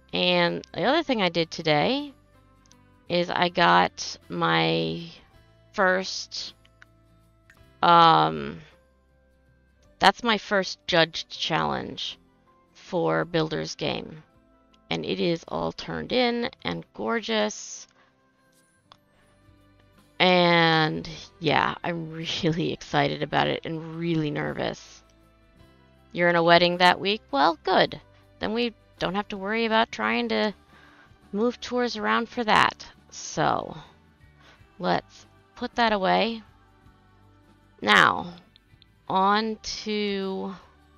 And the other thing I did today is I got my first, that's my first judged challenge for Builder's Game. And it is all turned in and gorgeous. And yeah, I'm really excited about it and really nervous. You're in a wedding that week? Well, good. Then we don't have to worry about trying to move tours around for that. So, let's put that away. Now, on to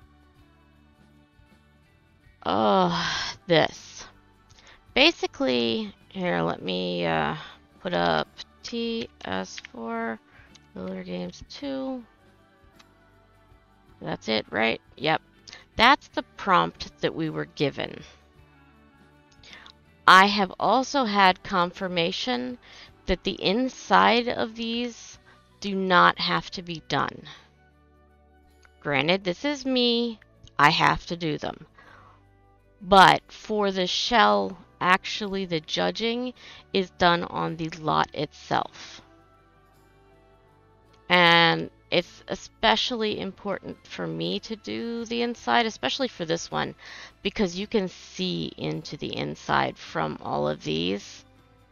this. Basically, here, let me put up TS4 Builder Games 2. That's it, right? Yep. That's the prompt that we were given. I have also had confirmation that the inside of these do not have to be done. Granted, this is me. I have to do them. But for the shell, actually the judging is done on the lot itself. And it's especially important for me to do the inside, especially for this one, because you can see into the inside from all of these.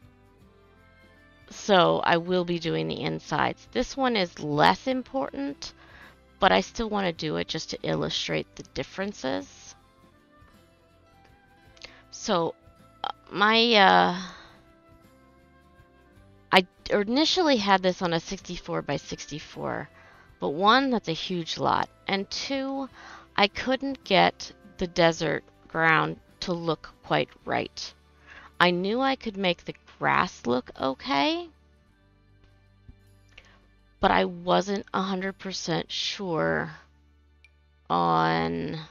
So I will be doing the insides. This one is less important, but I still want to do it just to illustrate the differences. So I initially had this on a 64 by 64, but one, that's a huge lot, and two, I couldn't get the desert ground to look quite right. I knew I could make the grass look okay, but I wasn't 100% sure on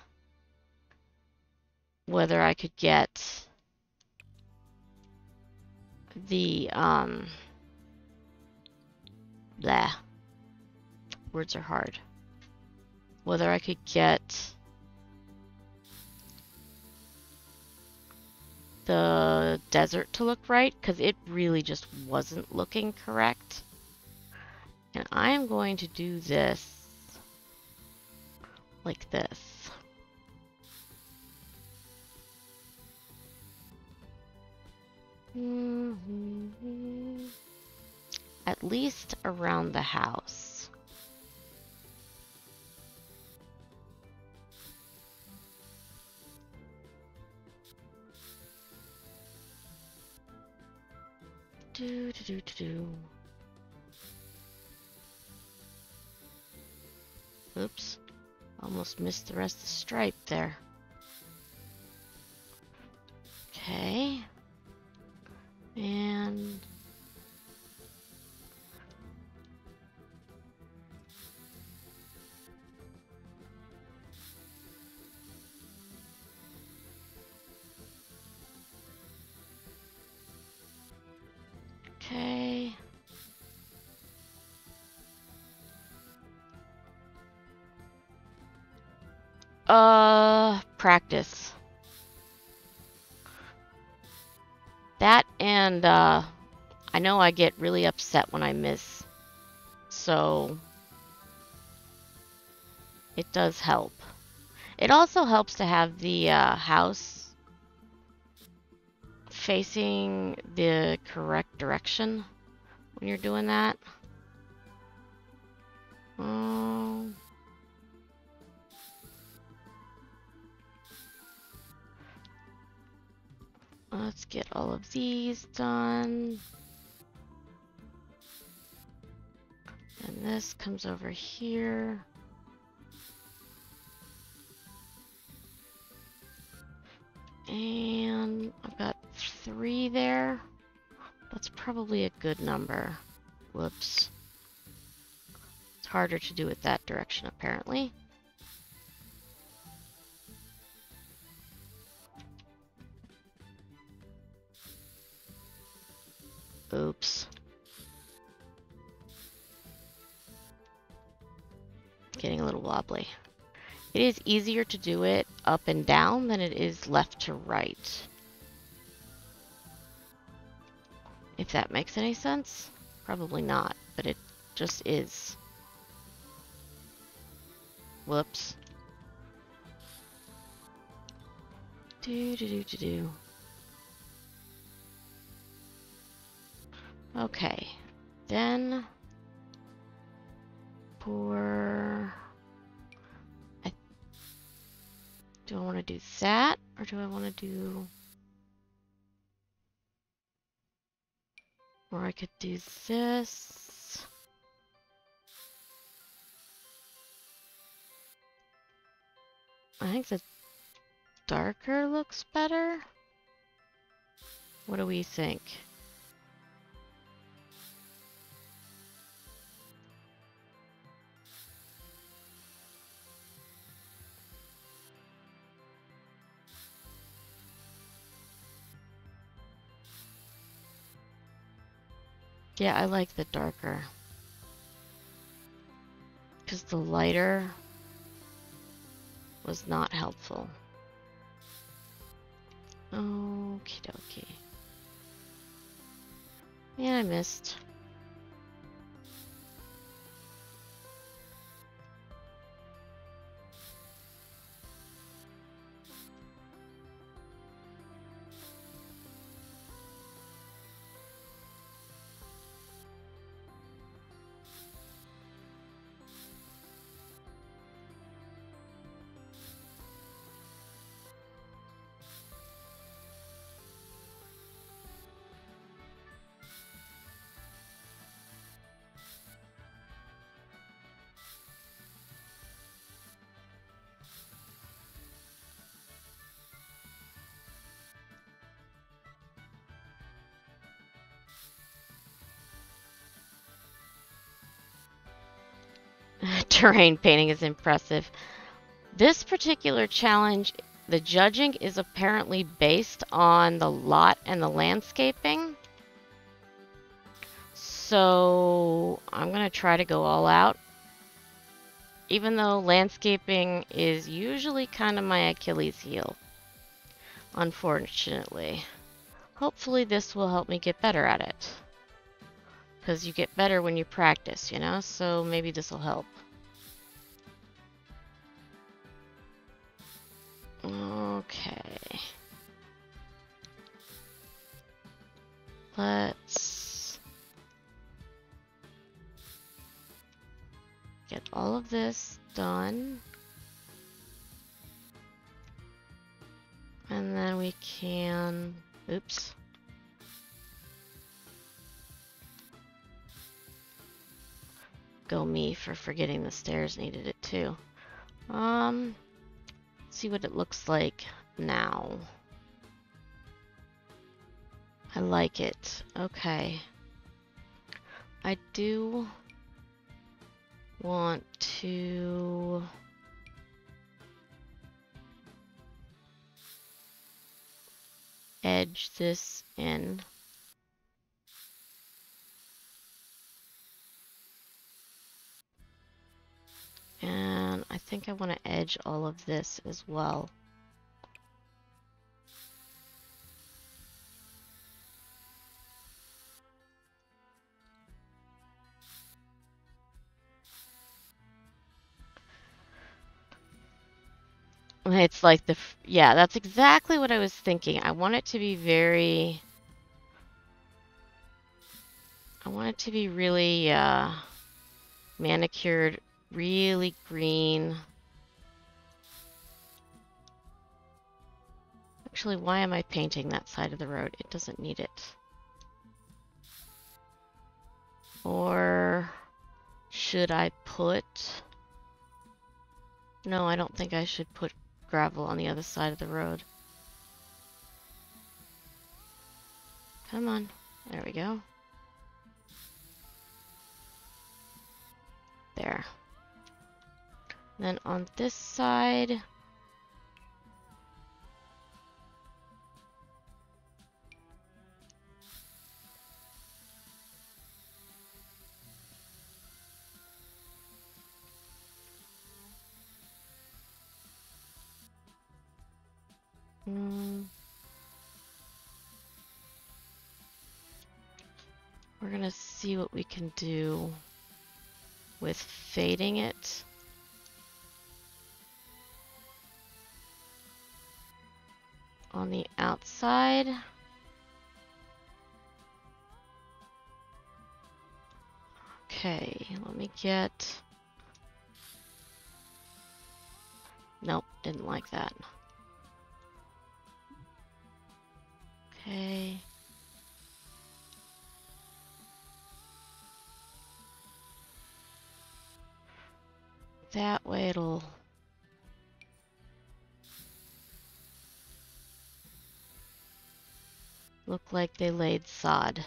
whether I could get the, words are hard. Whether I could get the desert to look right, because it really just wasn't looking correct. And I'm going to do this like this. At least around the house. Oops. Almost missed the rest of the stripe there. Okay. And okay. Practice. That and, I know I get really upset when I miss, so it does help. It also helps to have the house facing the correct direction when you're doing that. Let's get all of these done. And this comes over here. And I've got 3 there. That's probably a good number. Whoops. It's harder to do it that direction, apparently. Oops. Getting a little wobbly. It is easier to do it up and down than it is left to right. If that makes any sense. Probably not, but it just is. Whoops. Do. Okay. Then for do I want to do that or do I want to do, or I could do this. I think the darker looks better. What do we think? Yeah, I like the darker. Because the lighter was not helpful. Okie dokie. Yeah, I missed. Terrain painting is impressive. This particular challenge, the judging is apparently based on the lot and the landscaping. So I'm going to try to go all out. Even though landscaping is usually kind of my Achilles heel. Unfortunately. Hopefully this will help me get better at it. Because you get better when you practice, you know? So maybe this will help. Okay. Let's get all of this done. And then we can... Oops. Go me for forgetting the stairs needed it too. See what it looks like now. I like it. Okay. I do want to edge this in. And I think I want to edge all of this as well. It's like the, yeah, that's exactly what I was thinking. I want it to be very, I want it to be really manicured, really green. Actually, why am I painting that side of the road? It doesn't need it. Or should I put... No, I don't think I should put gravel on the other side of the road. Come on. There we go. There. Then on this side... We're gonna see what we can do with fading it. On the outside. Okay, let me get... Nope, didn't like that. Okay. That way it'll... look like they laid sod.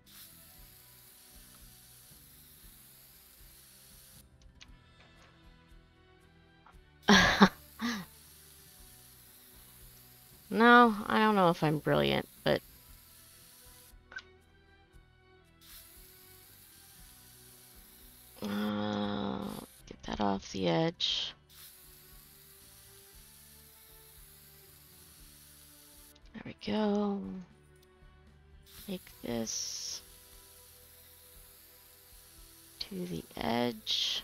No, I don't know if I'm brilliant, but... get that off the edge. There we go. Take this to the edge.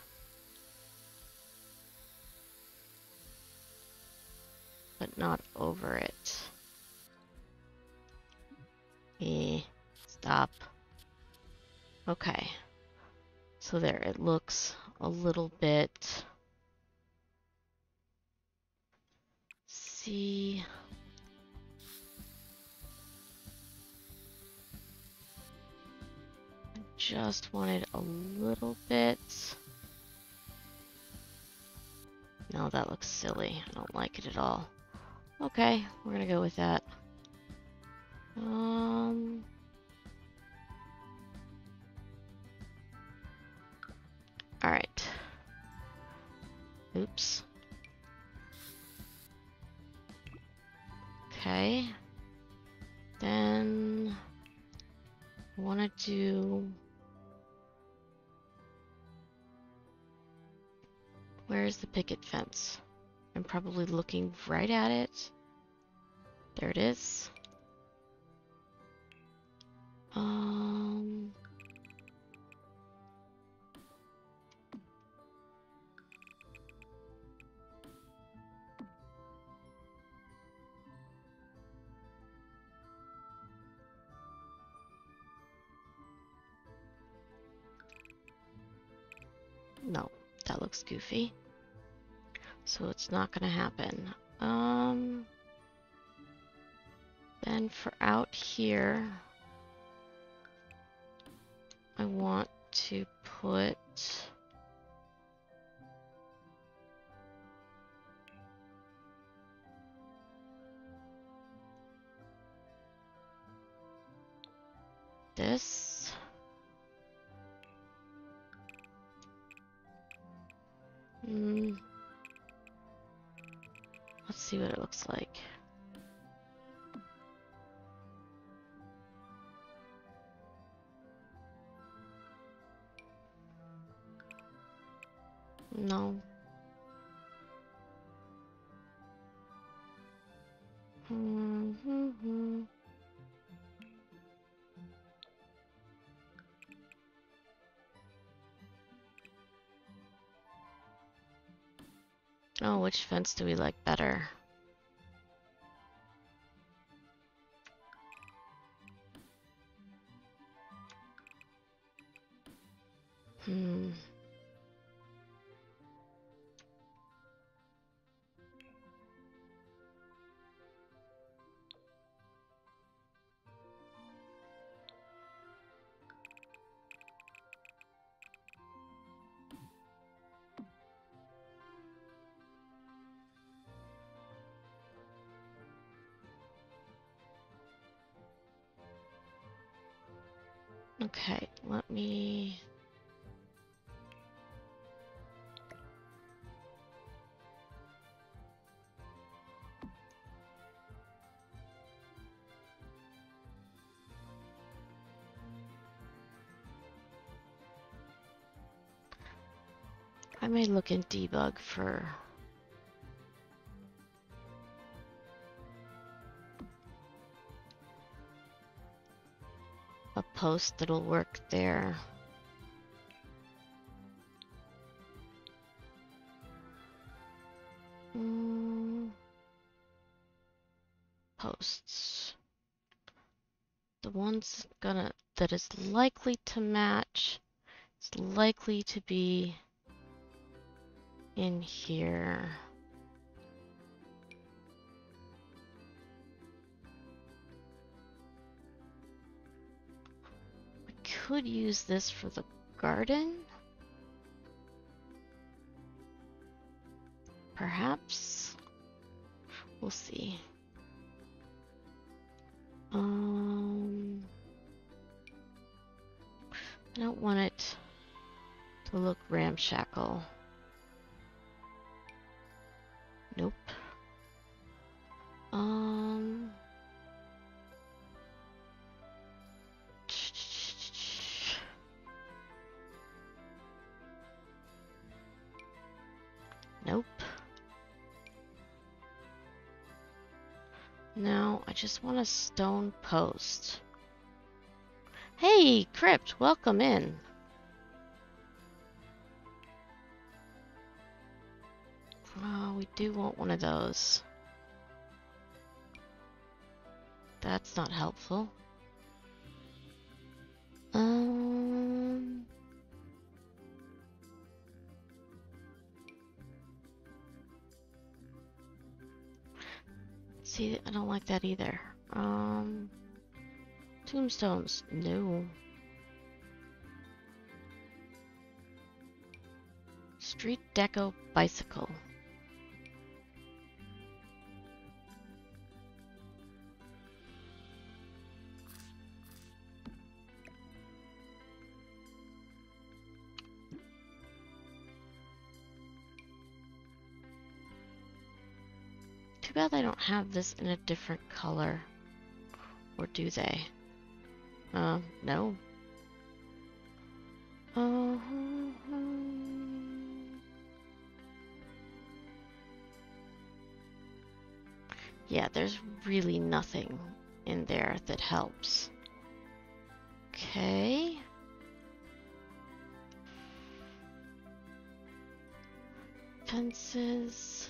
But not over it. Stop. Okay. So there, it looks a little bit... See... Just wanted a little bit... No, that looks silly. I don't like it at all. Okay, we're gonna go with that. Alright. Oops. Okay. Then... I wanna do... Where's the picket fence? I'm probably looking right at it. There it is. No, that looks goofy. So it's not gonna happen. Then for out here, I want to put this. Let's see what it looks like. No. Oh, which fence do we like better? Okay, let me... I may look in debug for... a post that'll work there. Posts. The ones that is likely to match, it's likely to be in here. We could use this for the garden. Perhaps. We'll see. I don't want it to look ramshackle. Nope. Nope. No, I just want a stone post. Hey, Crypt, welcome in. Oh, we do want one of those. That's not helpful. See, I don't like that either. Tombstones, no. Street deco bicycle. Too bad they don't have this in a different color. Or do they? No. Yeah, there's really nothing in there that helps. Okay. Fences.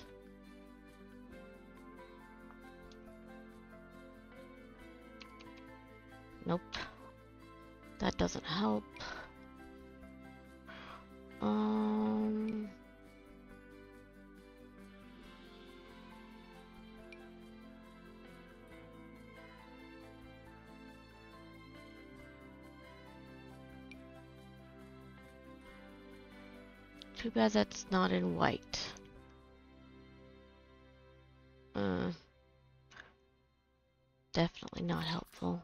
Nope. That doesn't help. Too bad that's not in white. Definitely not helpful.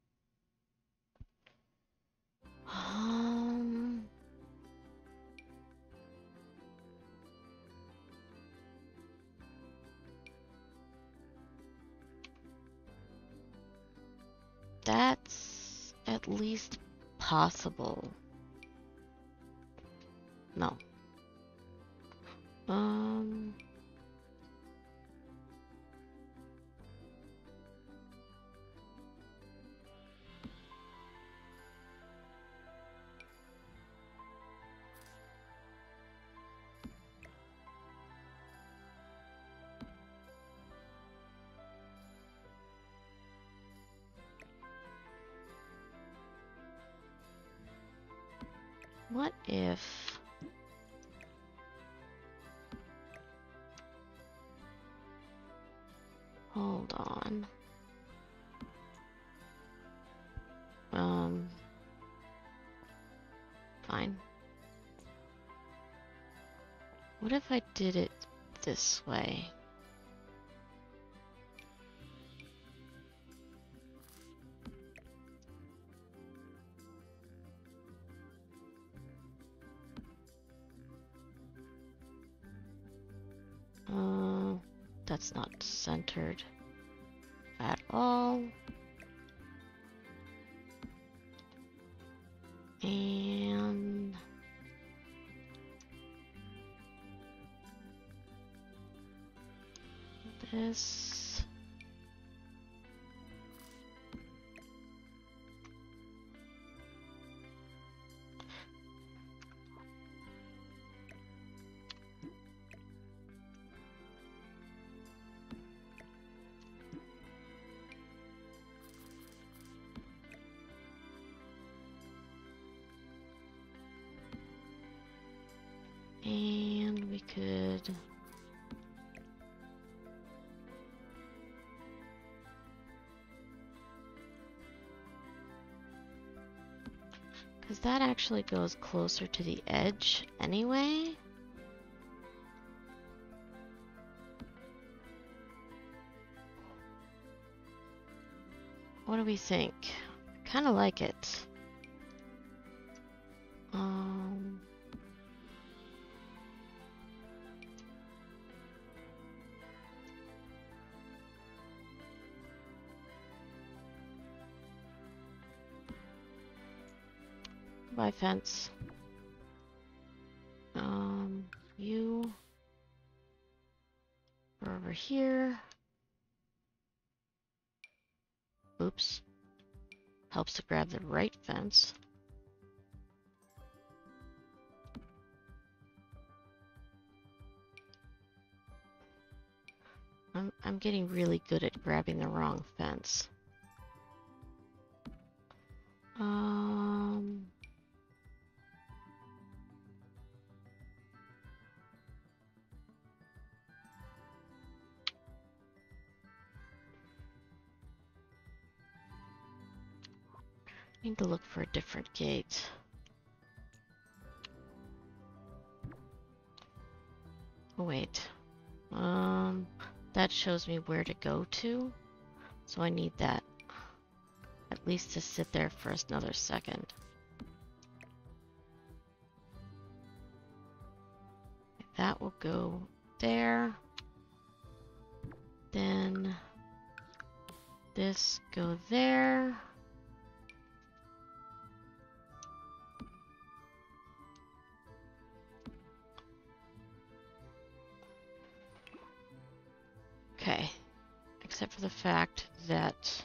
That's at least possible. No. What if... Hold on. Fine. What if I did it this way? That's not centered at all. And this. need... Because that actually goes closer to the edge anyway. What do we think? I kind of like it. Bye, fence. You are over here. Oops. Helps to grab the right fence. I'm getting really good at grabbing the wrong fence. Need to look for a different gate. Oh, wait. That shows me where to go to, so I need that at least to sit there for another second. That will go there. Then this go there. Okay, except for the fact that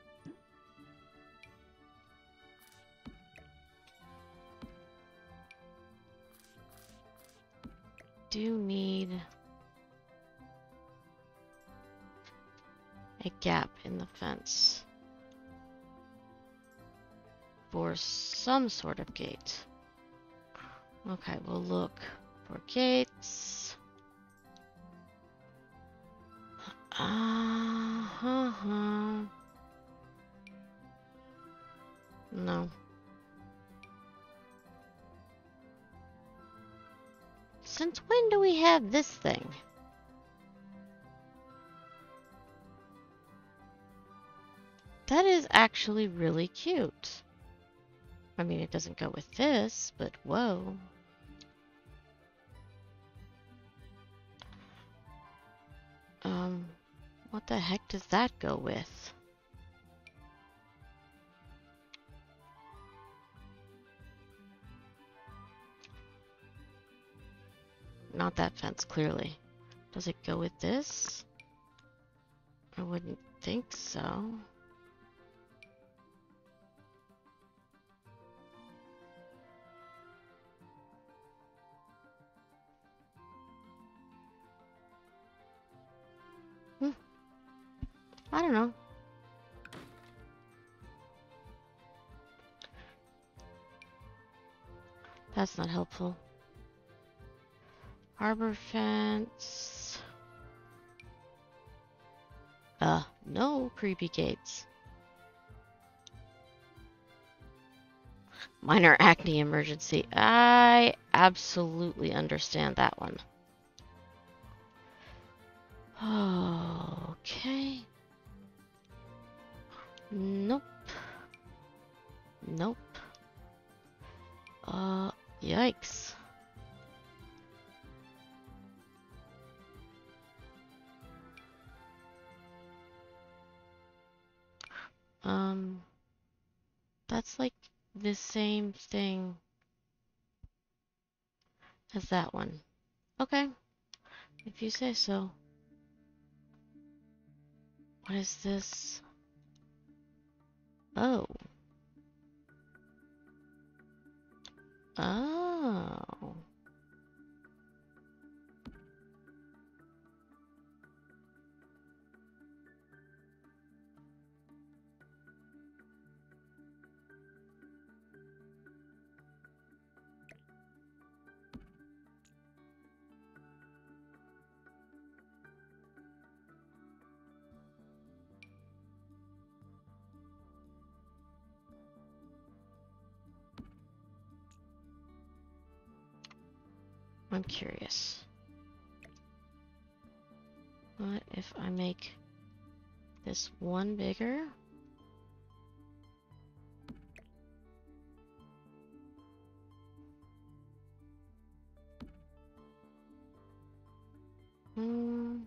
do need a gap in the fence for some sort of gate. Okay, we'll look for gates. No. Since when do we have this thing? That is actually really cute. I mean, it doesn't go with this, but whoa. What the heck does that go with? Not that fence, clearly. Does it go with this? I wouldn't think so. I don't know. That's not helpful. Harbor fence. No creepy gates. Minor acne emergency. I absolutely understand that one. Okay. Nope. Nope. Yikes. That's like the same thing as that one. Okay, if you say so. What is this? Oh. Oh. I'm curious. What if I make this one bigger? Hmm.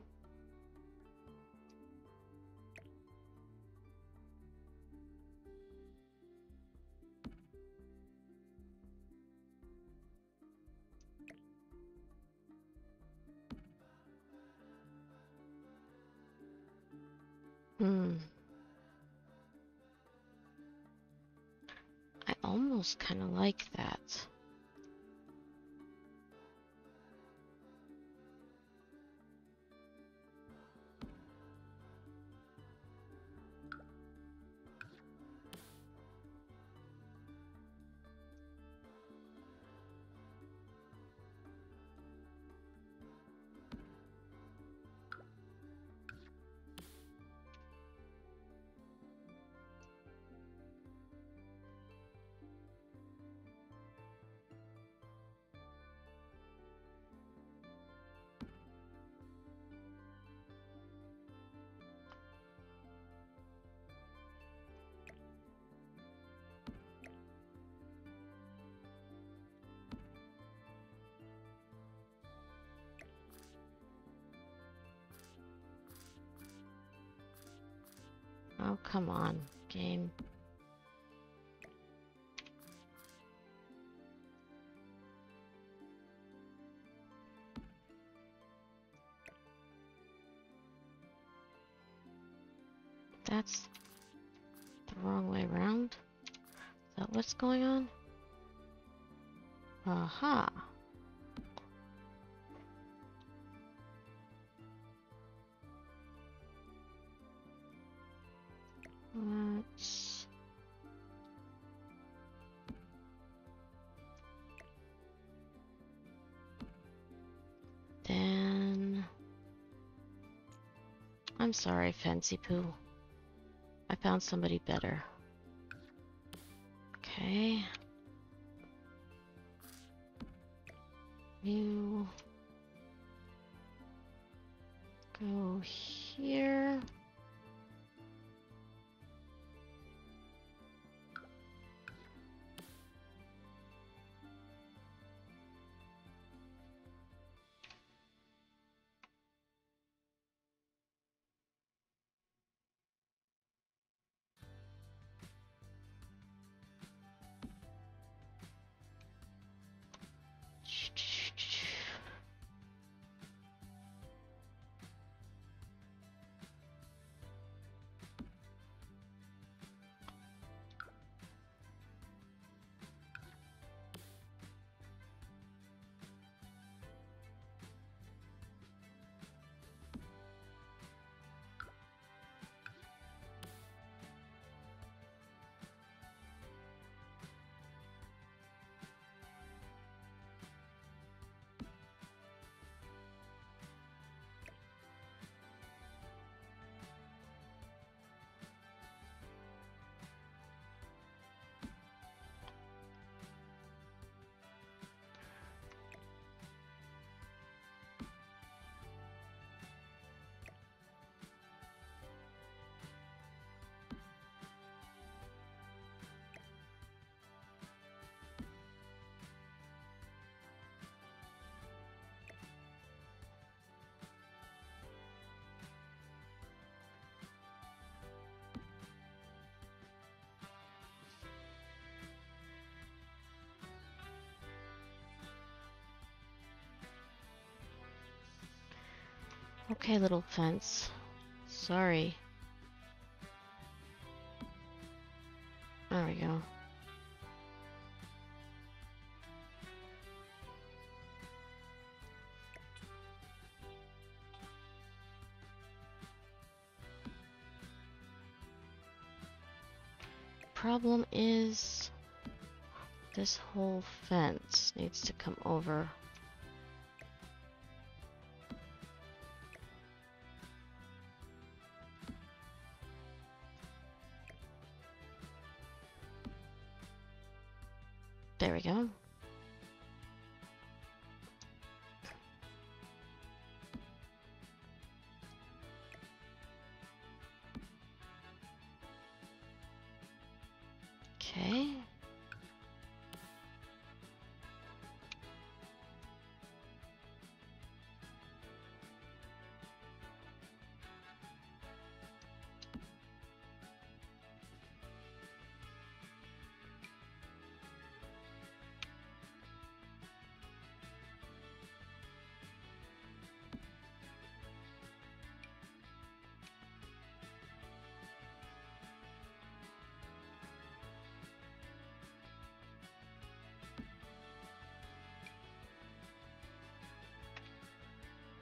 Hmm. I almost kind of like that. Oh, come on, game. That's the wrong way around. Is that what's going on? Aha. Let's... Then... I'm sorry, Fancy Poo. I found somebody better. Okay. You... go here. Okay, little fence. Sorry. There we go. Problem is, this whole fence needs to come over. There we go.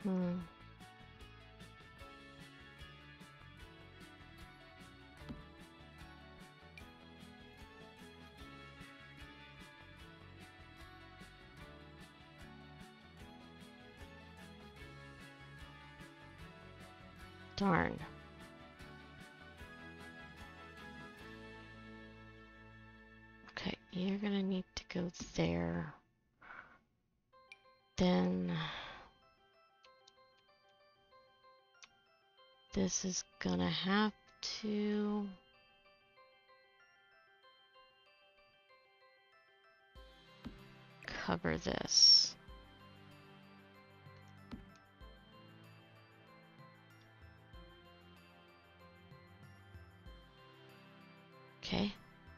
Hmm. Darn. Okay, you're gonna need to go there. Then this is gonna have to cover this. Okay.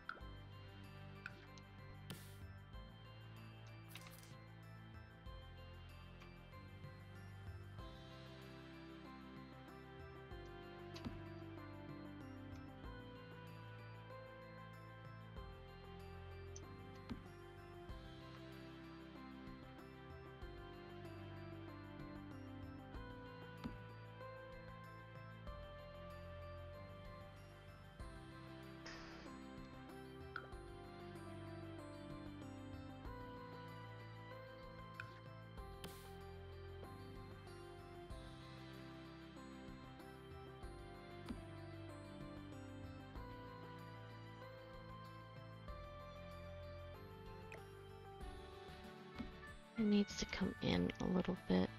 It needs to come in a little bit.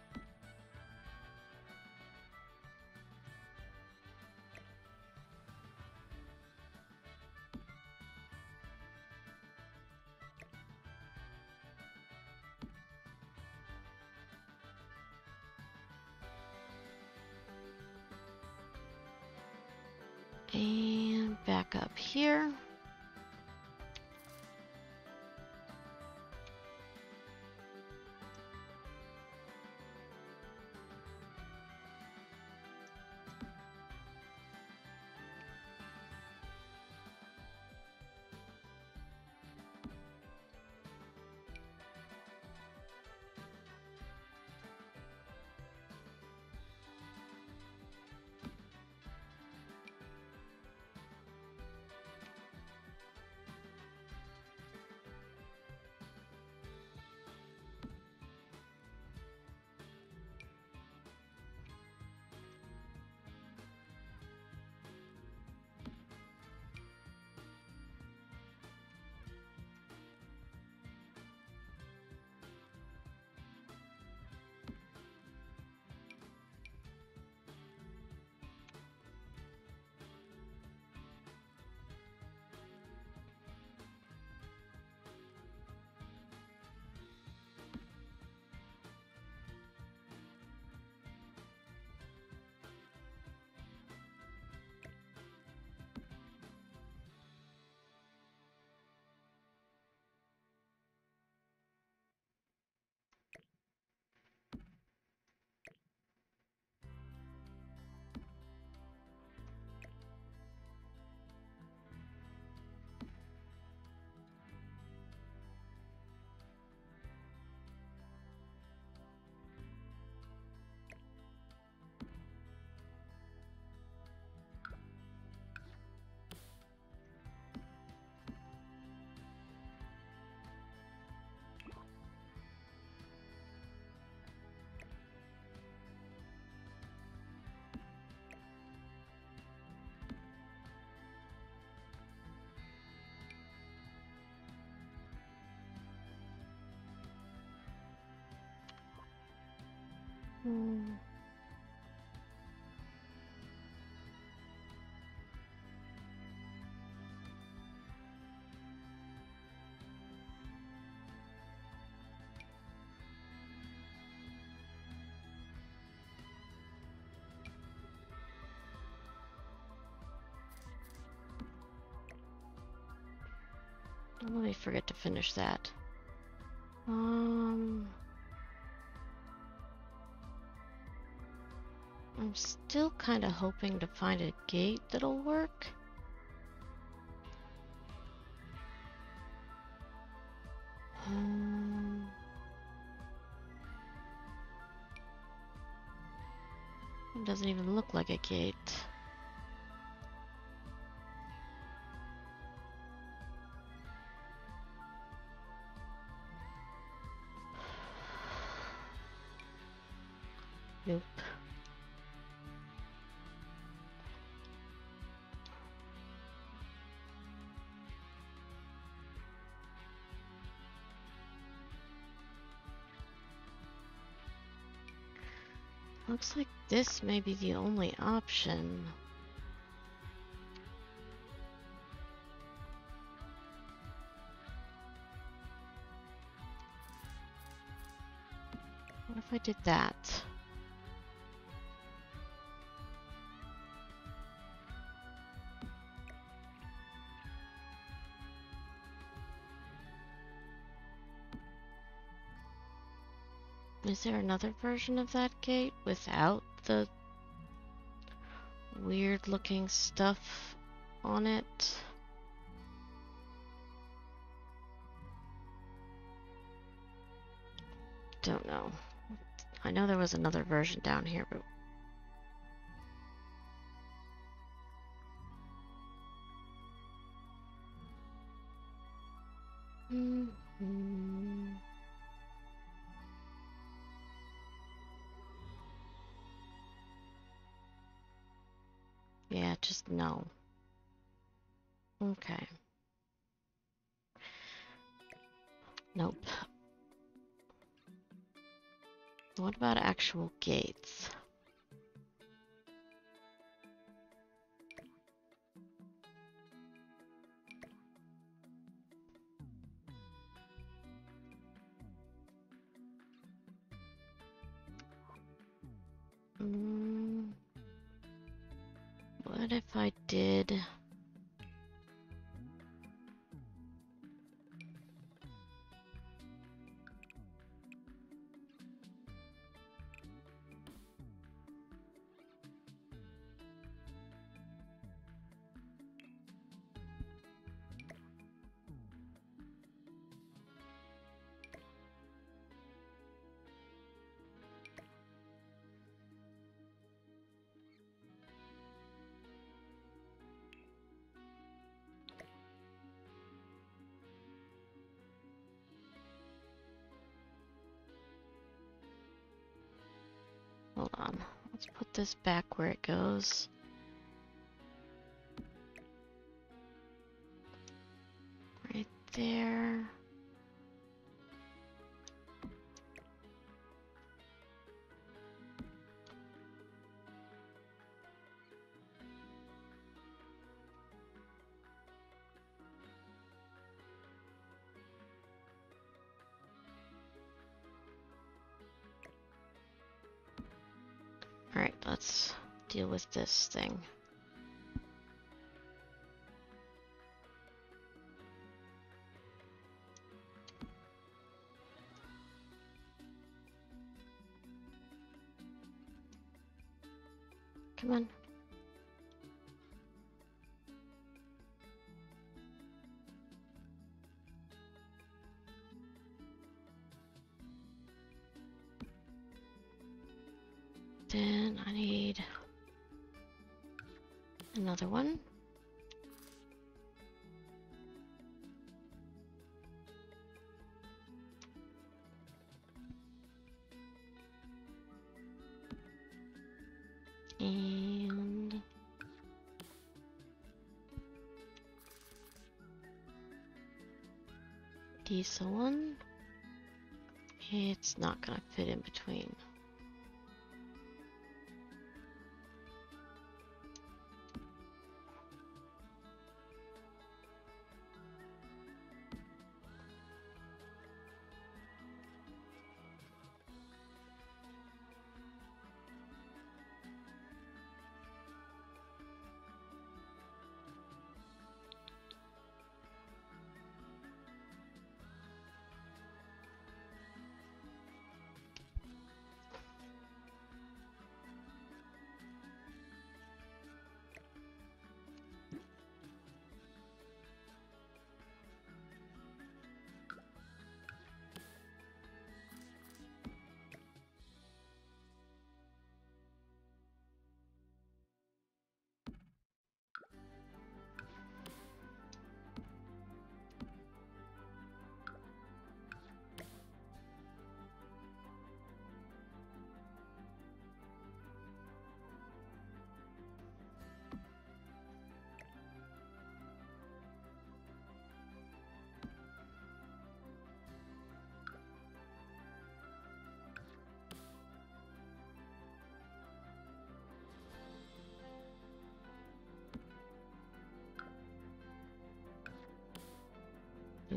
And back up here. Hmm. Let me forget to finish that. I'm still kind of hoping to find a gate that'll work. Um, doesn't even look like a gate. Nope. Looks like this may be the only option. What if I did that? Is there another version of that gate without the weird looking stuff on it? Don't know. I know there was another version down here, but yeah, just no. Okay. Nope. What about actual gates? What if I did... Hold on. Let's put this back where it goes. Right there. Alright, let's deal with this thing. Come on. Then I need another one. And diesel one. It's not gonna fit in between.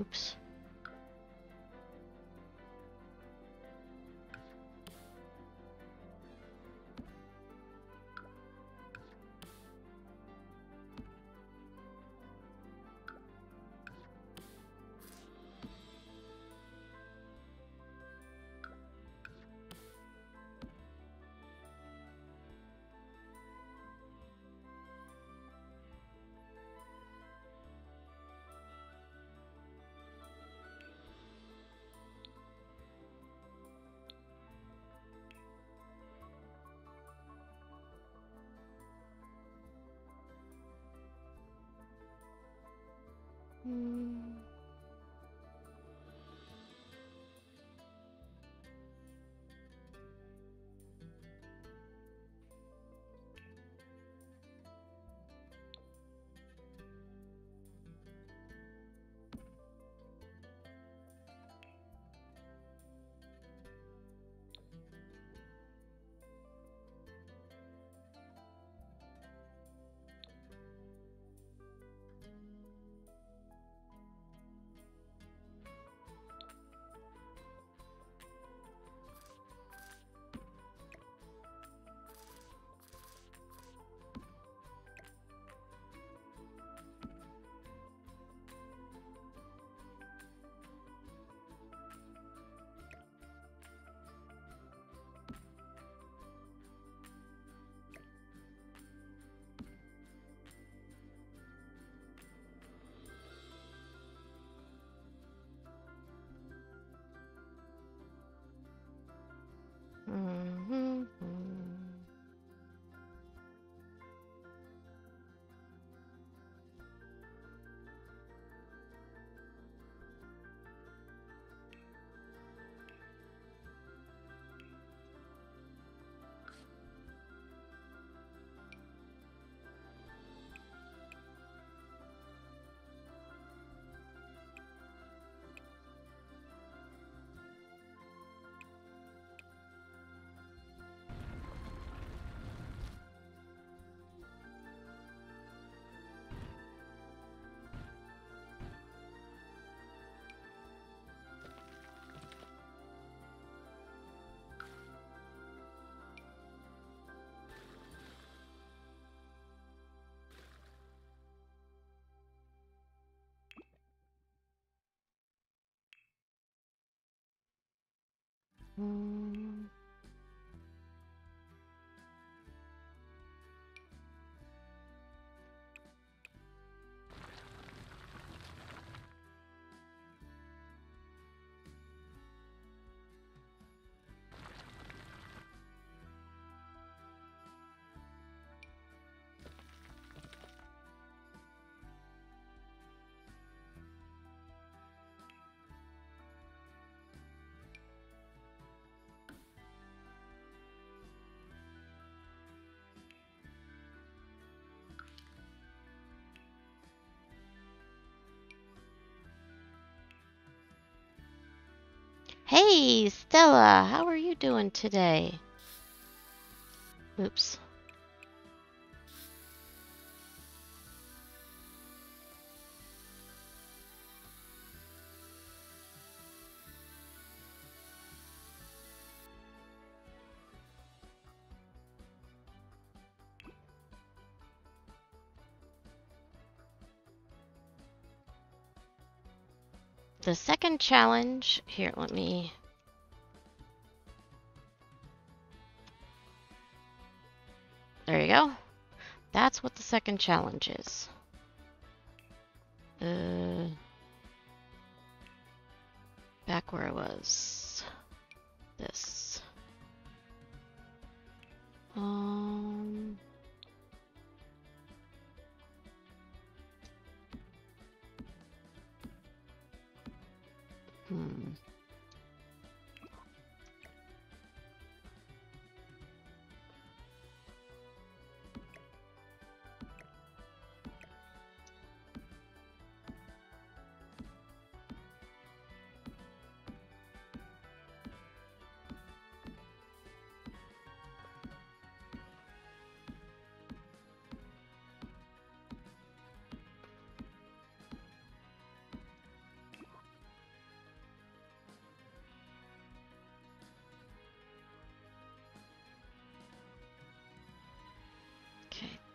Oops. Mm-hmm. Mm. Hey, Stella, how are you doing today? Oops. The second challenge, here, let me... There you go. That's what the second challenge is. Back where I was. This. Um... Hmm.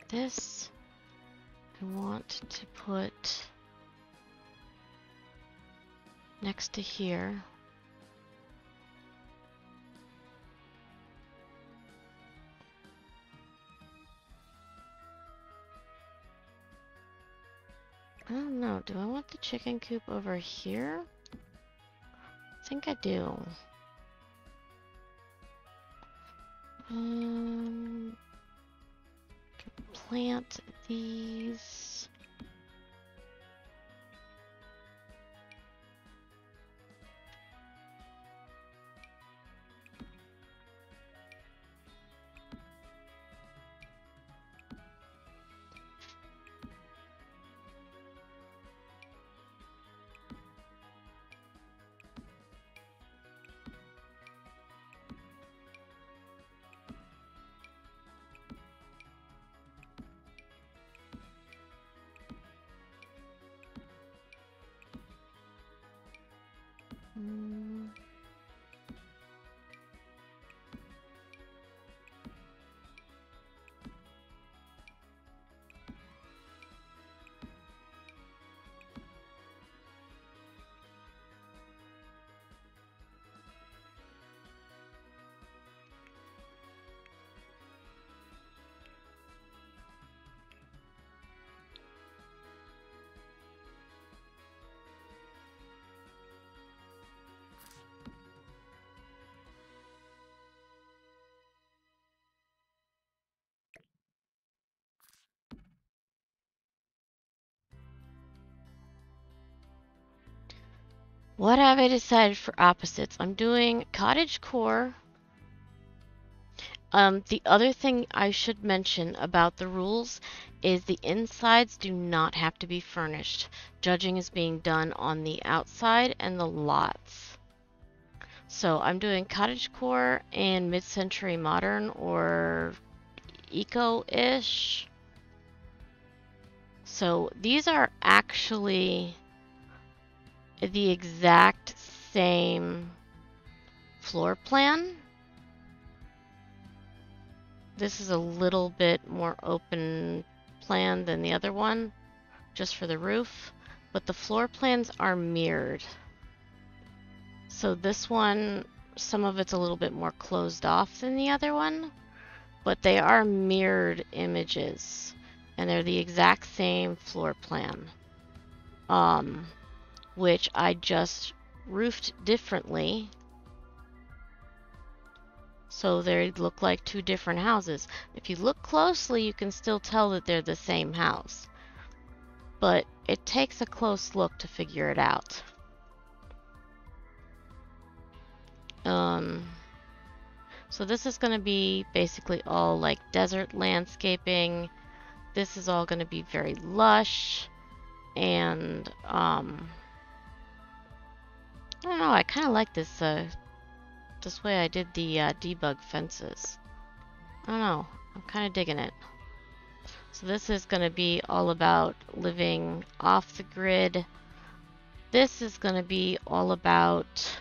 This I want to put next to here. I don't know, do I want the chicken coop over here? I think I do. Plant these. Mm. What have I decided for opposites? I'm doing cottage core. The other thing I should mention about the rules is the insides do not have to be furnished. Judging is being done on the outside and the lots. So I'm doing cottagecore and mid-century modern or eco-ish. So these are actually the exact same floor plan. This is a little bit more open plan than the other one, just for the roof, but the floor plans are mirrored. So this one, some of it's a little bit more closed off than the other one, but they are mirrored images, and they're the exact same floor plan, which I just roofed differently. So they look like two different houses. If you look closely, you can still tell that they're the same house. But it takes a close look to figure it out. So this is going to be basically all like desert landscaping. This is all going to be very lush. And, I don't know, I kind of like this, this way I did the debug fences. I don't know, I'm kind of digging it. So this is going to be all about living off the grid. This is going to be all about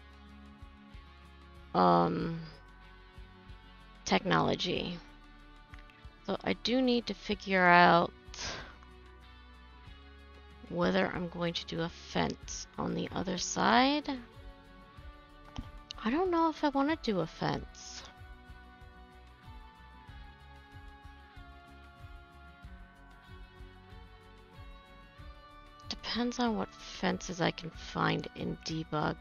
technology. So I do need to figure out whether I'm going to do a fence on the other side. I don't know if I want to do a fence. Depends on what fences I can find in debug.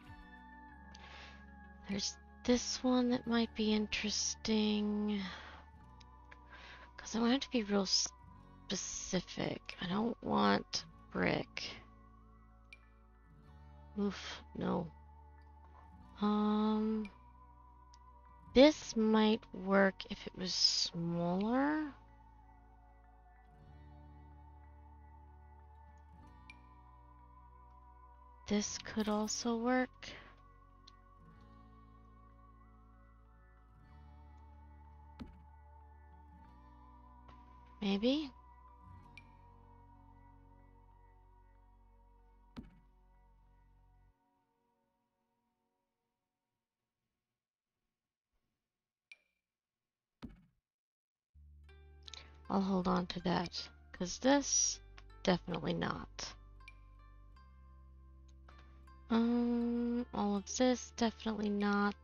There's this one that might be interesting. Because I want it to be real specific. I don't want brick. Oof, no. This might work if it was smaller. This could also work. Maybe. I'll hold on to that. Because this, definitely not. All of this, definitely not.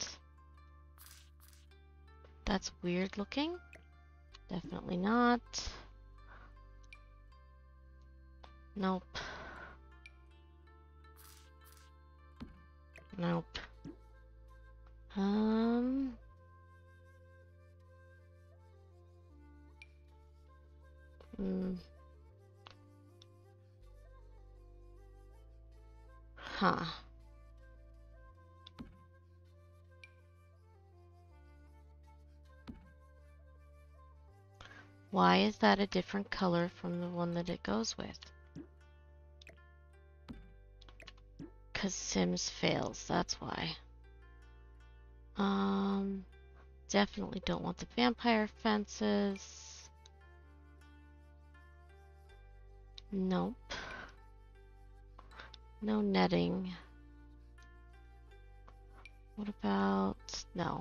That's weird looking. Definitely not. Nope. Nope. Huh. Why is that a different color from the one that it goes with? Because Sims fails, that's why. Definitely don't want the vampire fences. Nope. No netting. What about... no.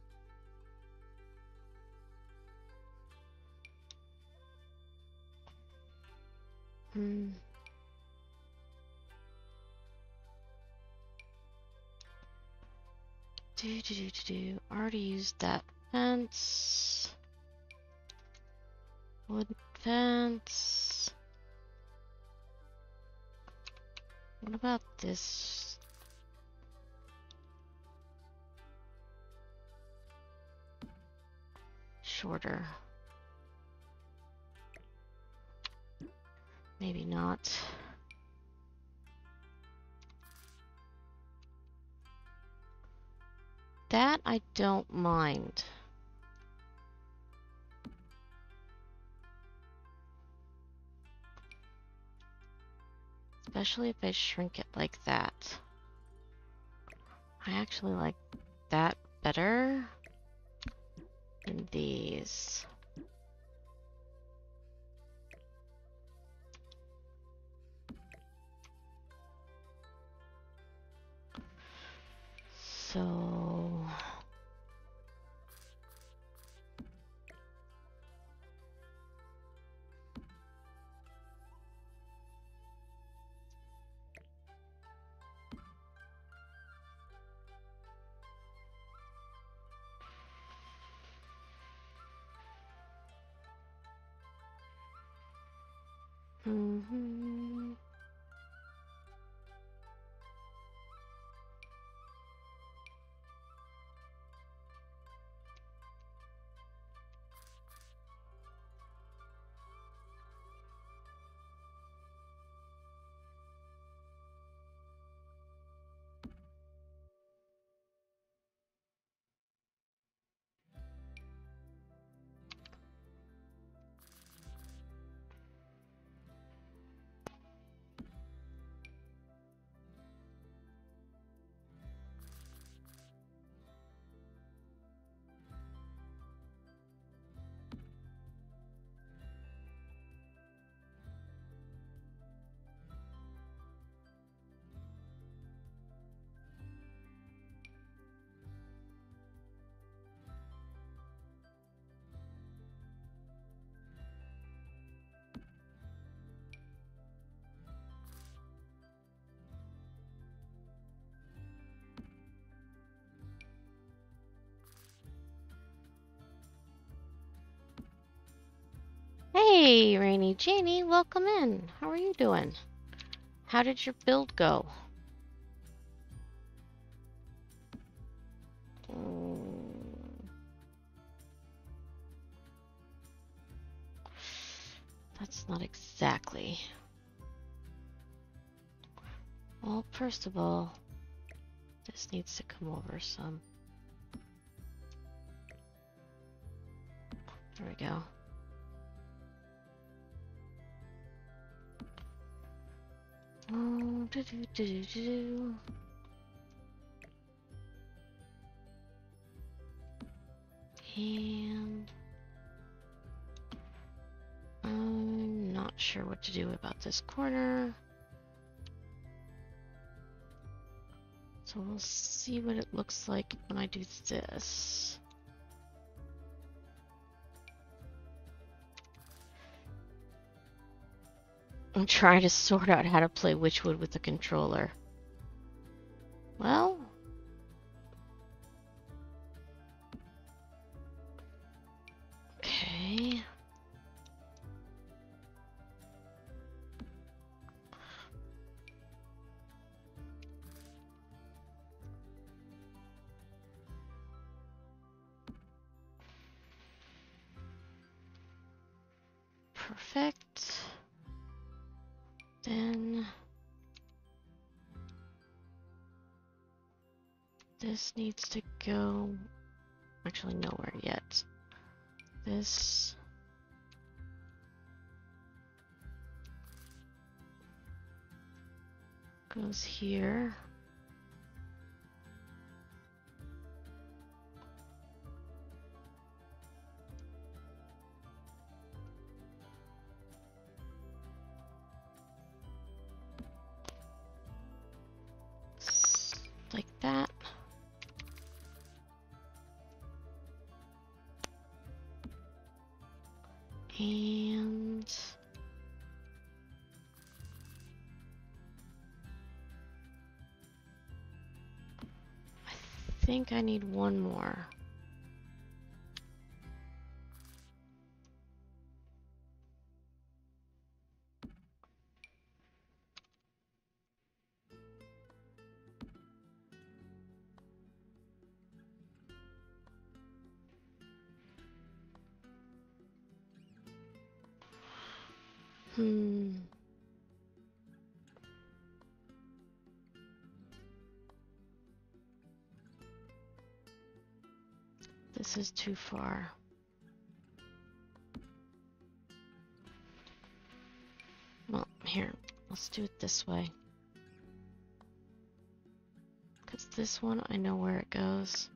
Already used that fence. Wood fence. What about this? Shorter. Maybe not. That I don't mind. Especially if I shrink it like that. I actually like that better than these. So... Hey, Rainy Janie, welcome in. How are you doing? How did your build go? That's not exactly. Well, first of all, this needs to come over some. There we go. And I'm not sure what to do about this corner. So we'll see what it looks like when I do this. I'm trying to sort out how to play Witchwood with the controller. Well... Okay... Perfect. Then this needs to go actually nowhere yet. This goes here. Like that. And I think I need one more. This is too far. Well, here, let's do it this way. Because this one, I know where it goes.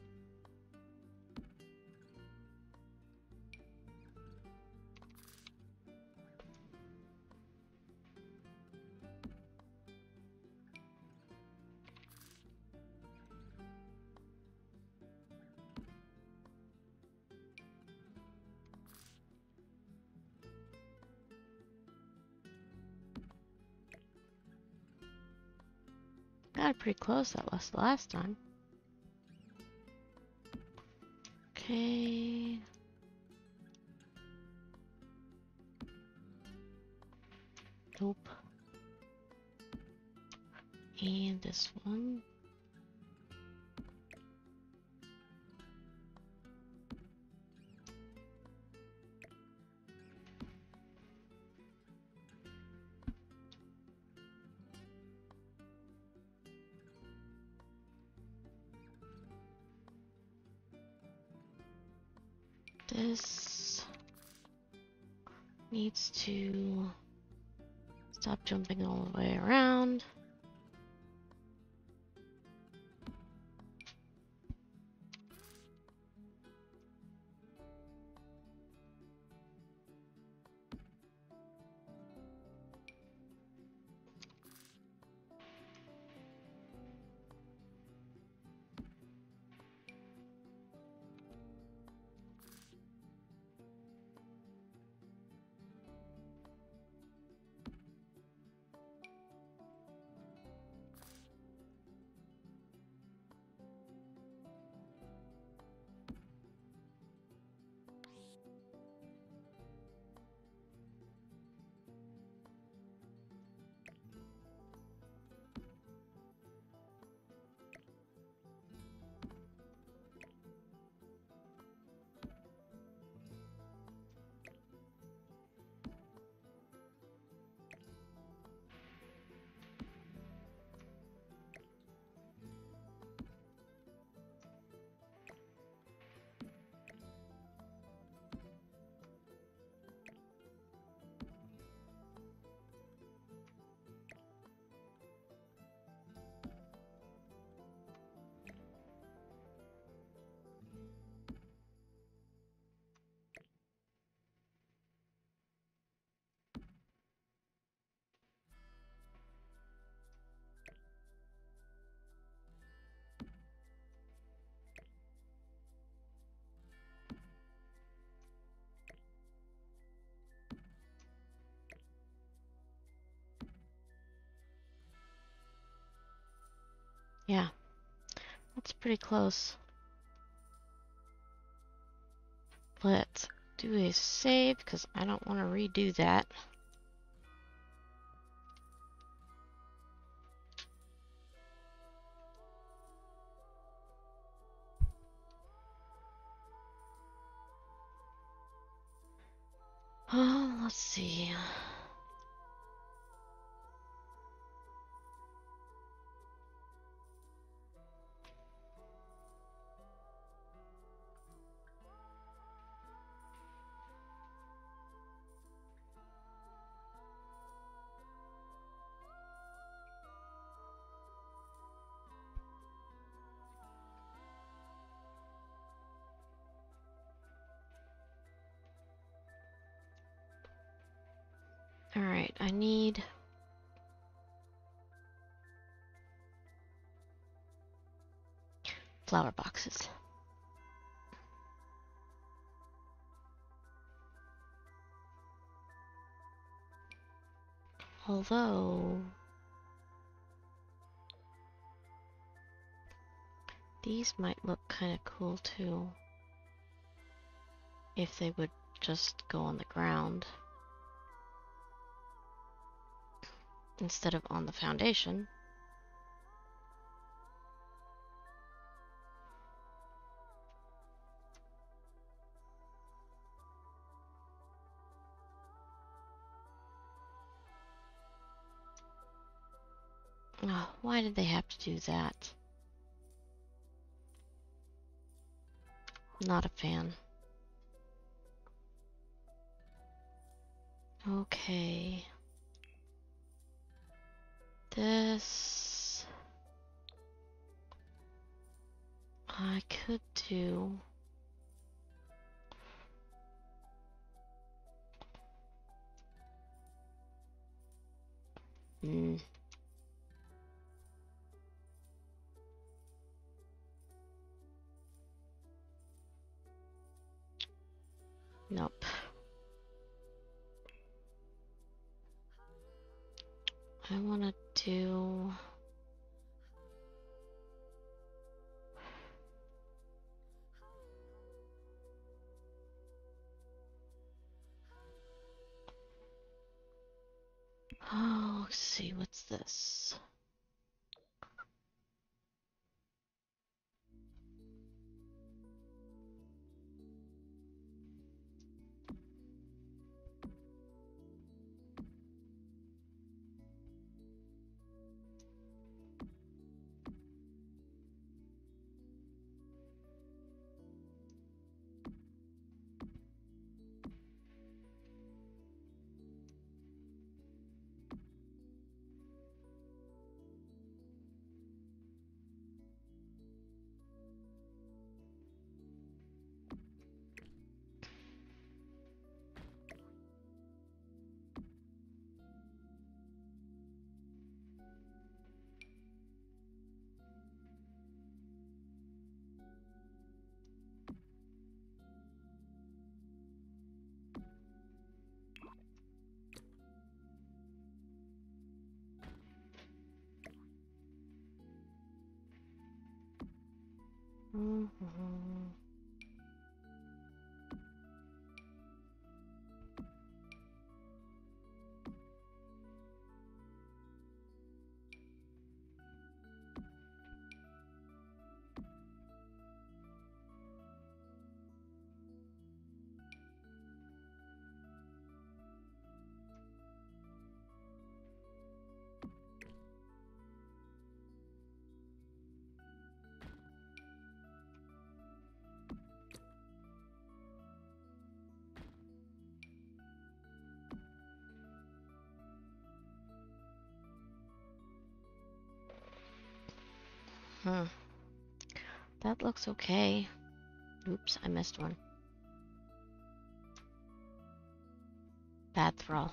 Got it pretty close that last time. Okay. Nope. And this one. This needs to stop jumping all the way around. Yeah, that's pretty close. Let's do a save because I don't want to redo that. Oh, let's see. All right, I need flower boxes. Although these might look kind of cool too if they would just go on the ground instead of on the foundation. Oh, why did they have to do that? Not a fan. Okay. This I could do. Hmm. Nope. I want to do... Oh, let's see, what's this? Mm-hmm. Hmm. That looks okay. Oops, I missed one. Bad throw.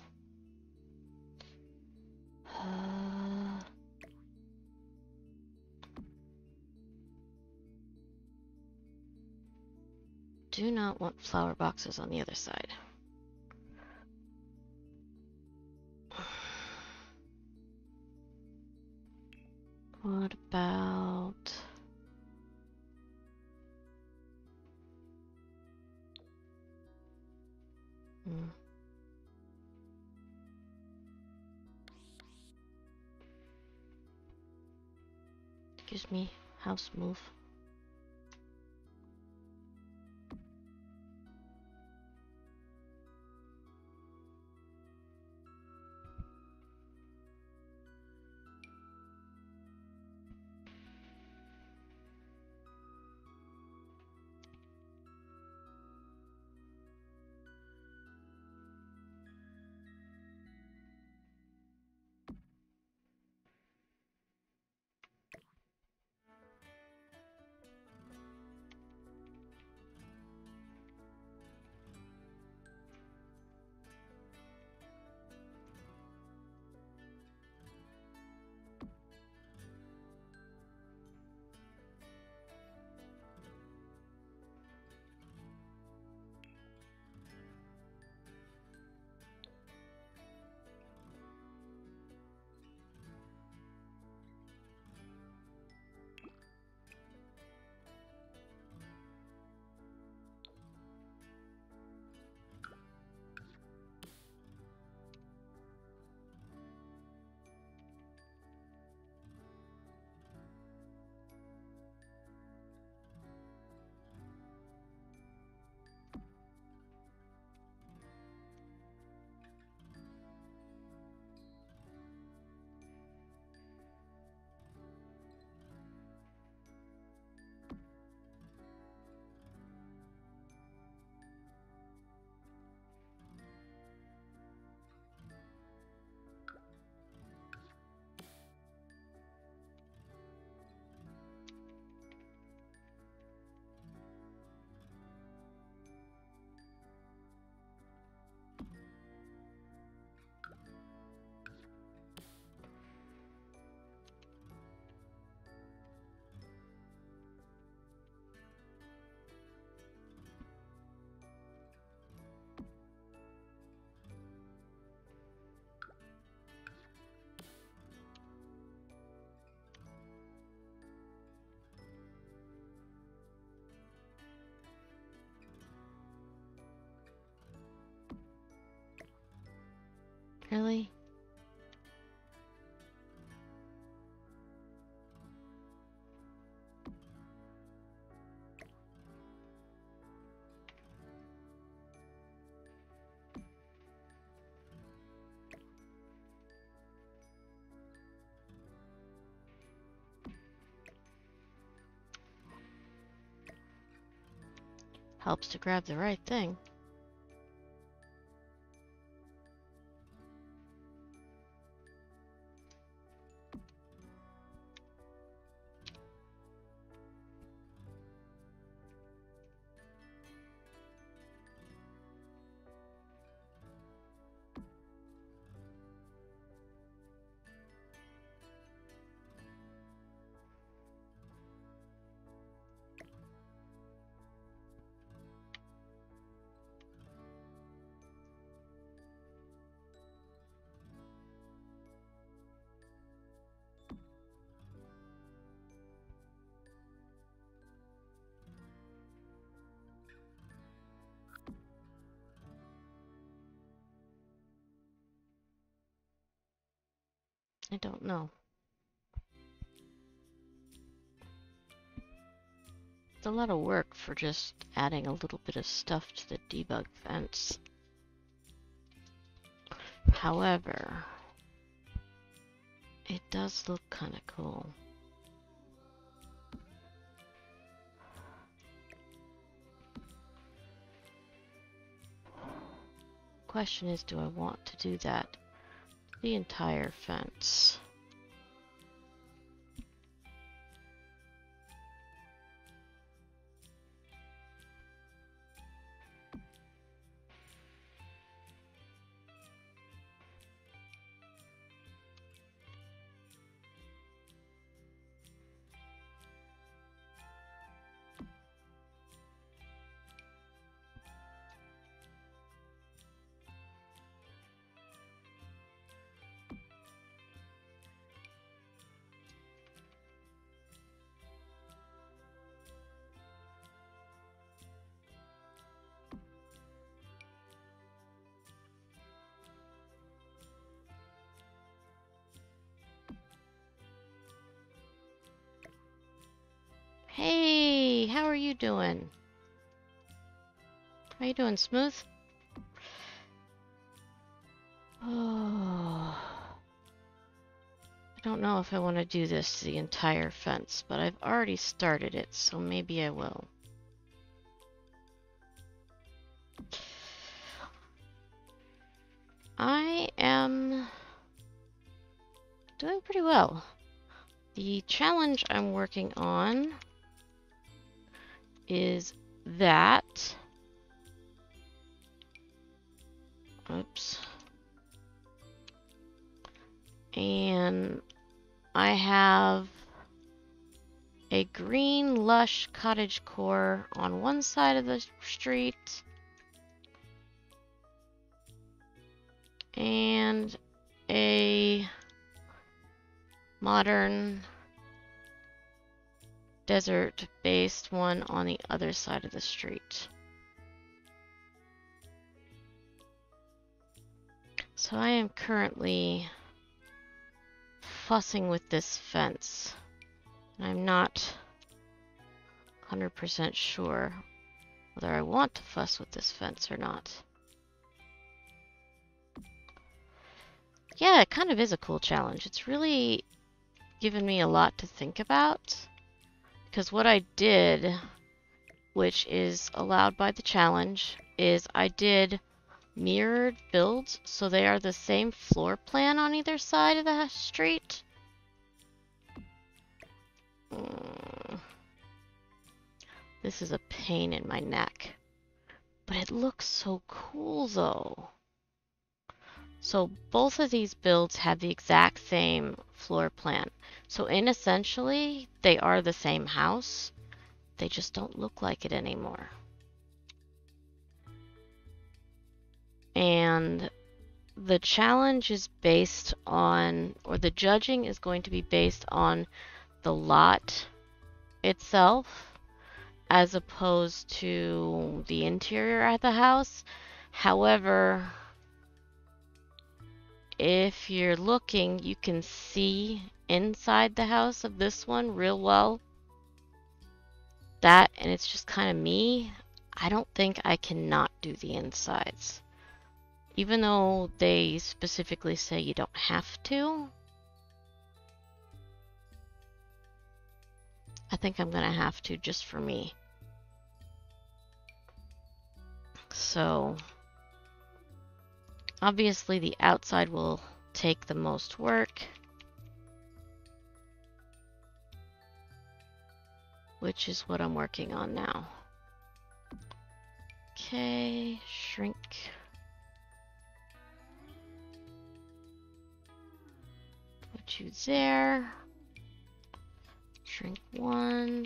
Do not want flower boxes on the other side. What about... Excuse me, house move. Really? Helps to grab the right thing. I don't know. It's a lot of work for just adding a little bit of stuff to the debug fence. However, it does look kind of cool. Question is, do I want to do that? The entire fence. how are you doing? How you doing, Smooth? Oh, I don't know if I want to do this the entire fence, but I've already started it, so maybe I will. I am doing pretty well. The challenge I'm working on is that... Oops. And I have a green lush cottage core on one side of the street and a modern desert based one on the other side of the street. So I am currently fussing with this fence. I'm not 100% sure whether I want to fuss with this fence or not. Yeah, it kind of is a cool challenge. It's really given me a lot to think about, because what I did, which is allowed by the challenge, is I did mirrored builds, so they are the same floor plan on either side of the street. This is a pain in my neck, but it looks so cool though. So both of these builds have the exact same floor plan. So essentially, they are the same house. They just don't look like it anymore. And the challenge is based on, or the judging is going to be based on the lot itself, as opposed to the interior of the house. However, if you're looking, you can see inside the house of this one real well. That, and it's just kind of me. I don't think I cannot do the insides. Even though they specifically say you don't have to, I think I'm gonna have to just for me. So, obviously the outside will take the most work, which is what I'm working on now. Okay, shrink. Put you there. Shrink one.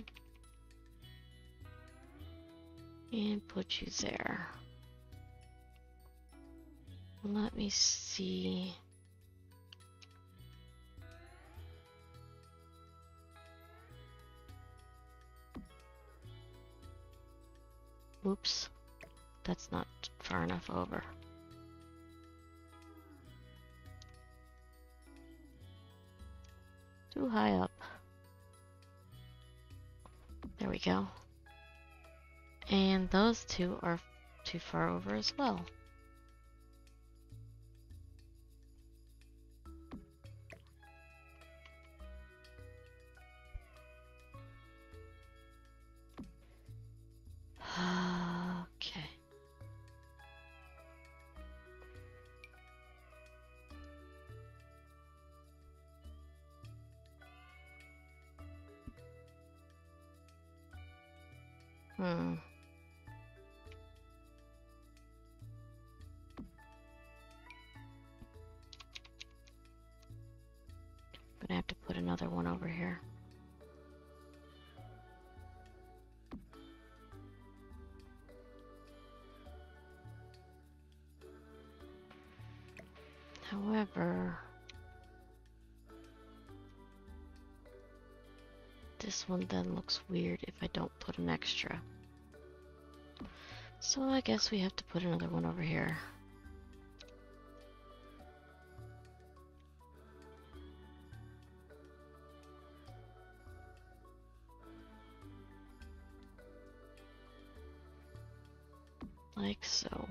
And put you there. Let me see. Oops, that's not far enough over. Too high up. There we go. And those two are too far over as well. Okay. Gonna have to put another one over here. However, this one then looks weird if I don't put an extra. So I guess we have to put another one over here. Like so.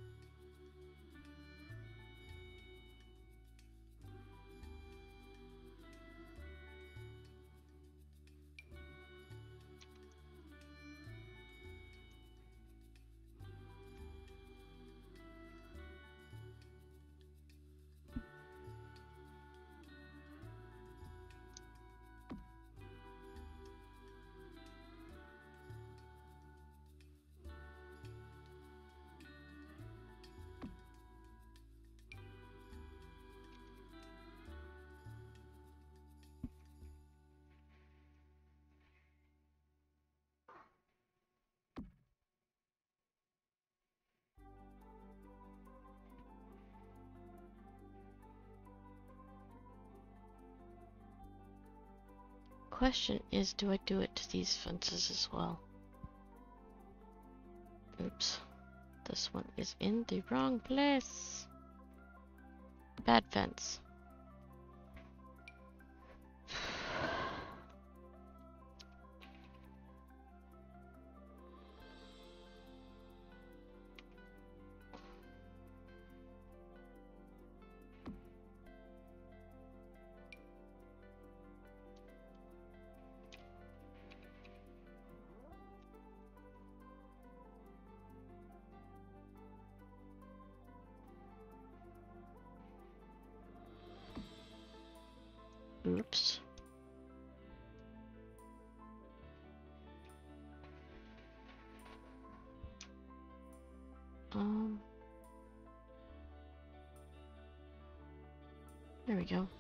Question is, do I do it to these fences as well? Oops. This one is in the wrong place. Bad fence. Oops. There we go.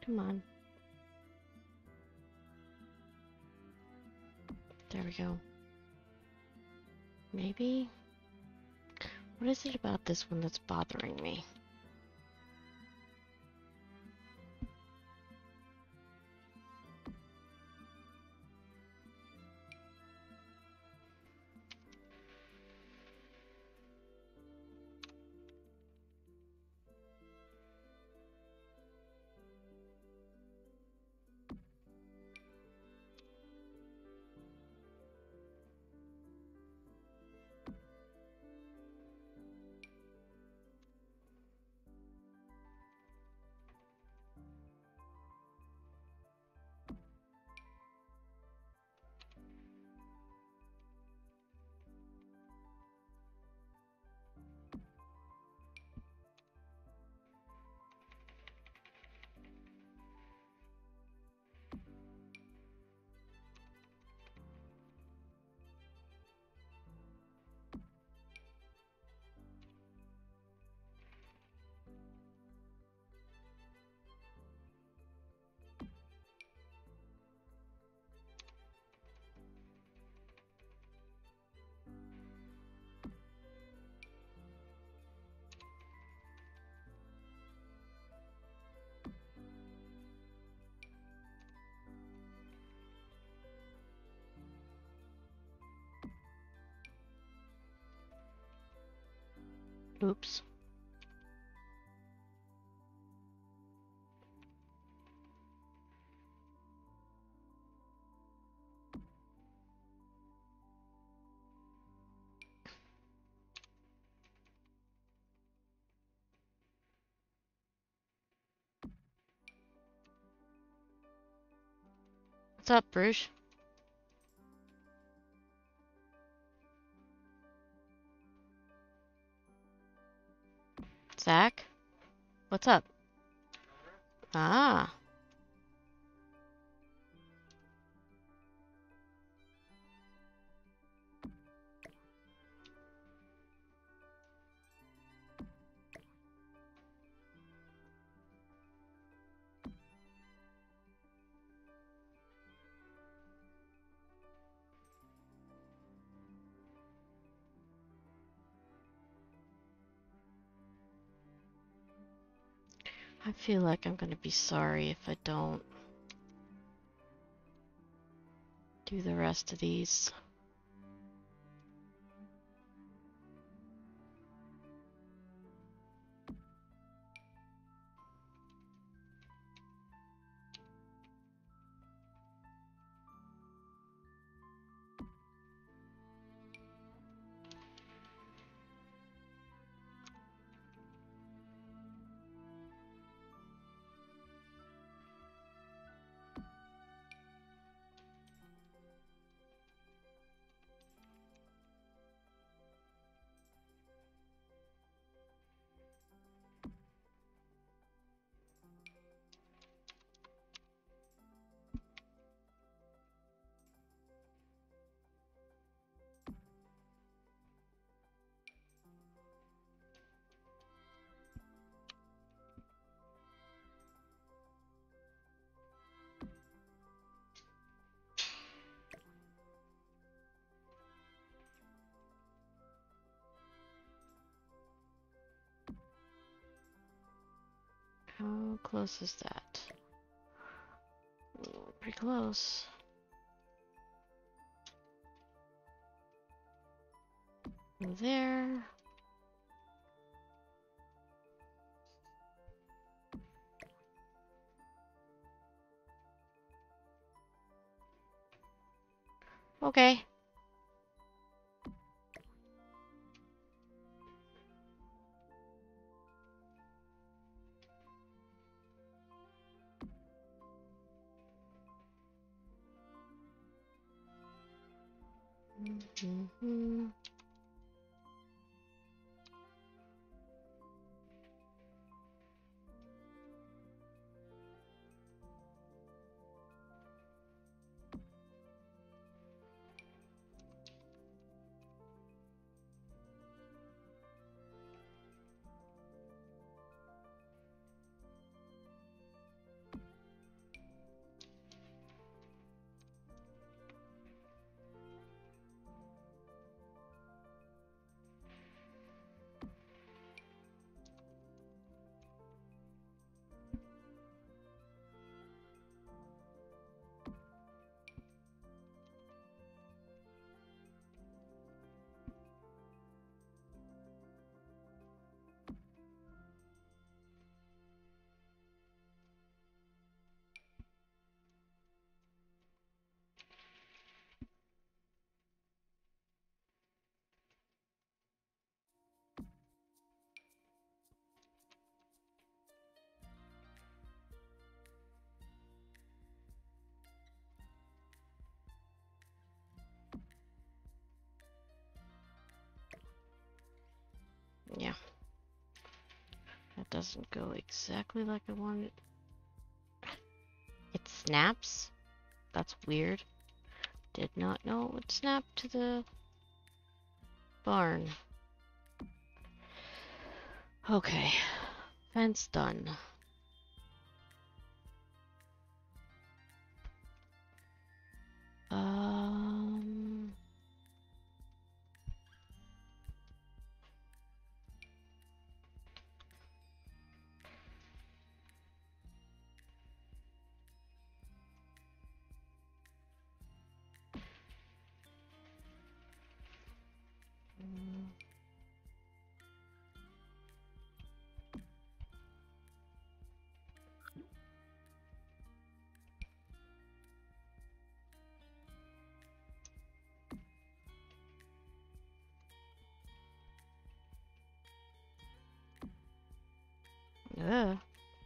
Come on. There we go. Maybe? What is it about this one that's bothering me? Oops. What's up, Bruce? Zach? What's up? Ah. I feel like I'm gonna be sorry if I don't do the rest of these. How close is that? Ooh, pretty close. There. Okay. Mm-hmm. Yeah. That doesn't go exactly like I wanted. It snaps? That's weird. Did not know it would snap to the barn. Okay. Fence done. Um... Ugh.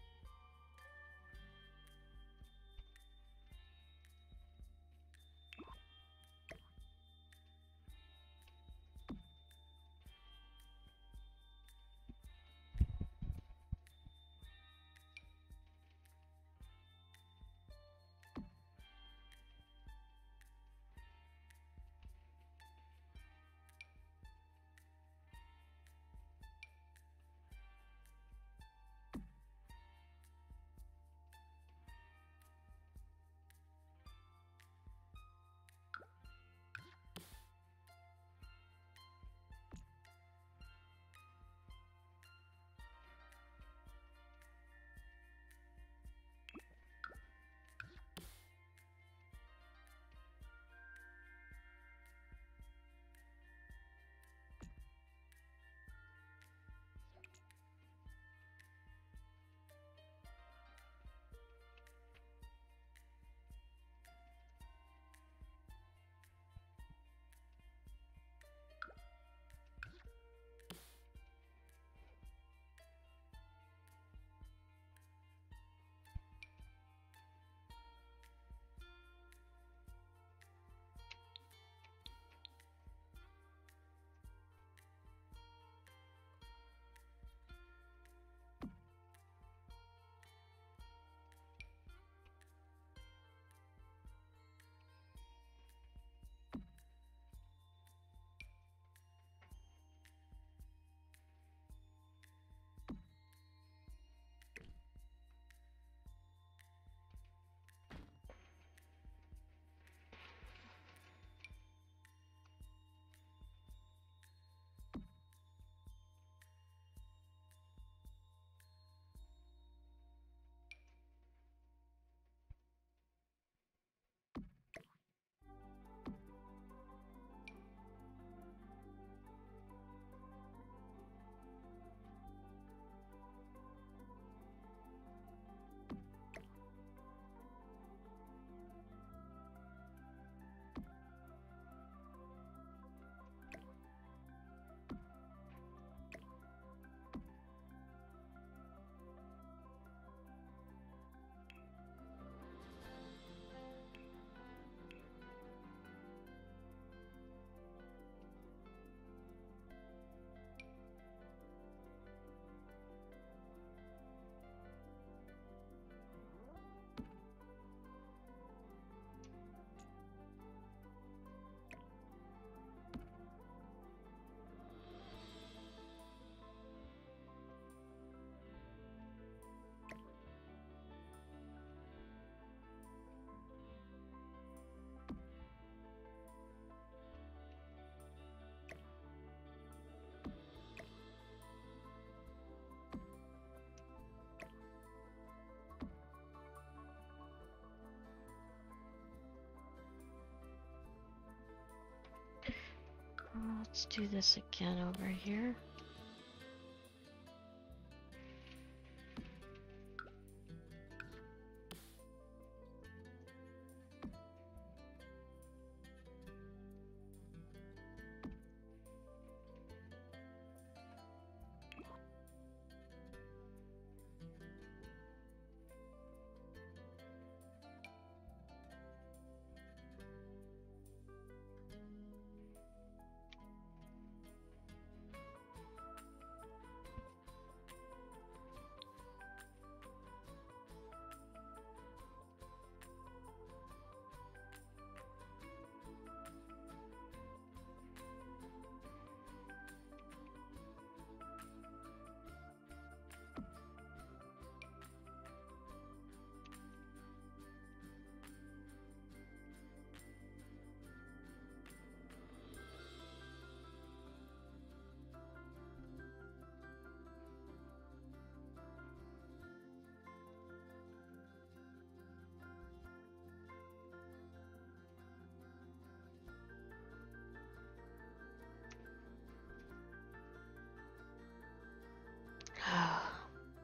Let's do this again over here.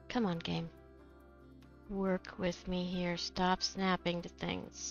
Come on, game. Work with me here. Stop snapping to things.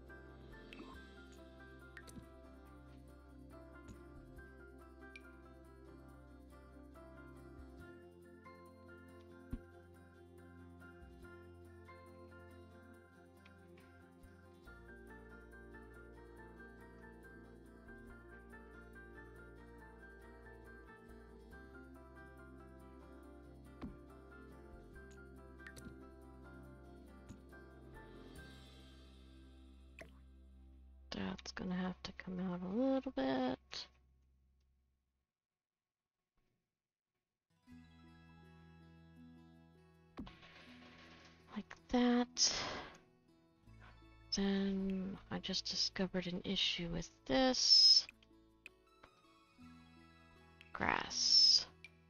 That's gonna have to come out a little bit. Like that. Then I just discovered an issue with this. Grass.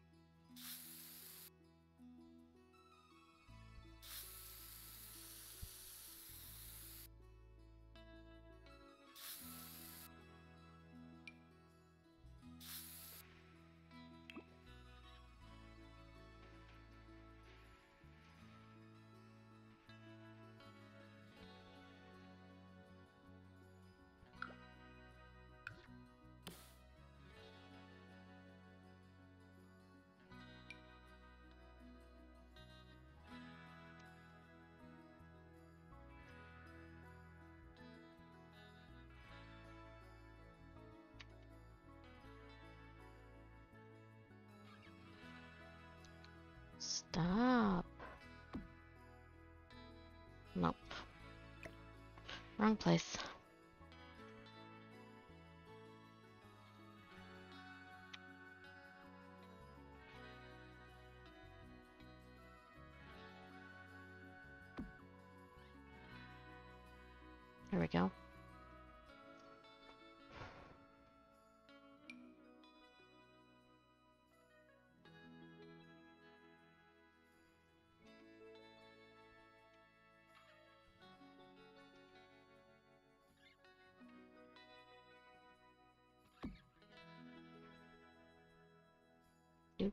Stop. Nope. Wrong place. There we go. Nope.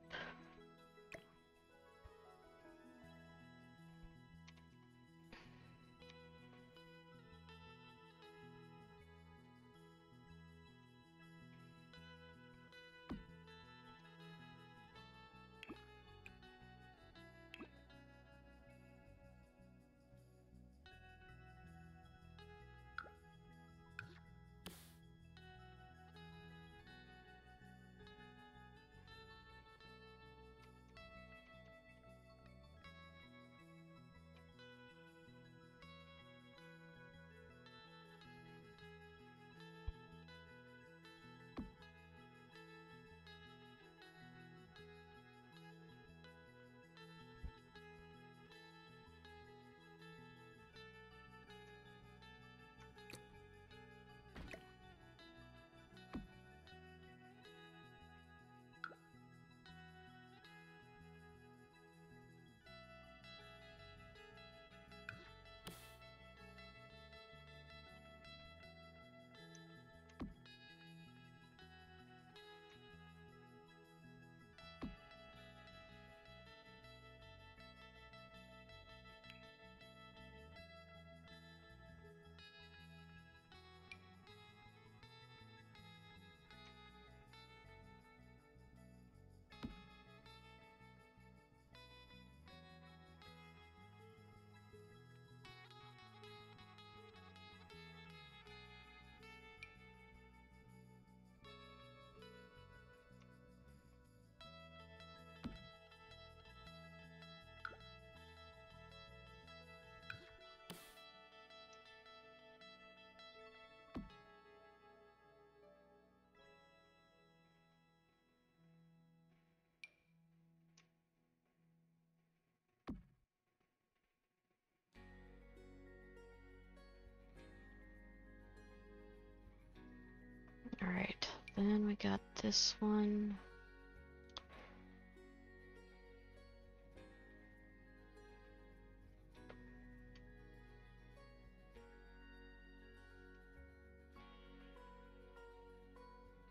Alright, then we got this one.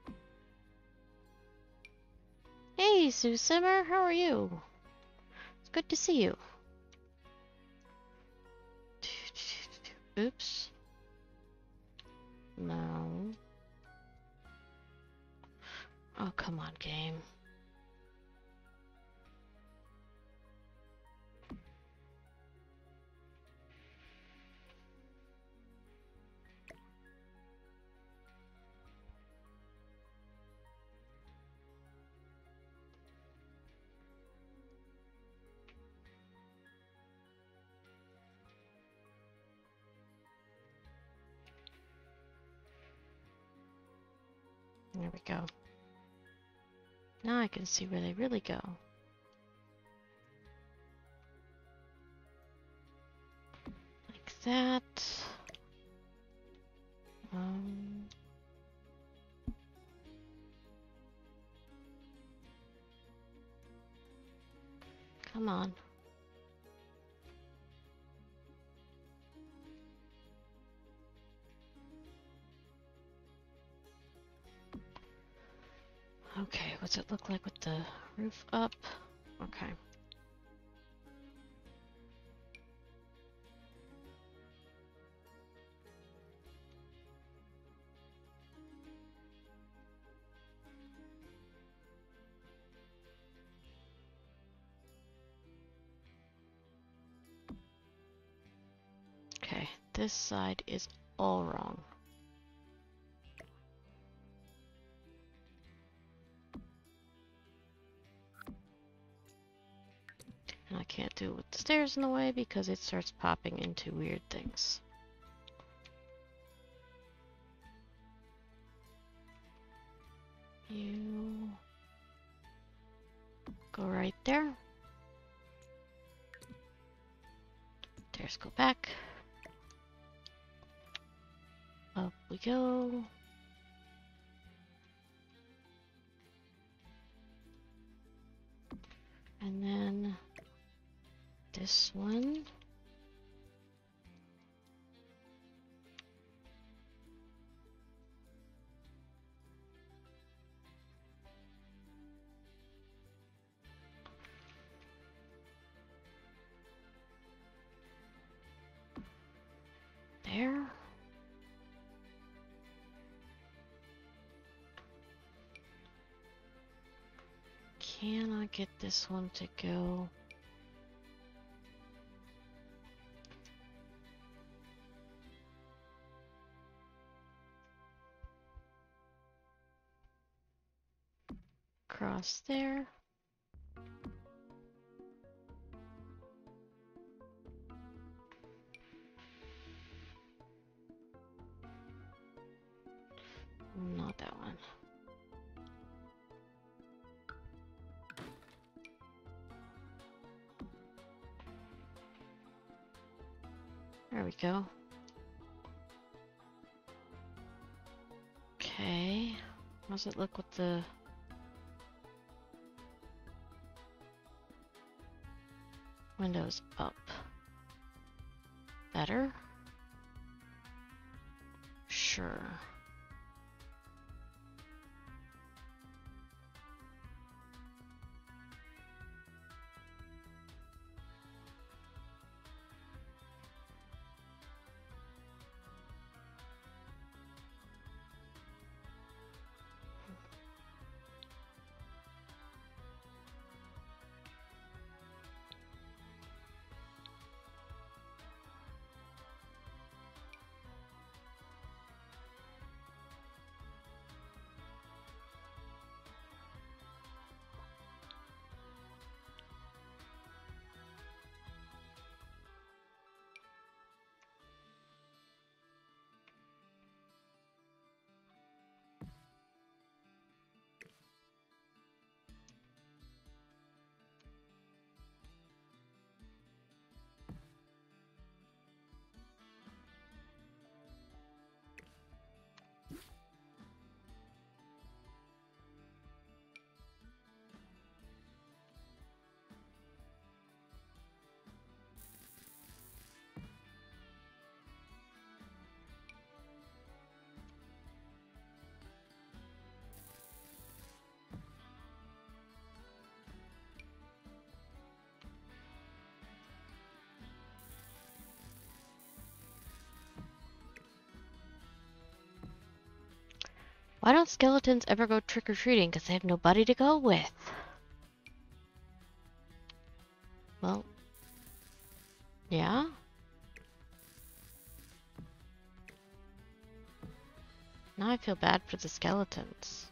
Hey, Sue Simmer, how are you? Good to see you. Oops. No. Oh, come on, game. There we go. Now I can see where they really go. Like that. Come on. Okay, what's it look like with the roof up? Okay. Okay, this side is all wrong. And I can't do it with the stairs in the way because it starts popping into weird things. You go right there. Stairs go back. Up we go. And then this one. There. Can I get this one to go? Across there. Not that one. There we go. Okay. How's it look with the windows up? Better? Sure. Why don't skeletons ever go trick-or-treating? Because they have nobody to go with. Well, yeah? Now I feel bad for the skeletons.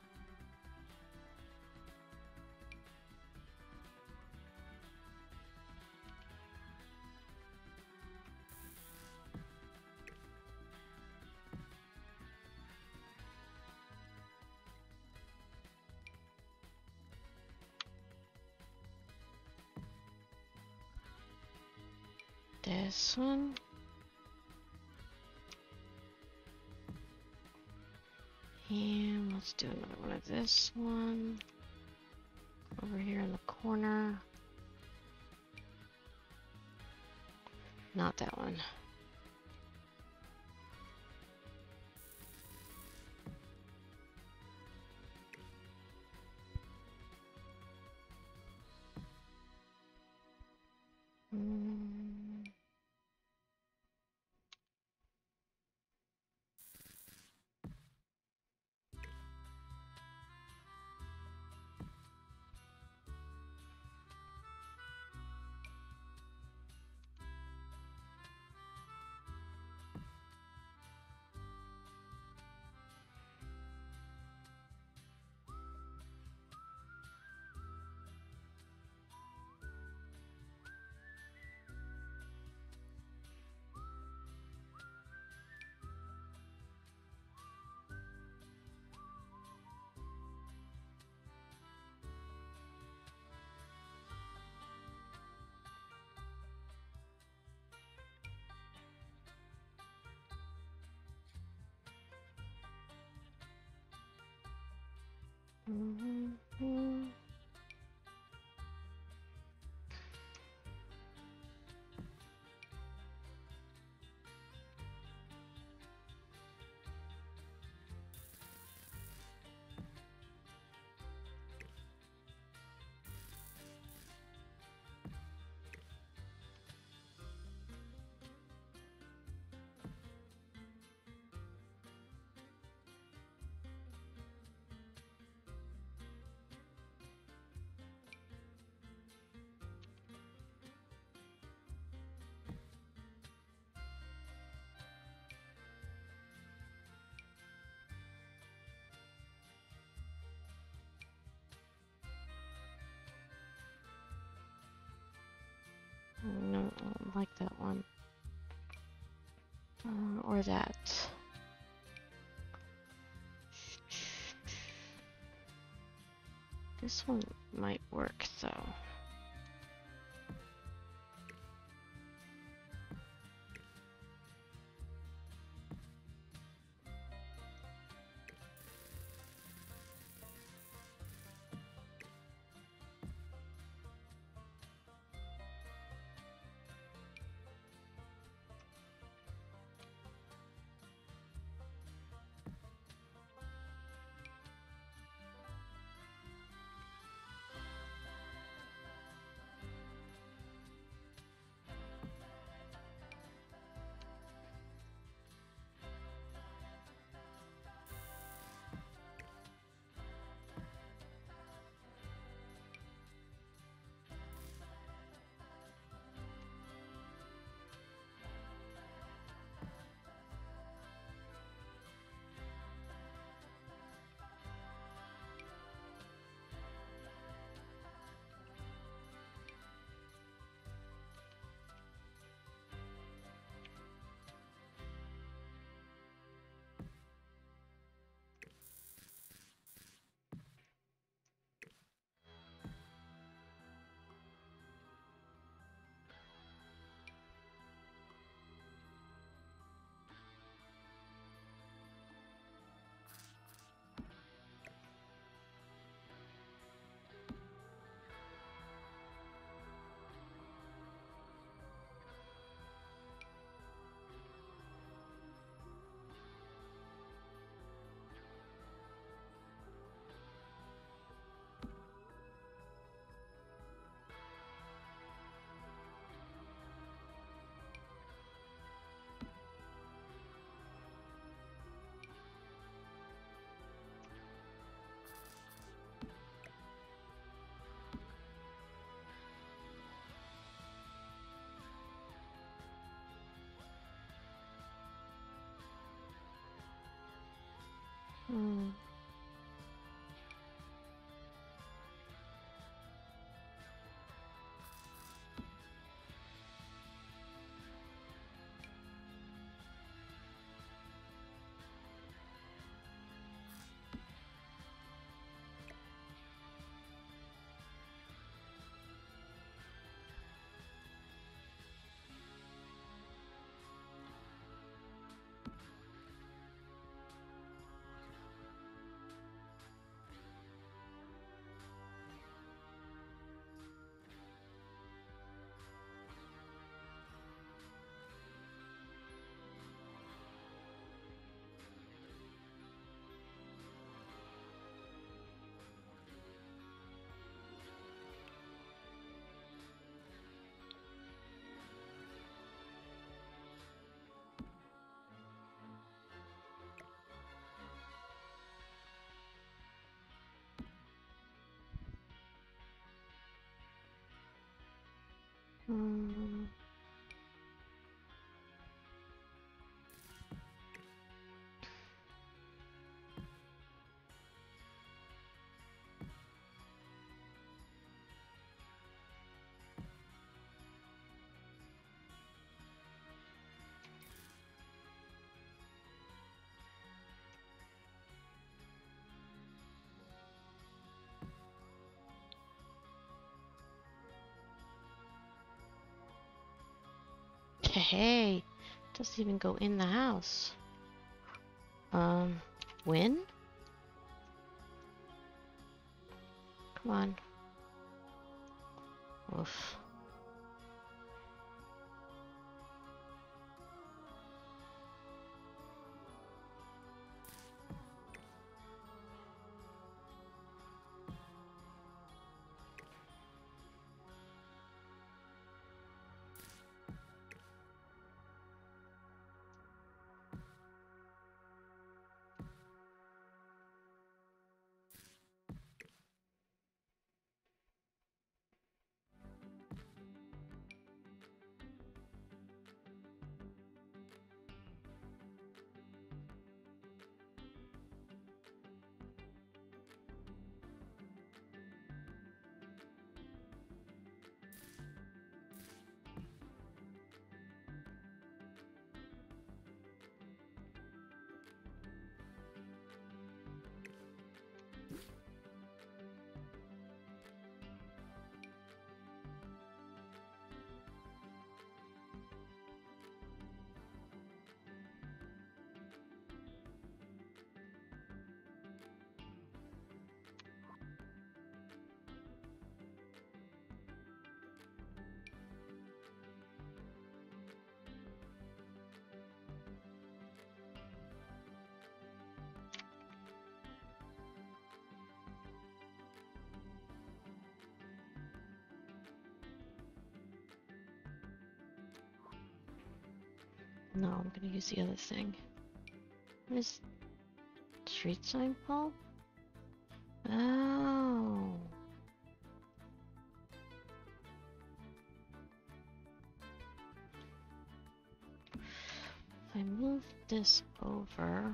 This one. And let's do another one of this one. Over here in the corner. Not that one. No, I don't like that one. Or that. This one might work, though. Hmm. Hmm. Hey, doesn't even go in the house. Um, win? Come on. Oof. No, I'm gonna use the other thing. What is street sign pole? Oh. If I move this over.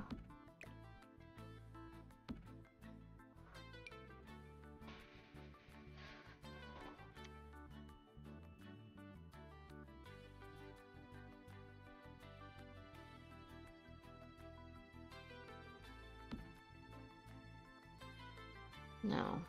No.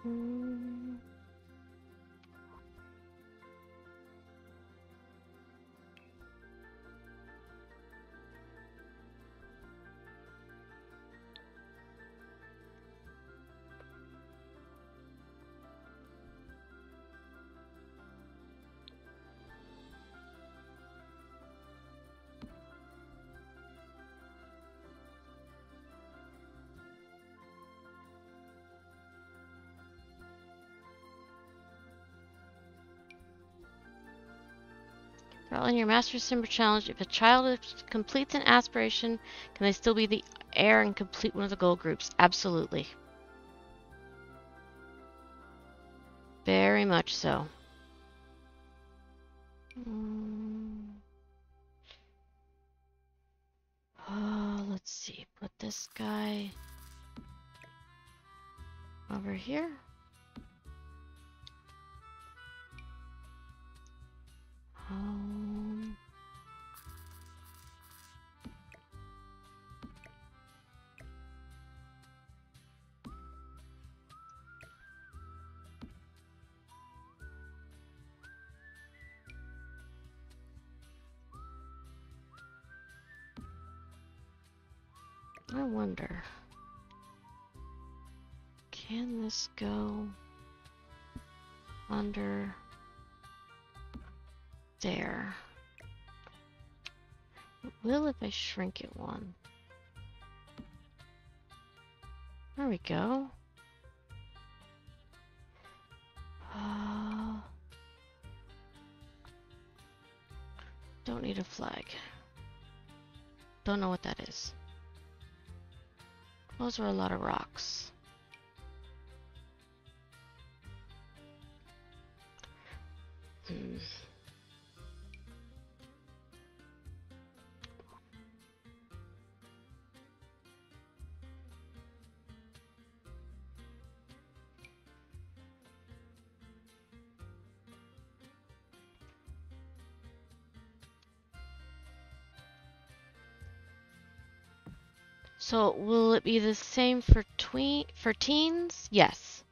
Hmm. In your Master Simber challenge, if a child completes an aspiration, can they still be the heir and complete one of the goal groups? Absolutely. Very much so. Let's see. Put this guy over here. I wonder, can this go under there? It will if I shrink it one. There we go. Don't need a flag. Don't know what that is. Those are a lot of rocks. So will it be the same for teens? Yes.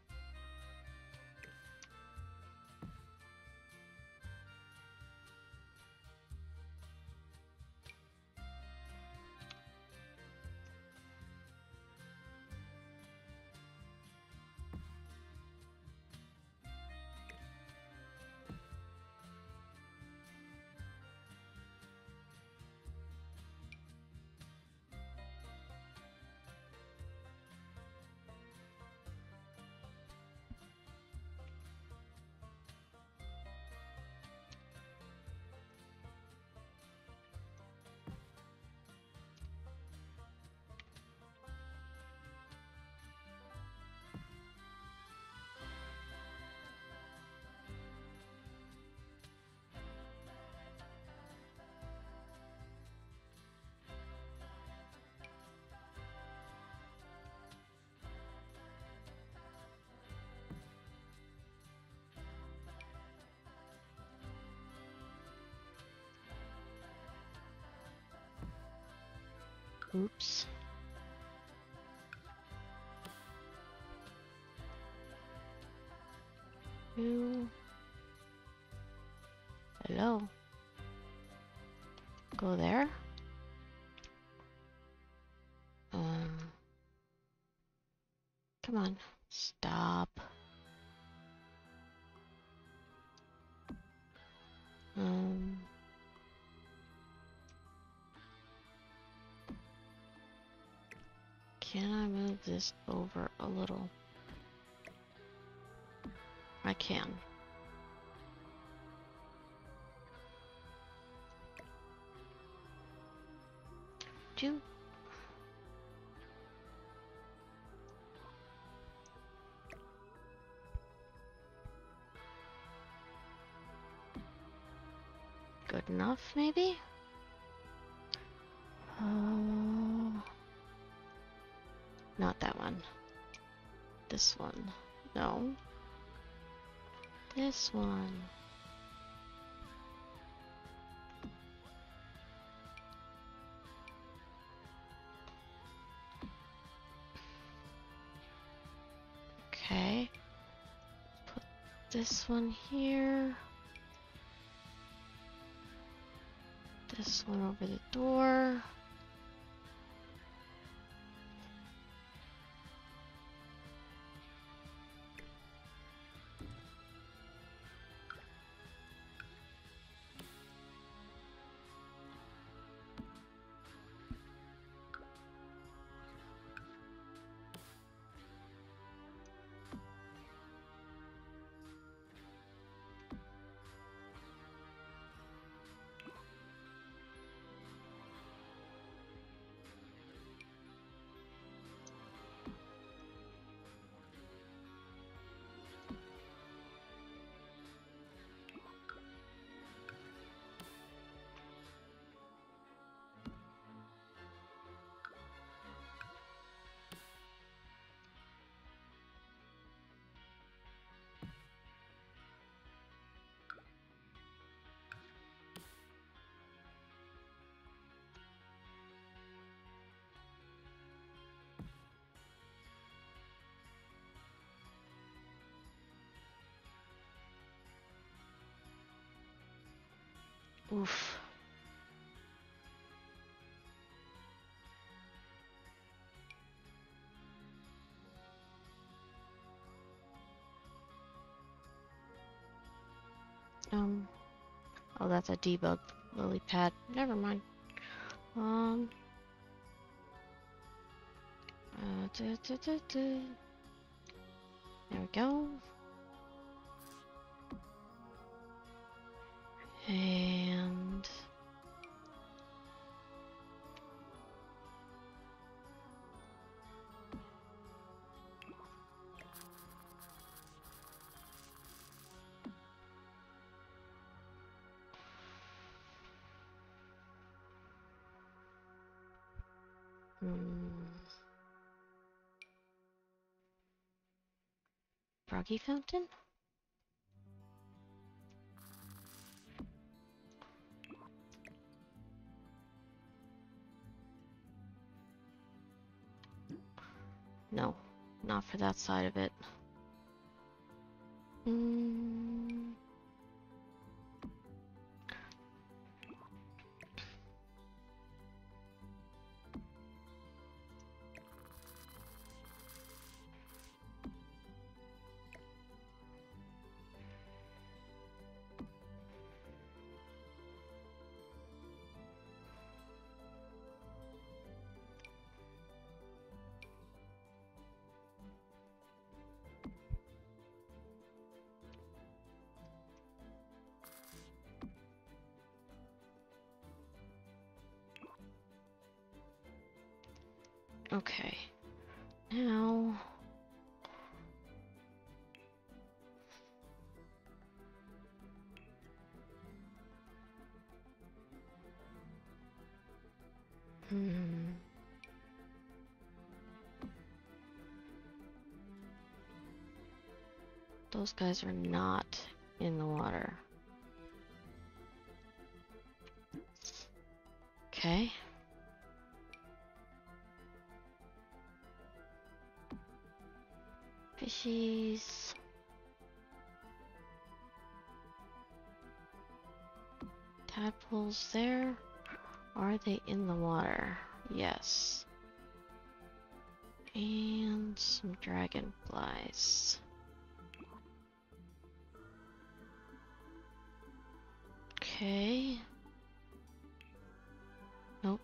Oops. Hello. Go there. Come on. Stop. Can I move this over a little? I can. Do. Good enough, maybe? Not that one. This one. No. This one. Okay. this one here. This one over the door. Oof. Oh, that's a debug lily pad. Never mind. There we go. And Froggy Fountain? No, not for that side of it. Okay, now those guys are not in the water. Okay. Fishies. Tadpoles there. Are they in the water? Yes. And some dragonflies. Okay. Nope.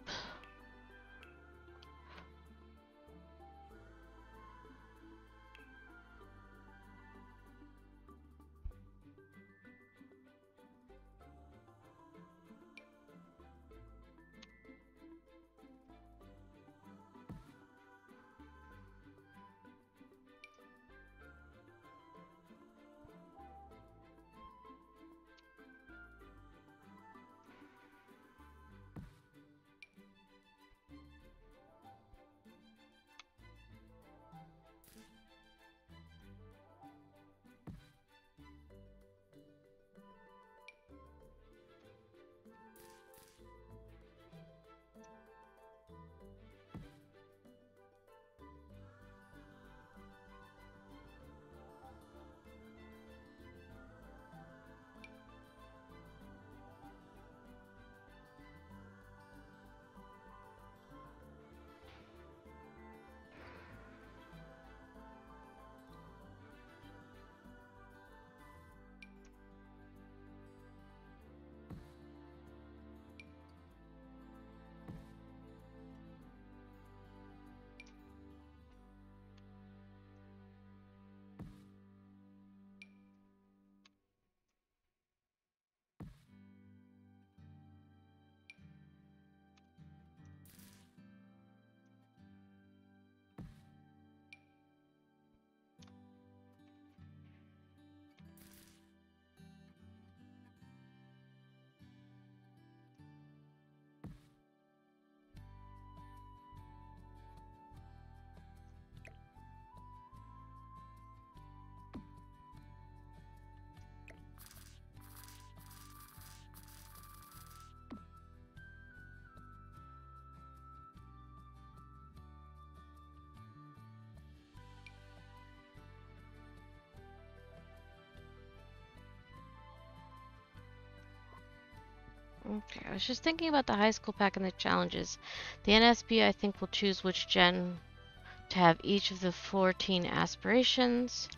Okay, I was just thinking about the high school pack and the challenges. The NSB, I think, will choose which gen to have each of the 14 aspirations.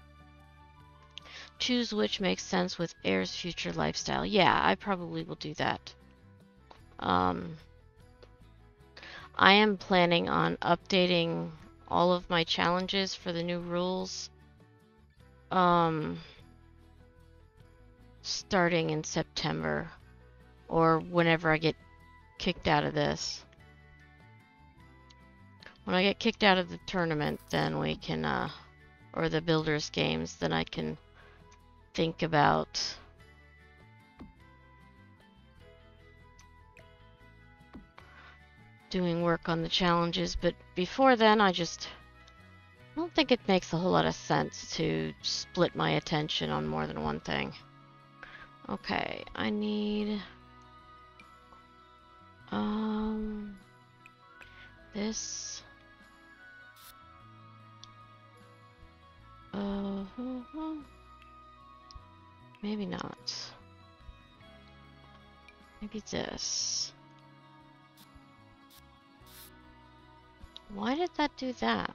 Choose which makes sense with heir's future lifestyle. Yeah, I probably will do that. I am planning on updating all of my challenges for the new rules. Starting in September or whenever I get kicked out of this. When I get kicked out of the tournament, then we can, or the Builders games, then I can think about doing work on the challenges. But before then, I don't think it makes a whole lot of sense to split my attention on more than one thing. Okay, I need this. Maybe not. Maybe this. Why did that do that?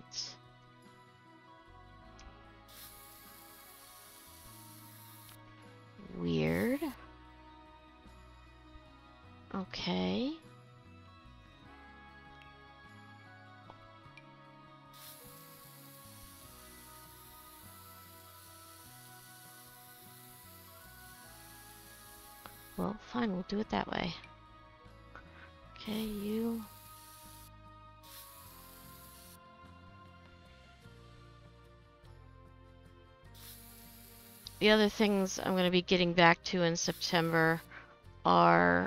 Weird. Okay. Well, fine, we'll do it that way. Okay, you. The other things I'm going to be getting back to in September are,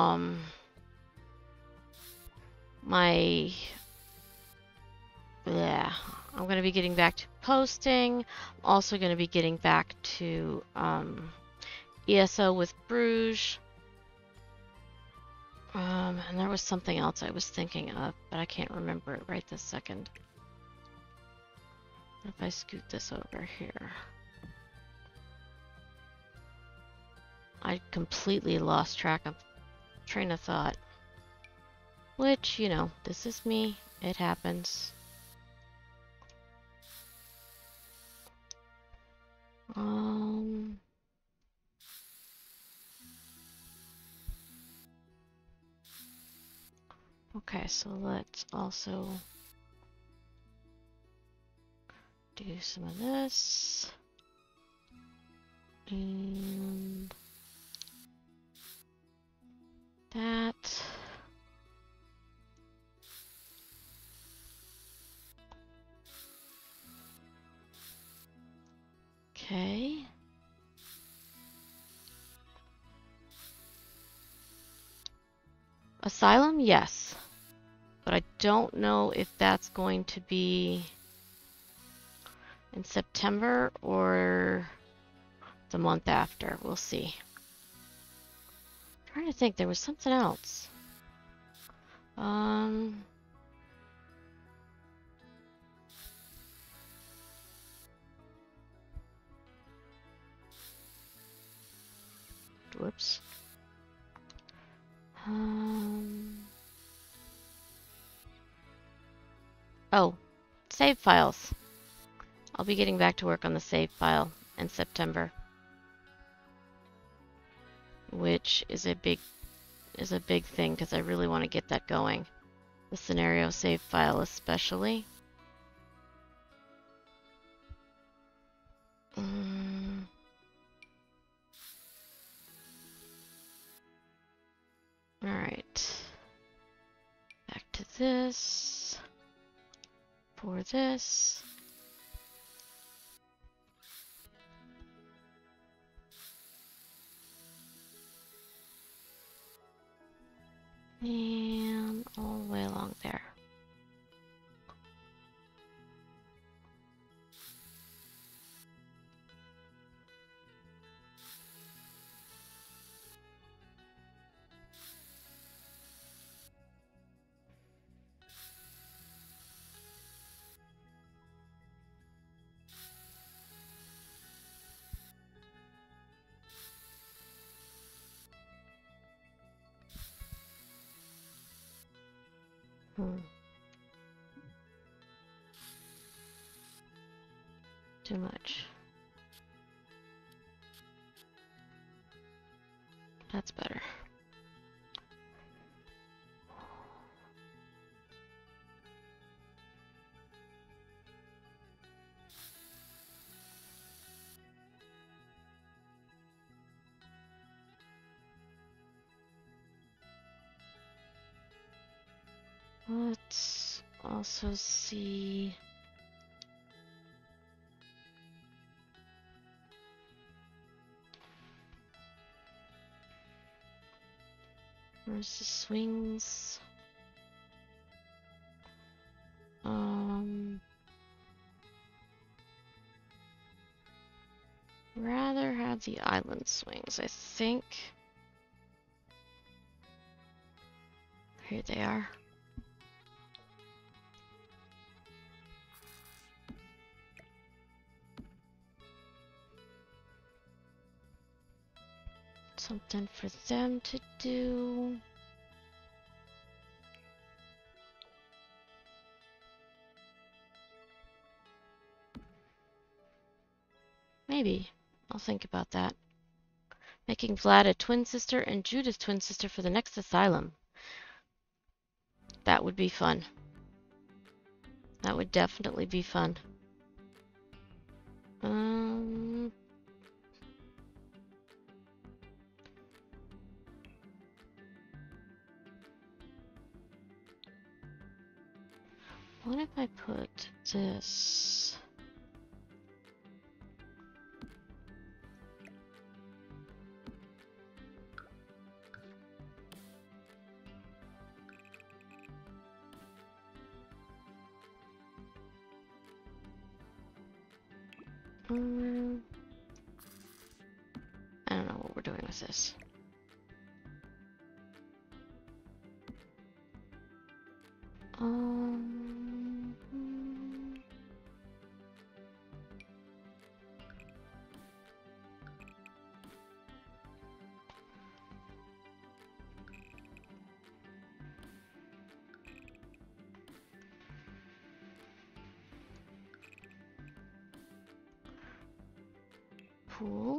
I'm going to be getting back to posting. I'm also going to be getting back to, ESO with Bruges. And there was something else I was thinking of, but I can't remember it right this second. If I scoot this over here. I completely lost track of train of thought. Which, you know, this is me. It happens. Okay, so let's also do some of this. And that. Okay. Asylum, yes. But I don't know if that's going to be in September or the month after. We'll see. I'm trying to think, there was something else. Whoops. Oh, save files. I'll be getting back to work on the save file in September, which is a big thing because I really want to get that going. The scenario save file especially. Alright. Back to this. For this. And all the way along there. Hmm. Too much. That's better. Let's also see. Where's the swings? Rather have the island swings, I think. Here they are. Something for them to do. Maybe. I'll think about that. Making Vlad a twin sister and Judith twin sister for the next asylum. That would be fun. That would definitely be fun. What if I put this? I don't know what we're doing with this. Pool.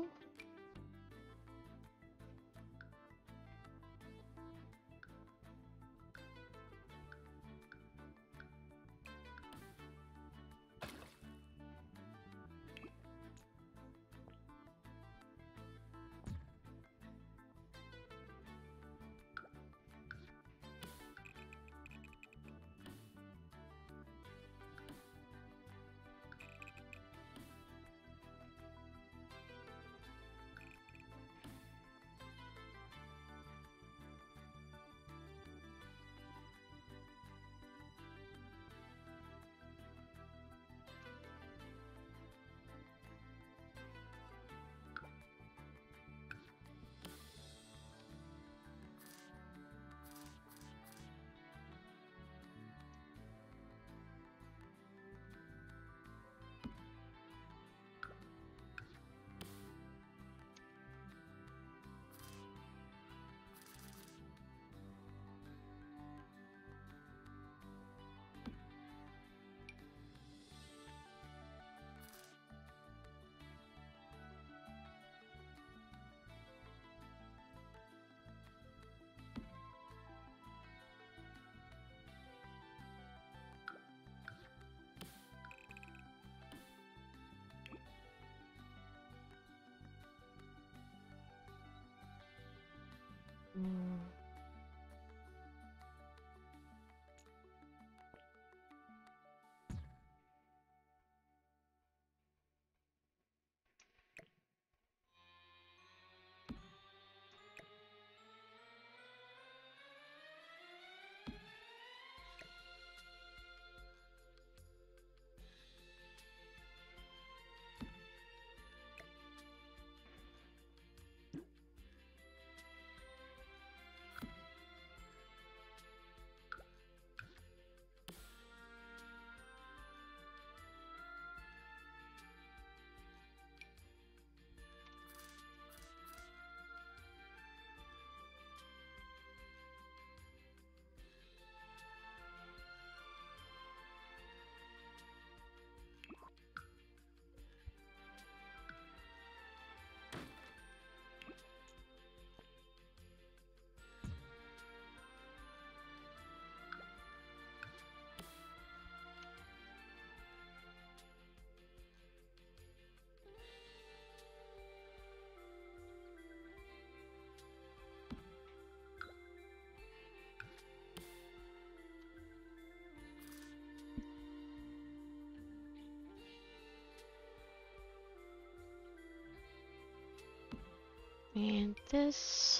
And this.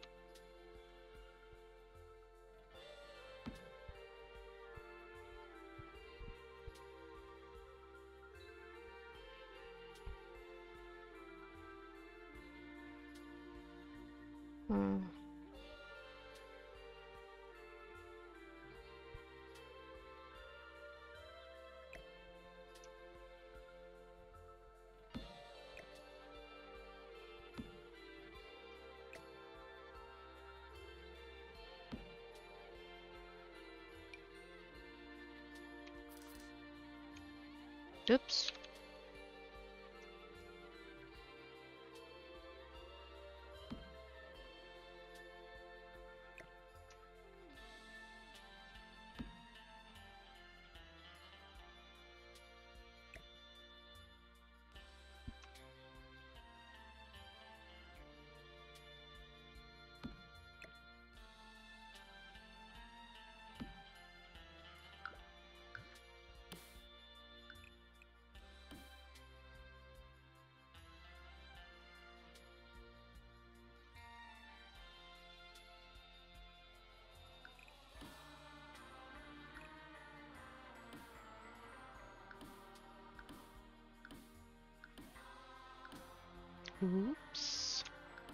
Oops. Oops.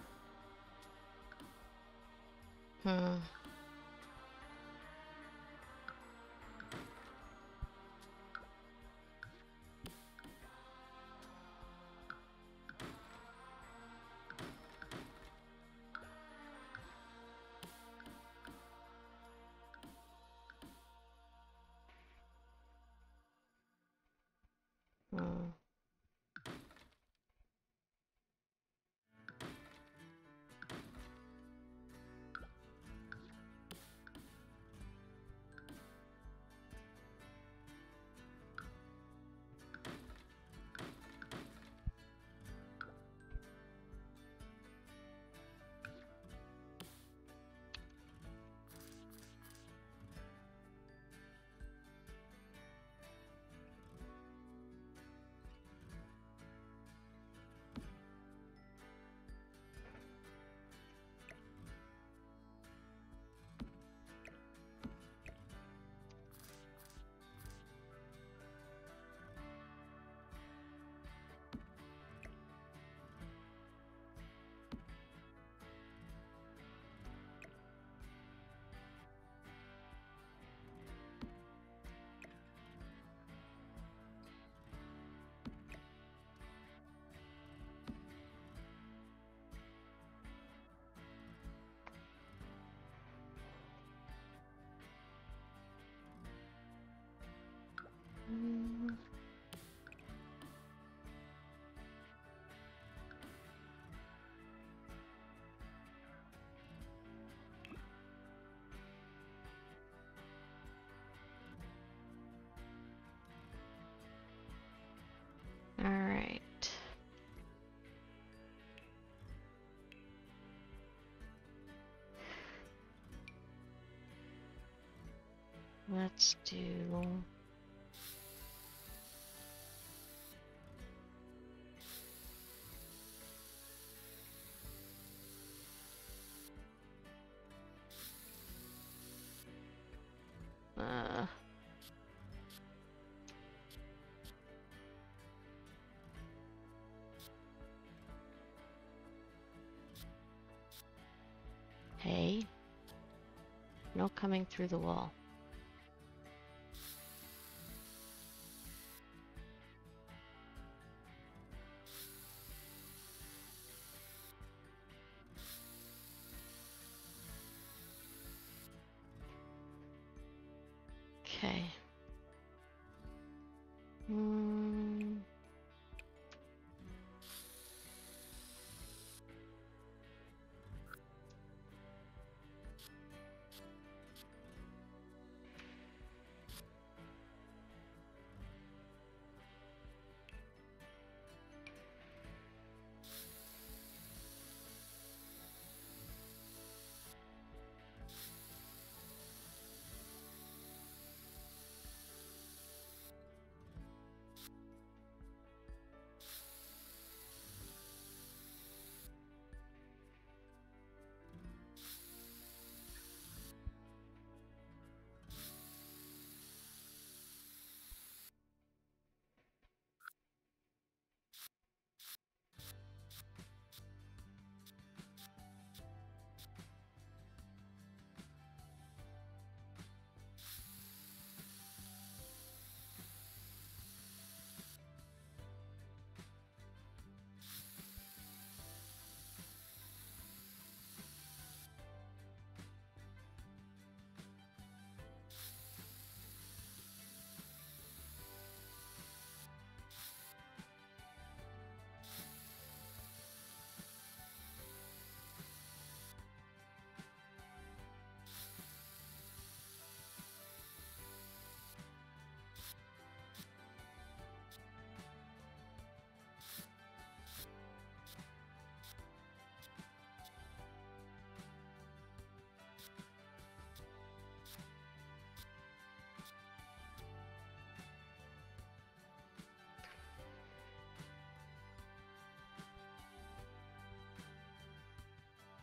All right. Let's do... Hey, no coming through the wall. Okay.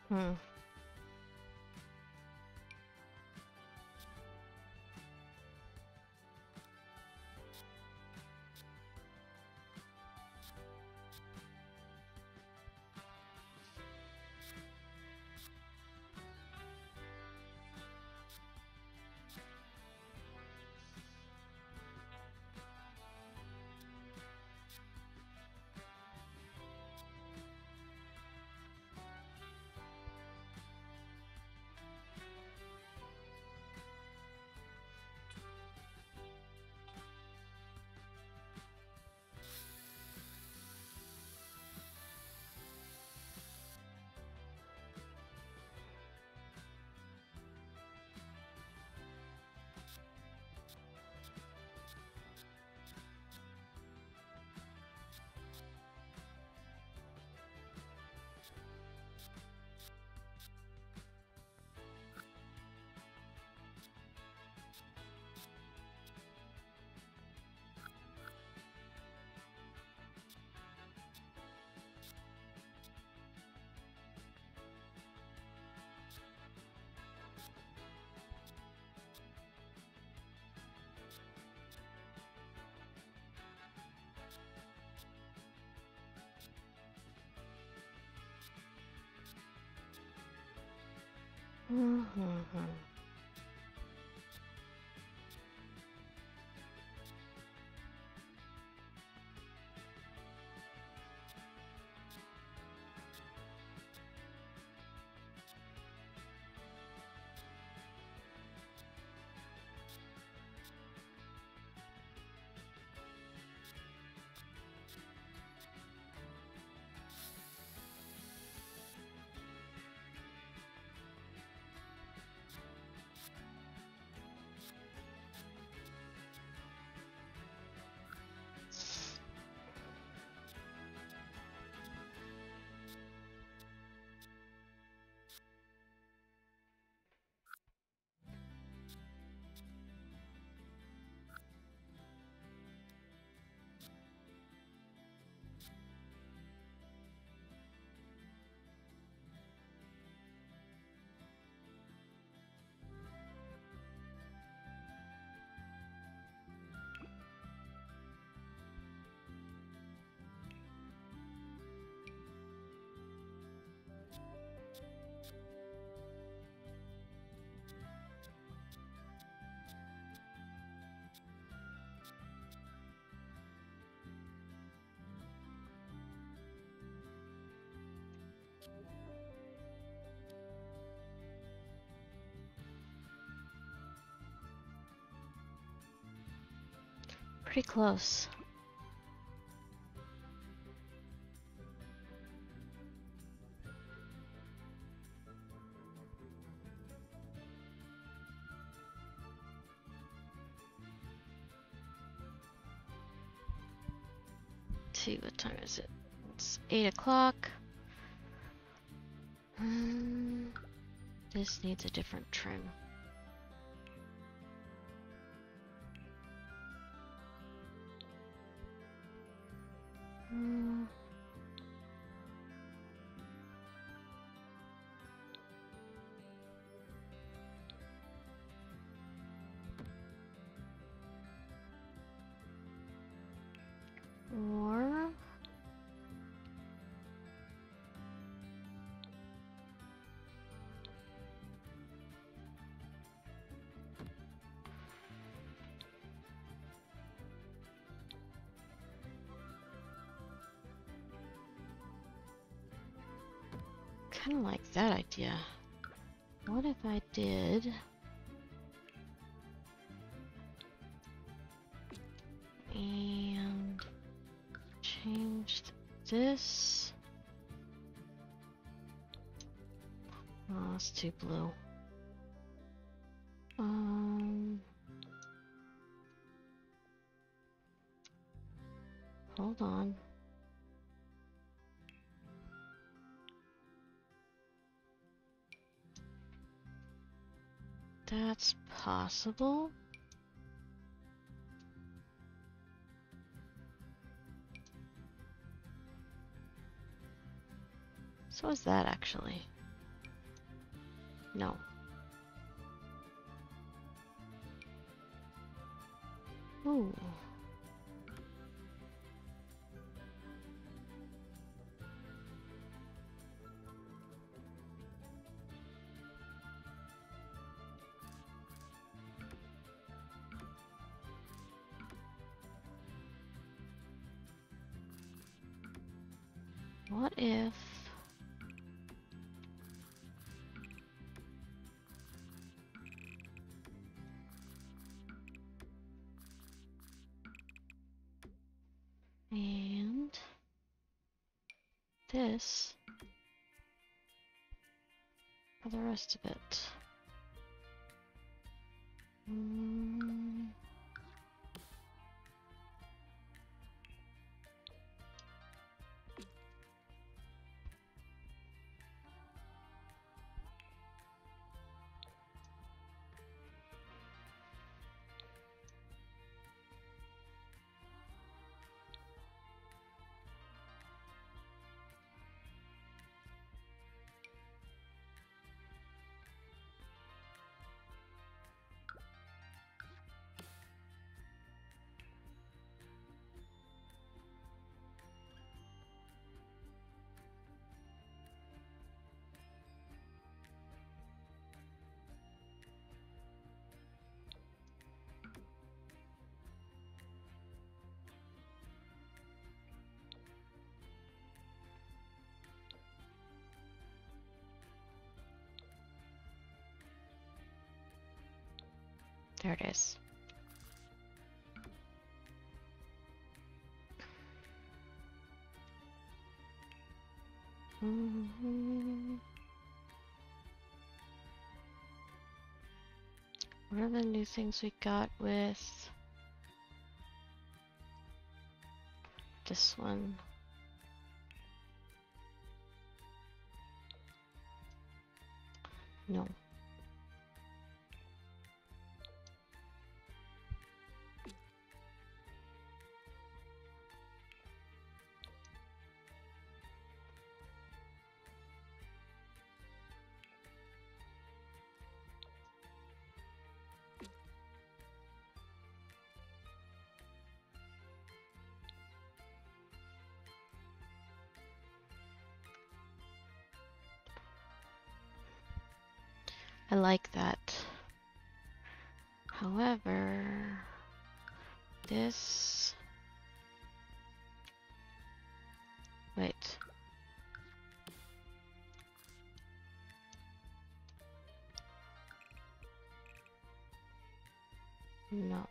Hmm. Mm-hmm. Pretty close. Let's see, what time is it? It's 8 o'clock. This needs a different trim. Or kind of like that idea. What if I did and changed this? Oh, it's too blue. Hold on. That's possible. So is that actually. No. Ooh. What if... And... this... for the rest of it. There it is. What are the new things we got with this one? No. I like that. However, this... Wait. No.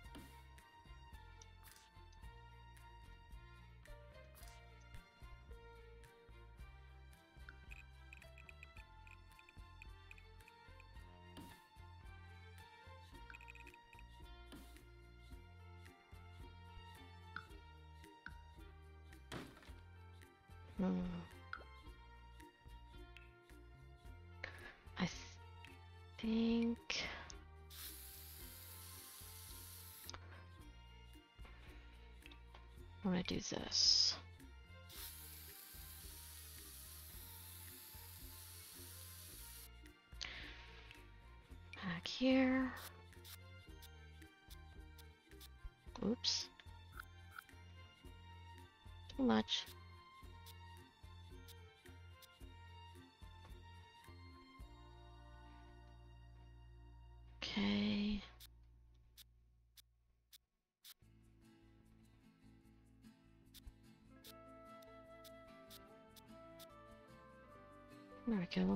I think I'm gonna do this. Back here. Oops. Too much. Okay. There we go.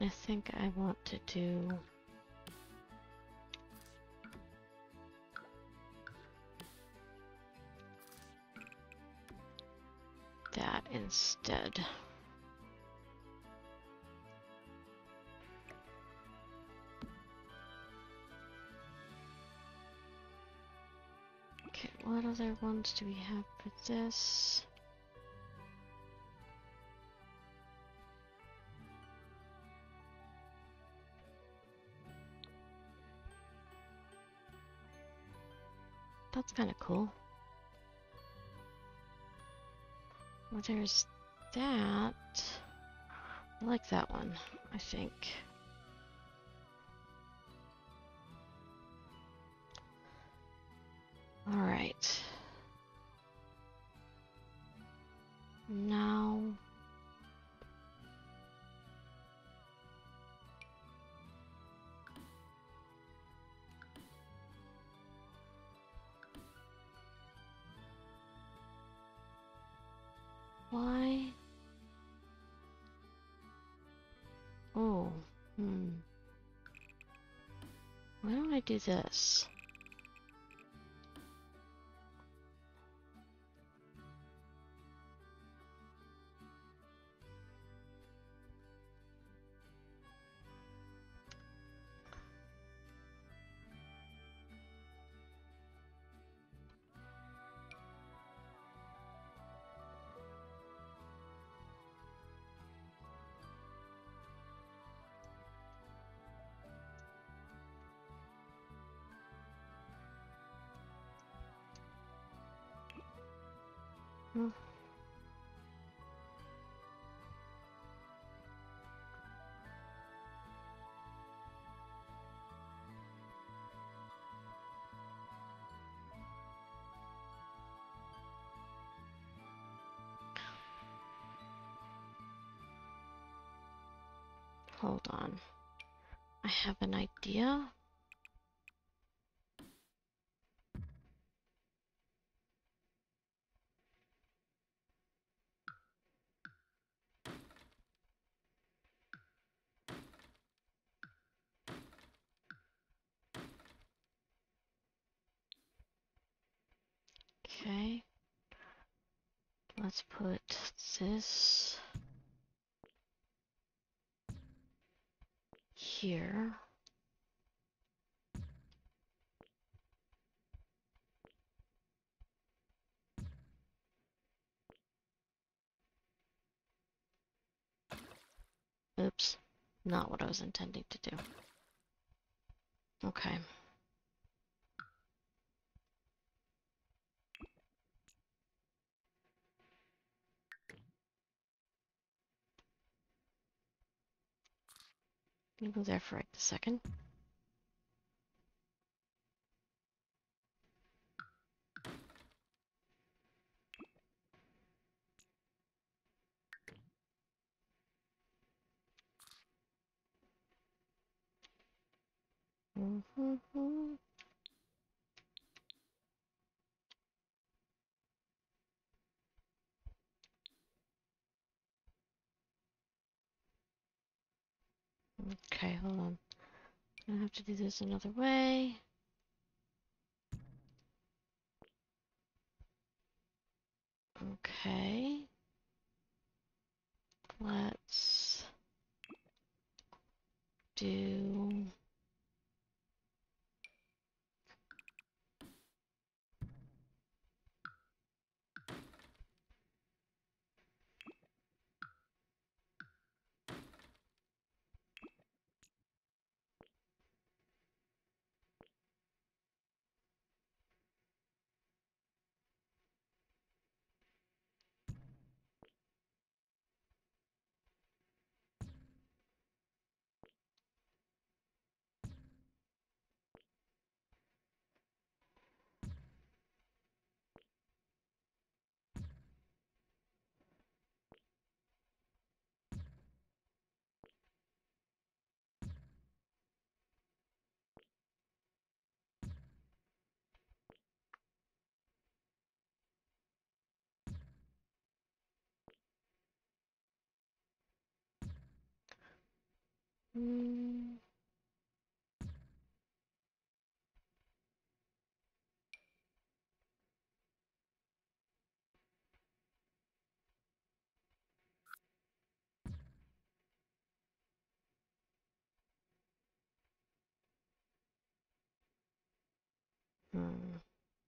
I think I want to do that instead. Okay, what other ones do we have for this? That's kind of cool. Well, there's that. I like that one, I think. All right. Now, why? Oh, why don't I do this? Hmm. Hold on. I have an idea. Okay. Let's put this here. Oops. Not what I was intending to do. Okay. I'm gonna go there for like a second. Okay, hold on. I have to do this another way. Okay. Let's do Mm. Hmm.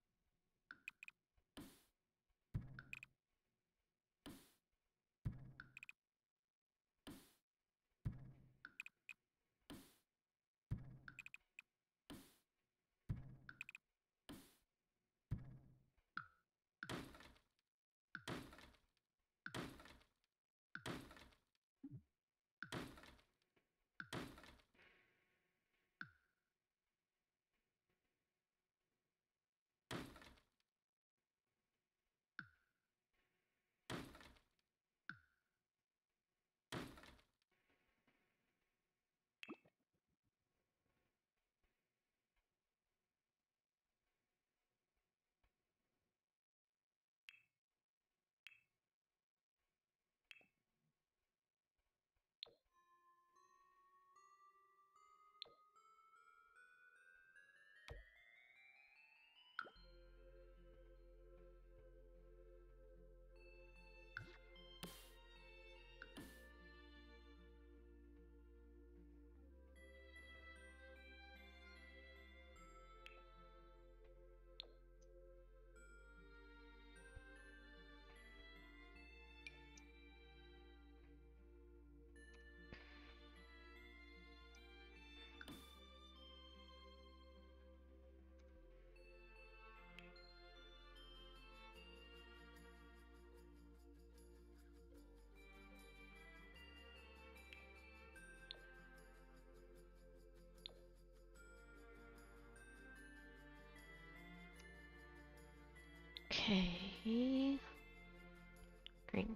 Okay. Green.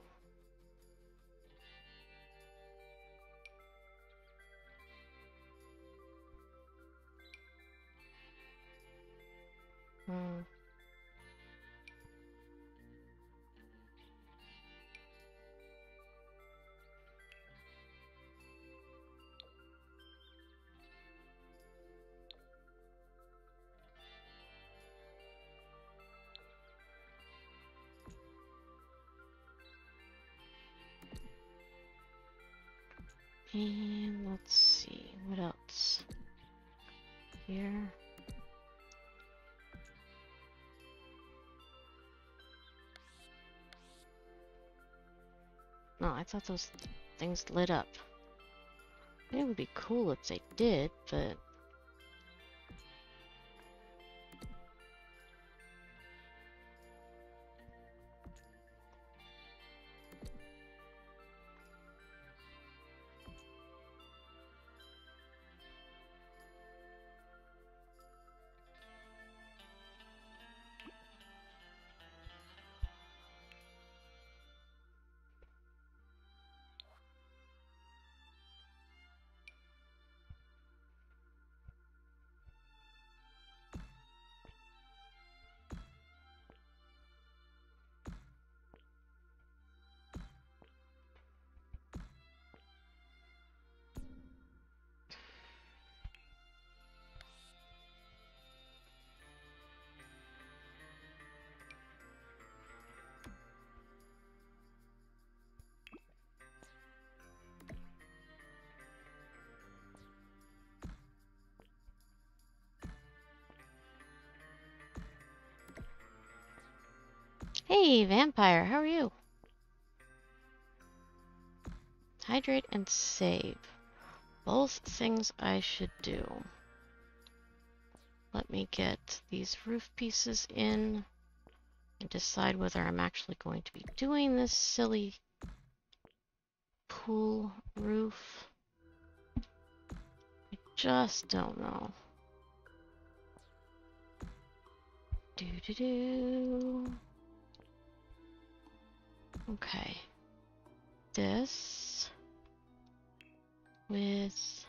Hmm. And let's see, what else? Here. No, I thought those things lit up. It would be cool if they did, but... Hey, vampire, how are you? Hydrate and save. Both things I should do. Let me get these roof pieces in and decide whether I'm actually going to be doing this silly pool roof. I just don't know. Do. Okay. This with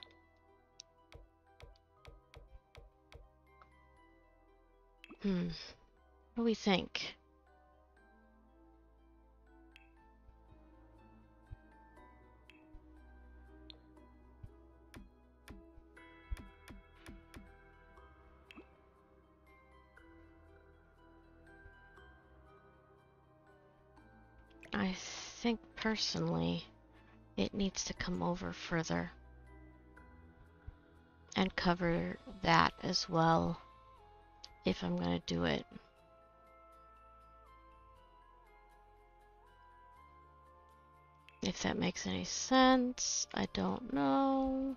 what do we think? I think personally it needs to come over further and cover that as well if I'm going to do it. If that makes any sense, I don't know.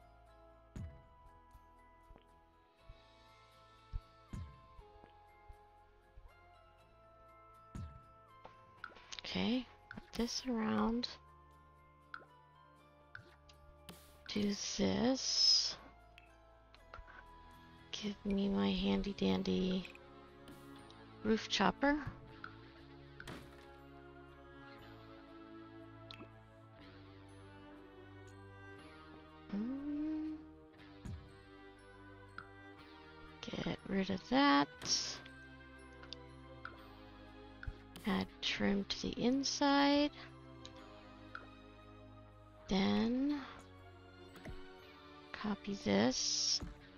Okay, put this around. Do this. Give me my handy dandy roof chopper. Get rid of that. Add trim to the inside. Then copy this.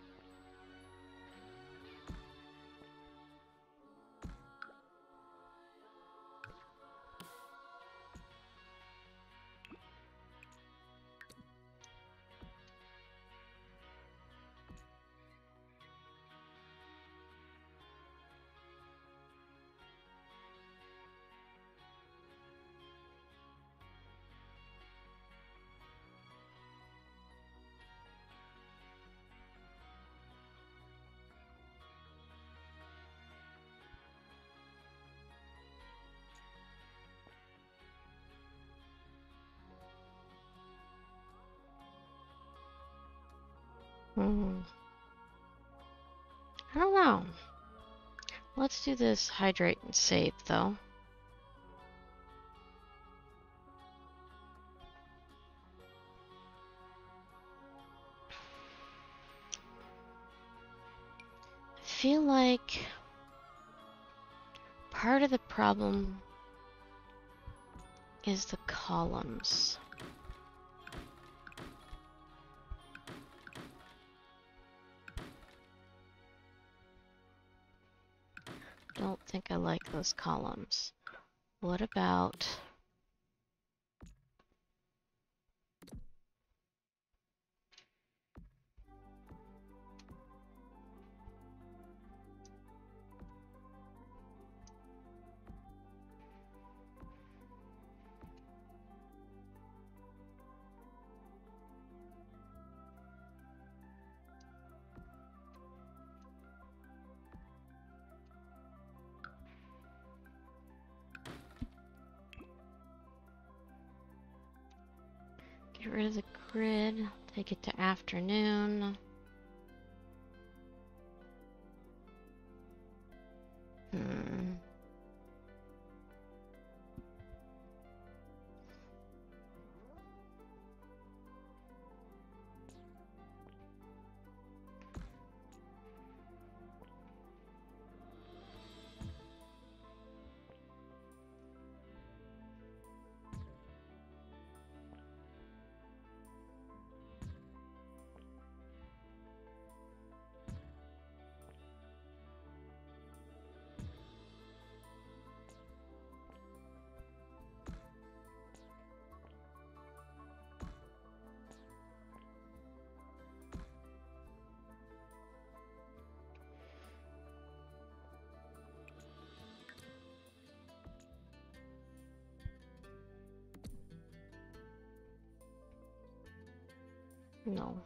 I don't know. Let's do this hydrate and save though. I feel like part of the problem is the columns. Don't think I like those columns. What about get rid of the grid, take it to afternoon. No.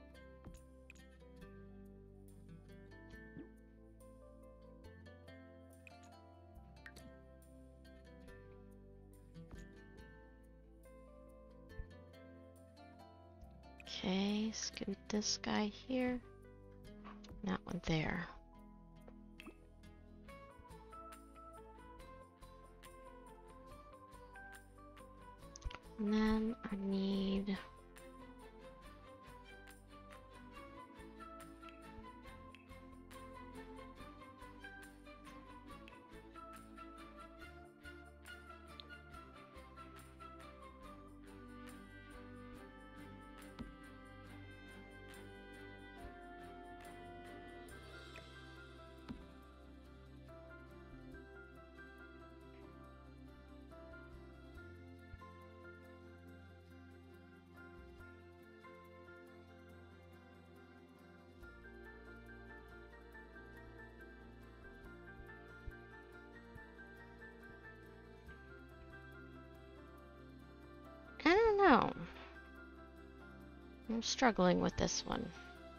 Okay, scoot this guy here. That one there. And then I need I'm struggling with this one.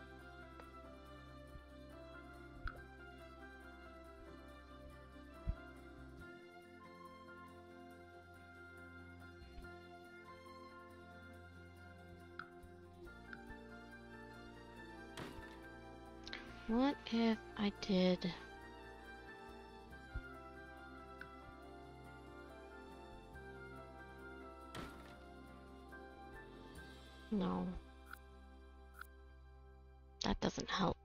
What if I did... No. That doesn't help.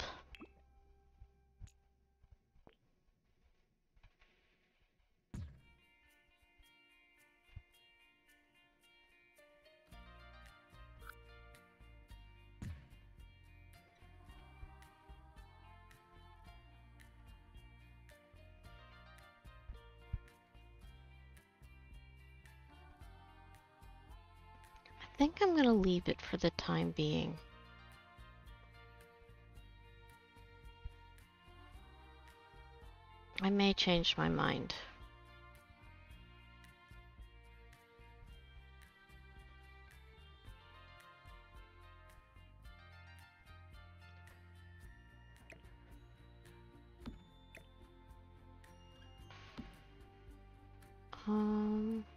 I think I'm gonna leave it for the time being. I may change my mind. Um...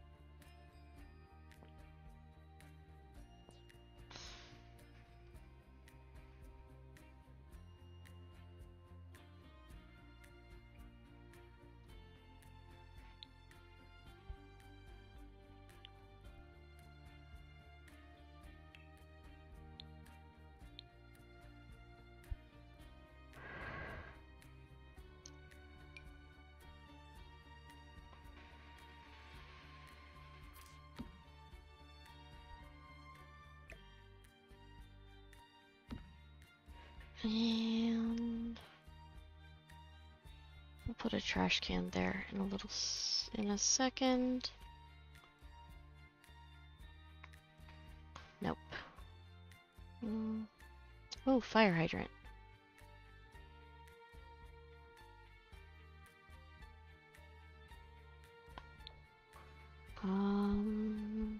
And we'll put a trash can there in a little in a second. Nope. Oh, fire hydrant. Um,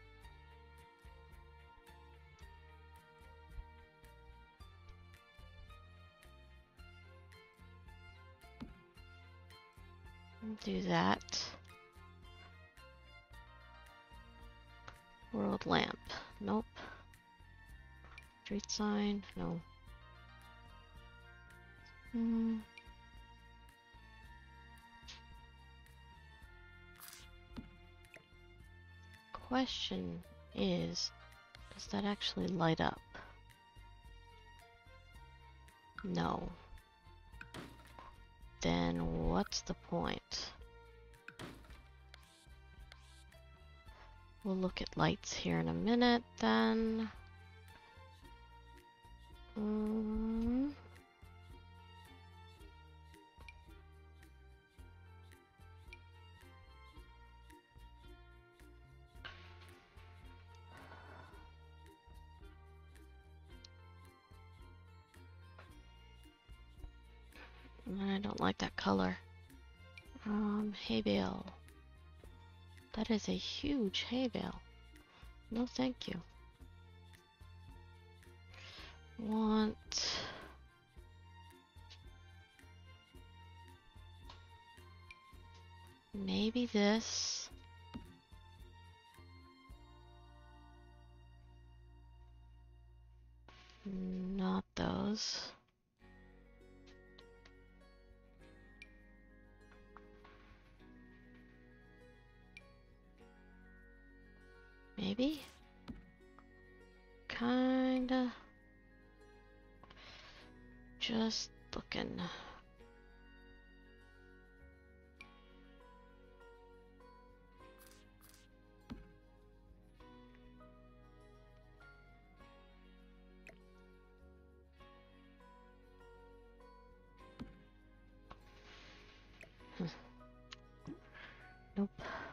do that. World lamp. Nope. Street sign. No. Question is, does that actually light up? No. Then what's the point? We'll look at lights here in a minute then. I don't like that color. Hay bale. That is a huge hay bale. No, thank you. Want... maybe this. Not those. Maybe? Kinda. Just looking. Nope.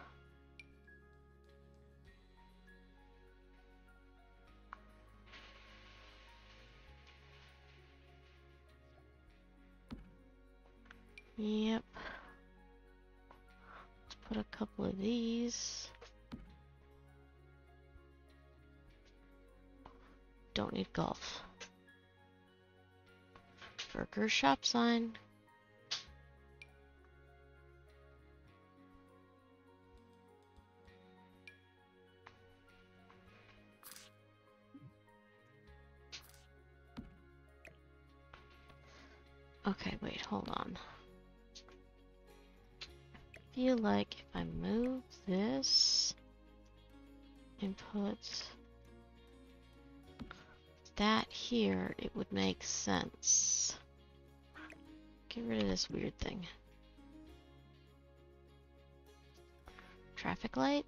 Yep. Let's put a couple of these. don't need golf. Burger shop sign. Okay, wait, hold on. I feel like if I move this and put that here, it would make sense. Get rid of this weird thing. Traffic light.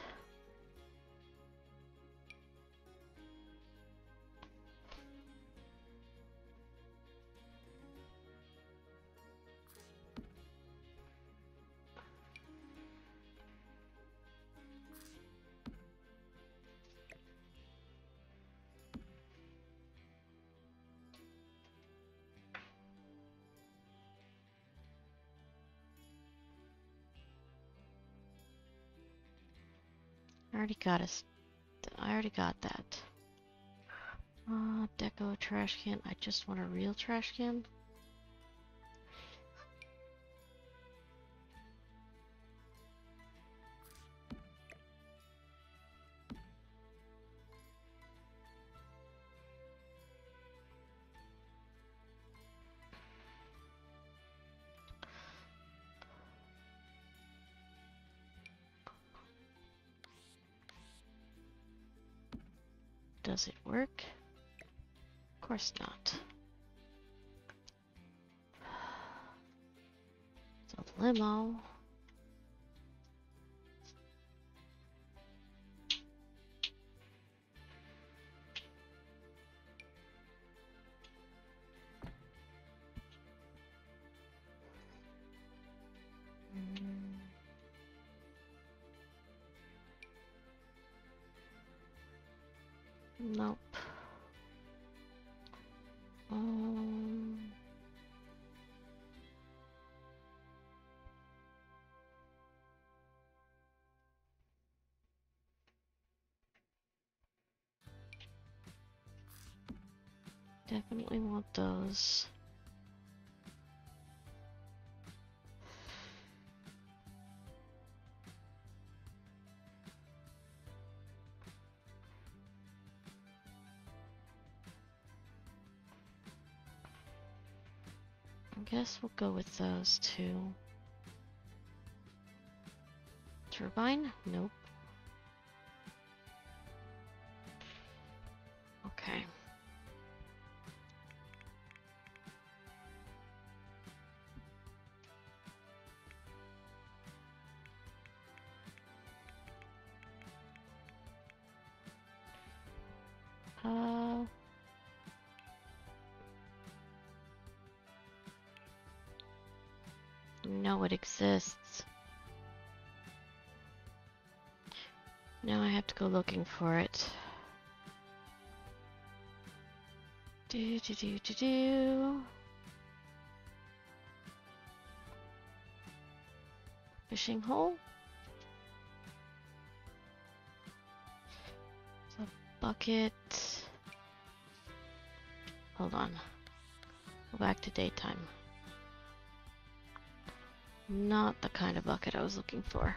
I already got that. Deco trash can. I just want a real trash can. Does it work? Of course not. It's a limo. Nope. Definitely want those. I guess we'll go with those two. Turbine? Nope. Okay. No, it exists. Now I have to go looking for it. Do. Fishing hole? It's a bucket. Hold on. Go back to daytime. Not the kind of bucket I was looking for.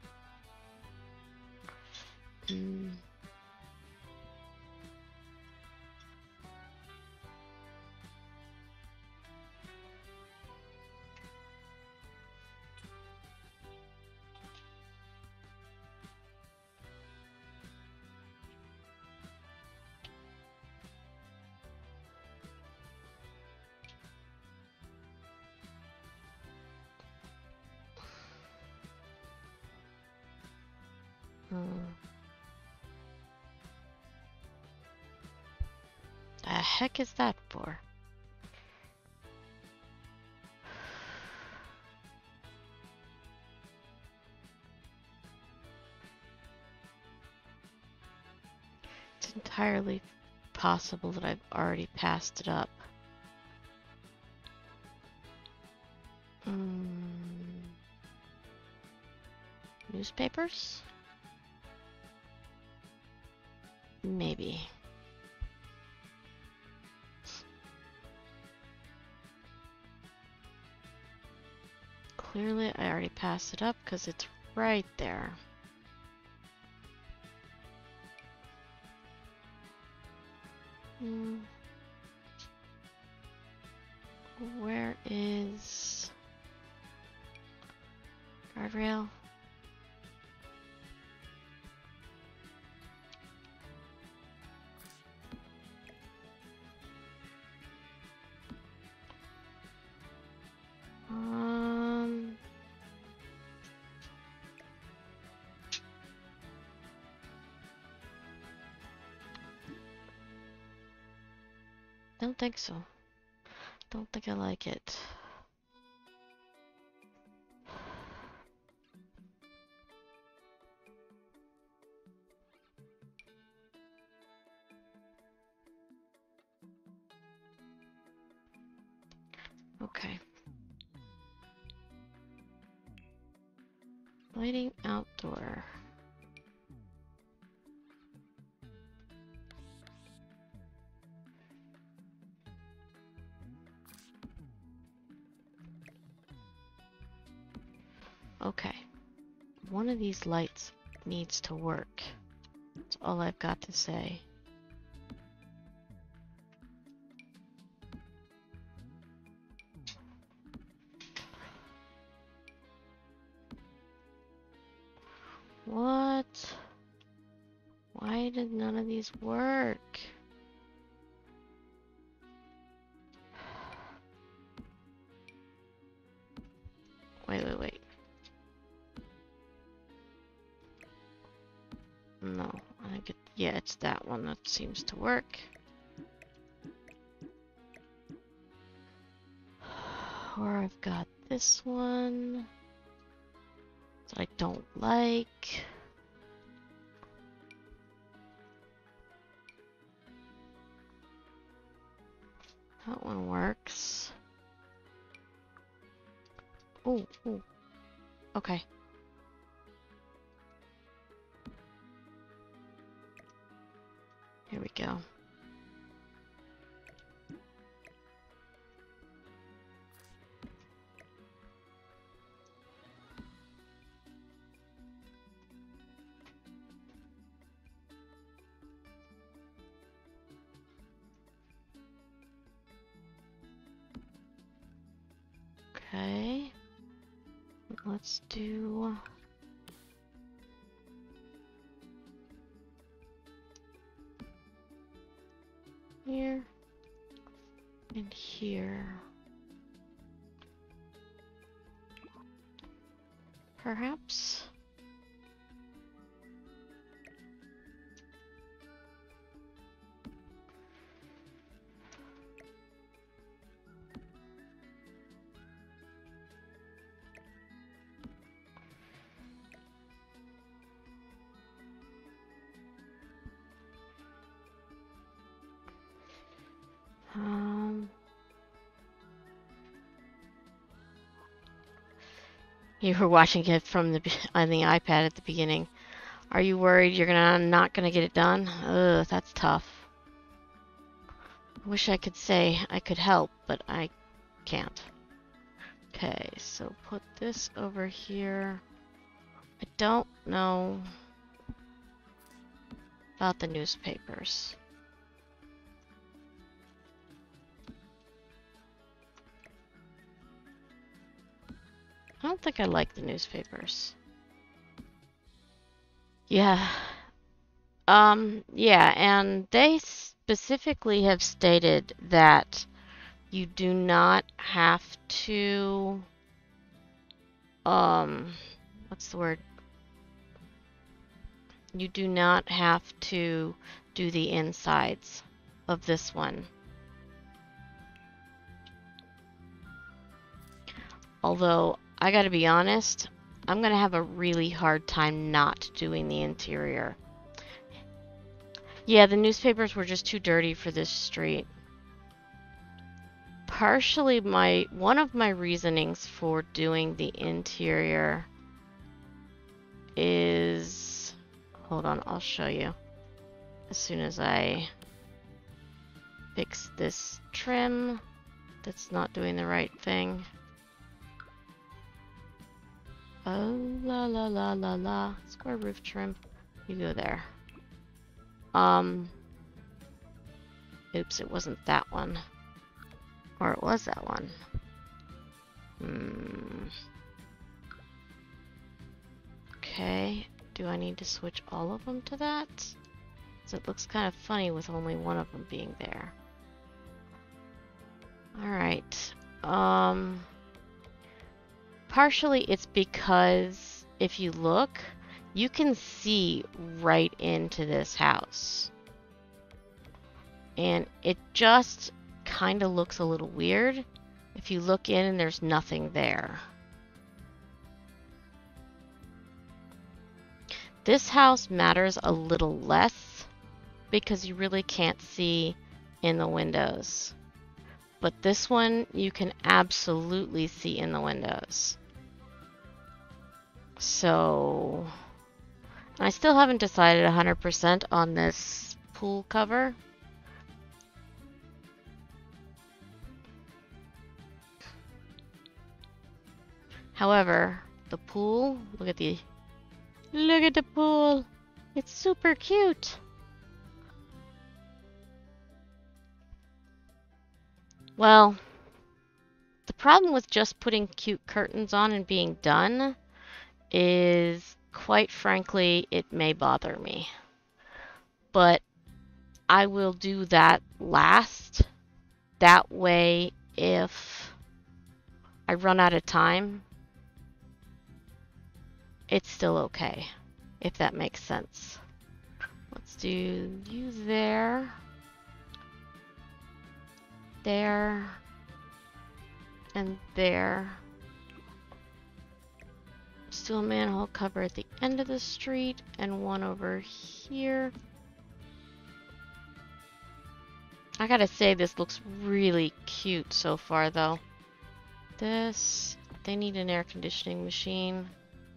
The heck is that for? It's entirely possible that I've already passed it up. Newspapers? Maybe. Clearly, I already passed it up because it's right there. Where is guardrail? Don't think so. Don't think I like it. Okay. Lighting outdoor. Okay. One of these lights needs to work. That's all I've got to say. What? Why did none of these work? Wait. No, I think yeah, it's that one that seems to work. Or I've got this one that I don't like. That one works. Ooh. Okay. Here we go. Okay. Let's do here and here. Perhaps. You were watching it from on the iPad at the beginning. Are you worried you're not gonna get it done? Ugh, that's tough. I wish I could say I could help, but I can't. Okay, so put this over here. I don't know about the newspapers. I don't think I like the newspapers. Yeah. Yeah, and they specifically have stated that you do not have to, what's the word? You do not have to do the insides of this one. Although, I gotta be honest, I'm gonna have a really hard time not doing the interior. Yeah, the newspapers were just too dirty for this street. Partially one of my reasonings for doing the interior is, hold on, I'll show you as soon as I fix this trim that's not doing the right thing. Oh, la la la la la. Square roof trim. You go there. Oops, it wasn't that one. Or it was that one. Okay. Do I need to switch all of them to that? So it looks kind of funny with only one of them being there. Alright. Partially it's because if you look, you can see right into this house. And it just kind of looks a little weird if you look in and there's nothing there. This house matters a little less because you really can't see in the windows. But this one, you can absolutely see in the windows. So, I still haven't decided 100% on this pool cover. However, the pool, look at the pool. It's super cute. Well, the problem with just putting cute curtains on and being done is, quite frankly, it may bother me. But I will do that last. That way, if I run out of time, it's still okay, if that makes sense. Let's do you there. There. And there. Steel manhole cover at the end of the street, and one over here. I gotta say, this looks really cute so far, though. This, they need an air conditioning machine.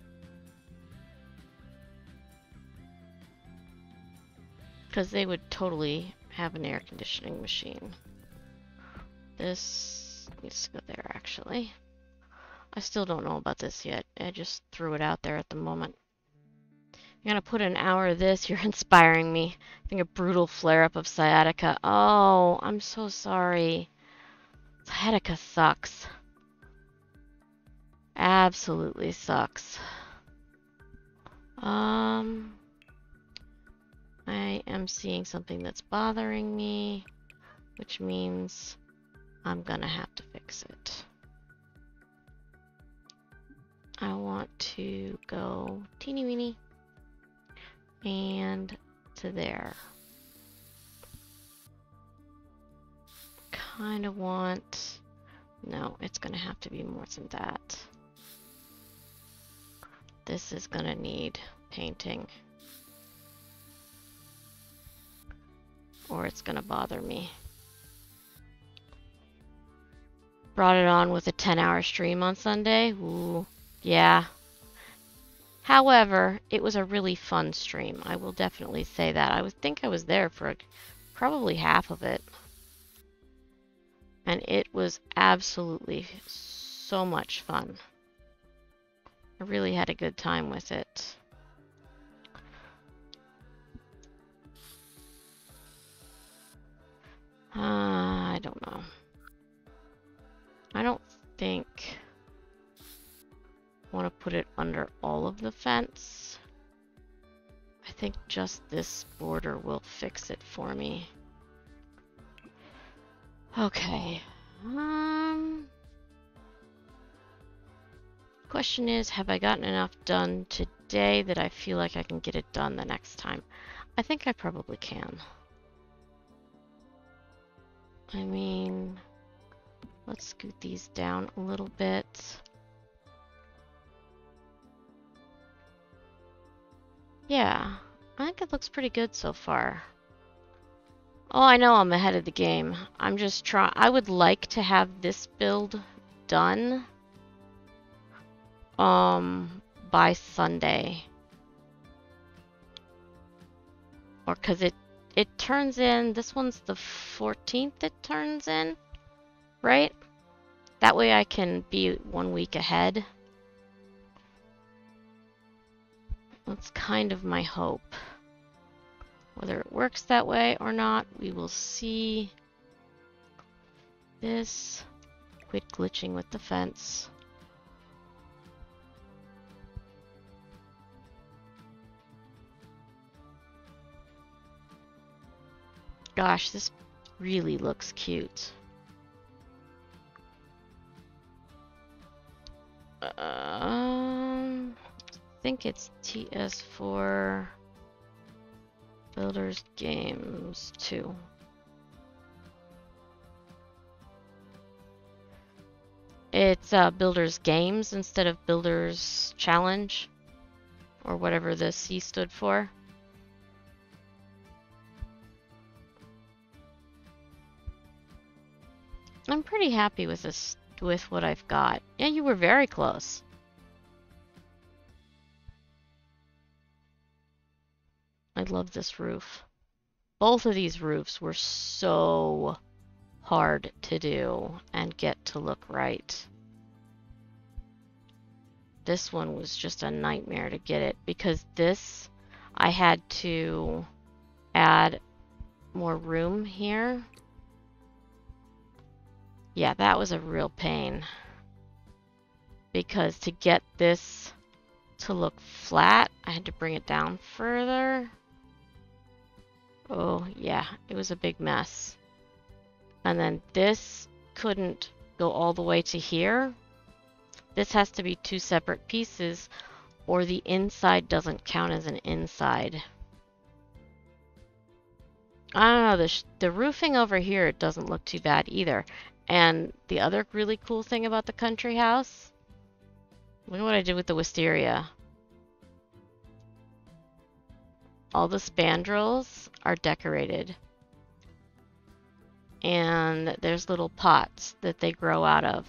Because they would totally have an air conditioning machine. This needs to go there, actually. I still don't know about this yet. I just threw it out there at the moment. You're gonna put an hour of this. You're inspiring me. I think a brutal flare-up of sciatica. Oh, I'm so sorry. Sciatica sucks. Absolutely sucks. I am seeing something that's bothering me, which means I'm gonna have to fix it. I want to go teeny weeny and to there. Kind of want, no, it's gonna have to be more than that. This is gonna need painting, or it's gonna bother me. Brought it on with a 10-hour stream on Sunday. Ooh, yeah. However, it was a really fun stream. I will definitely say that. I would think I was there for probably half of it. And it was absolutely so much fun. I really had a good time with it. I don't know. I don't think I want to put it under all of the fence. I think just this border will fix it for me. Okay. Question is, have I gotten enough done today that I feel like I can get it done the next time? I think I probably can. I mean, let's scoot these down a little bit. Yeah, I think it looks pretty good so far. Oh, I know I'm ahead of the game. I'm just trying. I would like to have this build done by Sunday. Or cuz it turns in, this one's the 14th it turns in, right? That way I can be 1 week ahead. That's kind of my hope. Whether it works that way or not, we will see. This. Quit glitching with the fence. Gosh, this really looks cute. I think it's TS4 Builders Games 2. It's Builders Games instead of Builders Challenge, or whatever the C stood for. I'm pretty happy with this, with what I've got. Yeah, you were very close. I love this roof. Both of these roofs were so hard to do and get to look right. This one was just a nightmare to get it because this, I had to add more room here. Yeah, that was a real pain. Because to get this to look flat, I had to bring it down further. Oh, yeah, it was a big mess. And then this couldn't go all the way to here. This has to be two separate pieces, or the inside doesn't count as an inside. I don't know, the roofing over here, it doesn't look too bad either. And the other really cool thing about the country house, look at what I did with the wisteria. All the spandrels are decorated. And there's little pots that they grow out of.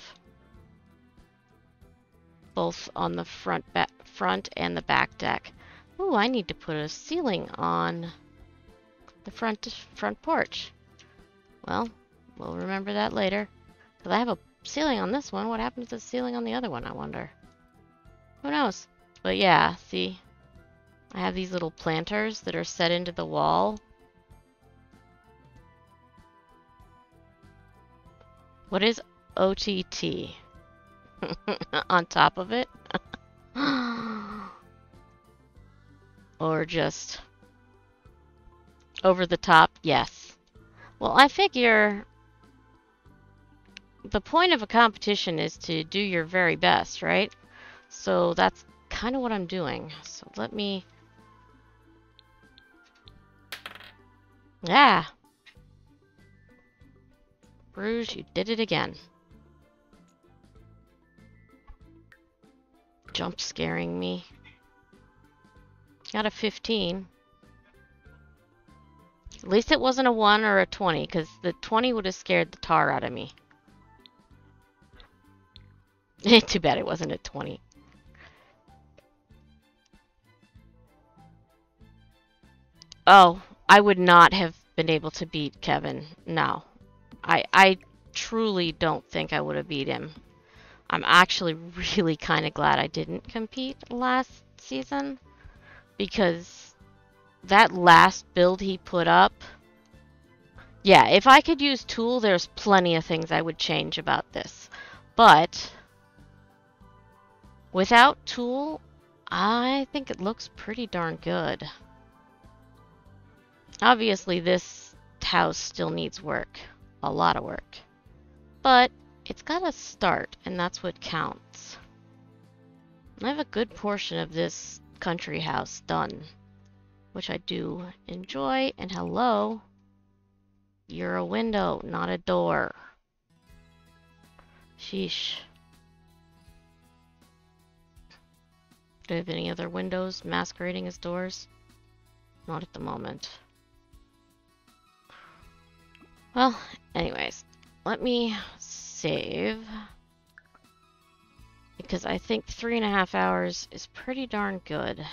Both on the front and the back deck. Ooh, I need to put a ceiling on the front porch. Well, we'll remember that later. Because I have a ceiling on this one. What happens to the ceiling on the other one, I wonder? Who knows? But yeah, see? I have these little planters that are set into the wall. What is OTT? On top of it? Or just over the top? Yes. Well, I figure the point of a competition is to do your very best, right? So that's kind of what I'm doing. So let me... Yeah! Bruges, you did it again. Jump scaring me. Got a 15. At least it wasn't a 1 or a 20, because the 20 would have scared the tar out of me. Too bad it wasn't a 20. Oh, I would not have been able to beat Kevin. No. I truly don't think I would have beat him. I'm actually really kind of glad I didn't compete last season. Because that last build he put up... Yeah, if I could use Tool, there's plenty of things I would change about this. But... without Tool, I think it looks pretty darn good. Obviously, this house still needs work. A lot of work. But it's got a start, and that's what counts. I have a good portion of this country house done, which I do enjoy. And hello, you're a window, not a door. Sheesh. Do I have any other windows masquerading as doors? Not at the moment. Well, anyways, let me save. Because I think 3.5 hours is pretty darn good.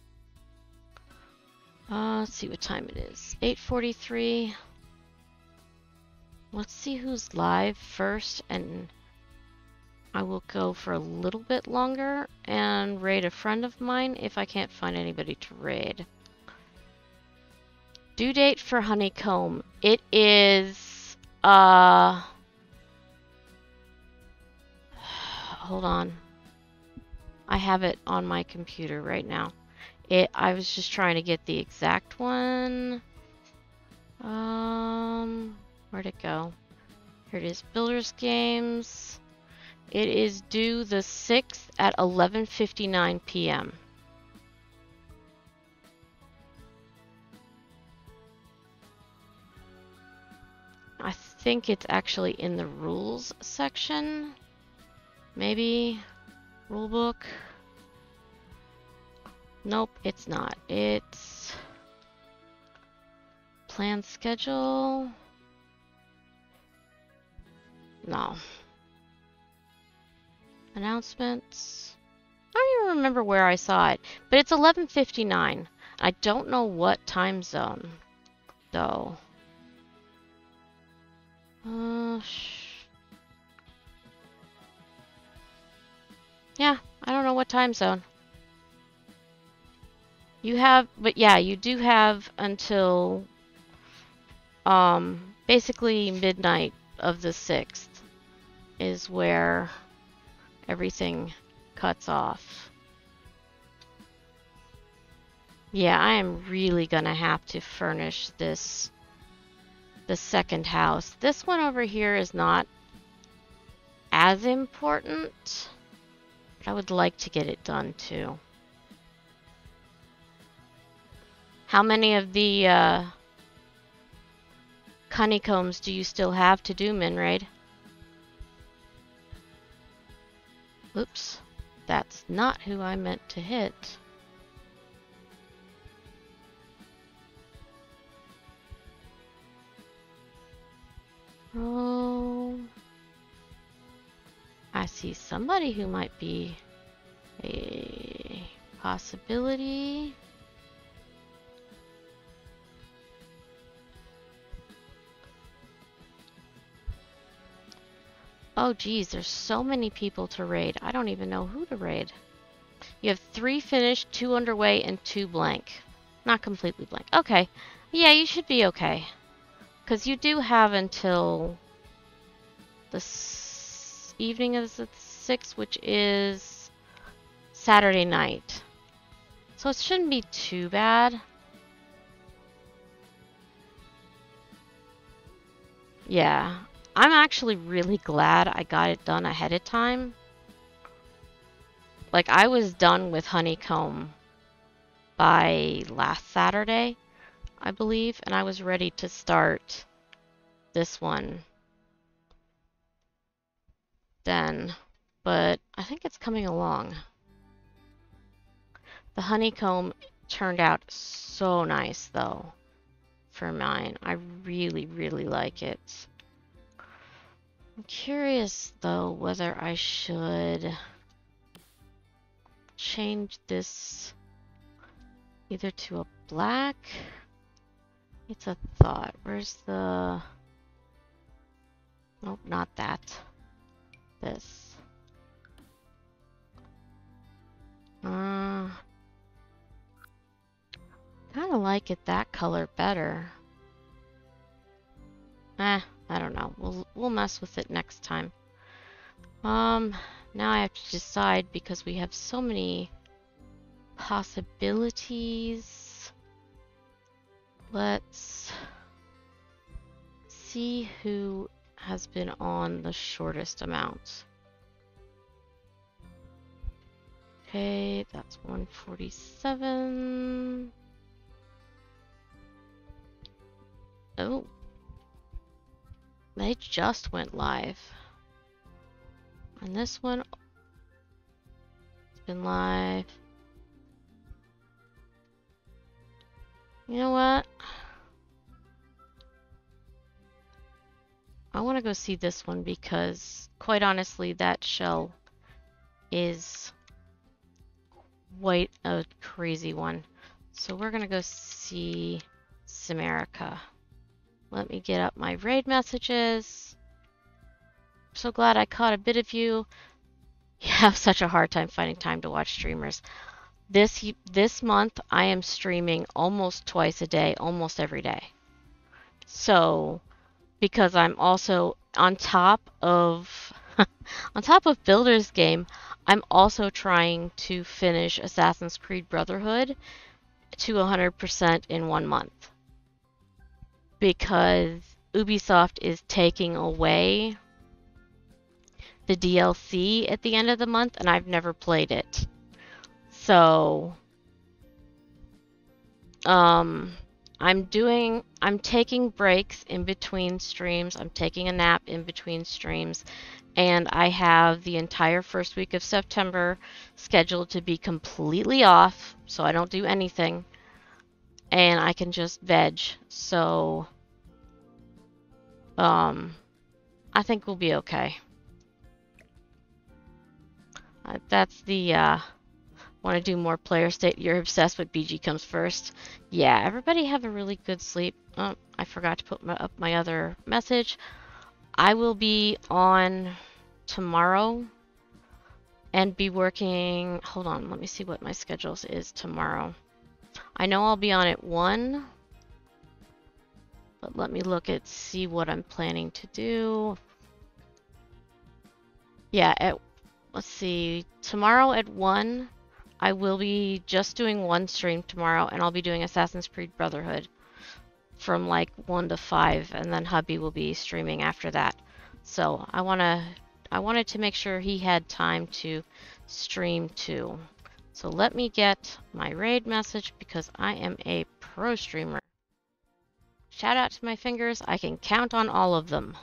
Let's see what time it is. 8:43. Let's see who's live first, and I will go for a little bit longer and raid a friend of mine if I can't find anybody to raid. Due date for Honeycomb. It is, hold on. I have it on my computer right now. I was just trying to get the exact one. Where'd it go? Here it is, Builders Games. It is due the 6th at 11:59 p.m. I think it's actually in the rules section. Maybe rulebook. Nope, it's not. It's plan schedule. No. Announcements. I don't even remember where I saw it, but it's 11:59. I don't know what time zone, though. Yeah, I don't know what time zone. You have, but yeah, you do have until, basically midnight of the 6th is where everything cuts off. Yeah, I am really gonna have to furnish the second house. This one over here is not as important, but I would like to get it done too. How many of the honeycombs do you still have to do, Minraid? Oops, that's not who I meant to hit. Oh, I see somebody who might be a possibility. Oh geez, there's so many people to raid. I don't even know who to raid. You have 3 finished, 2 underway, and 2 blank. Not completely blank. Okay. Yeah, you should be okay. Because you do have until the evening of the 6th, which is Saturday night. So it shouldn't be too bad. Yeah. I'm actually really glad I got it done ahead of time. Like, I was done with Honeycomb by last Saturday, I believe, and I was ready to start this one then, but I think it's coming along. The Honeycomb turned out so nice, though, for mine. I really, really like it. I'm curious, though, whether I should change this either to a black. It's a thought. Where's the... Nope, not that. This. Kind of like it that color better. I don't know. We'll mess with it next time. Now I have to decide because we have so many possibilities. Let's see who has been on the shortest amount. Okay, that's 147. Oh. They just went live. And this one has been live. You know what? I want to go see this one because, quite honestly, that shell is quite a crazy one. So we're going to go see Samerica. Let me get up my raid messages. I'm so glad I caught a bit of you. You have such a hard time finding time to watch streamers. This month I am streaming almost twice a day, almost every day. So, because I'm also on top of on top of Builder's Game, I'm also trying to finish Assassin's Creed Brotherhood to 100% in 1 month. Because Ubisoft is taking away the DLC at the end of the month and I've never played it. So, I'm taking breaks in between streams. I'm taking a nap in between streams. And I have the entire first week of September scheduled to be completely off, so I don't do anything. And I can just veg. So, I think we'll be okay. That's the, want to do more player state. You're obsessed with BG comes first. Yeah, everybody have a really good sleep. Oh, I forgot to put up my other message. I will be on tomorrow and be working. Hold on, let me see what my schedule is tomorrow. I know I'll be on at 1, but let me look at see what I'm planning to do. Yeah, let's see, tomorrow at 1. I will be just doing one stream tomorrow, and I'll be doing Assassin's Creed Brotherhood from like 1 to 5, and then hubby will be streaming after that. So I wanted to make sure he had time to stream too. So let me get my raid message because I am a pro streamer. Shout out to my fingers, I can count on all of them.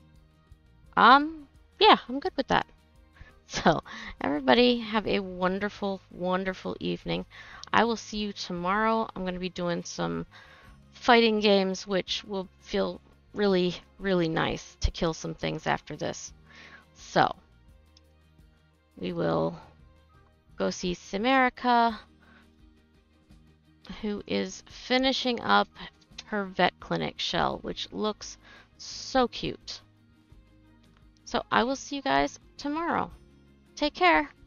Yeah, I'm good with that. So, everybody have a wonderful, wonderful evening. I will see you tomorrow. I'm going to be doing some fighting games, which will feel really, really nice to kill some things after this. So, we will go see Samerica, who is finishing up her vet clinic shell, which looks so cute. So, I will see you guys tomorrow. Take care.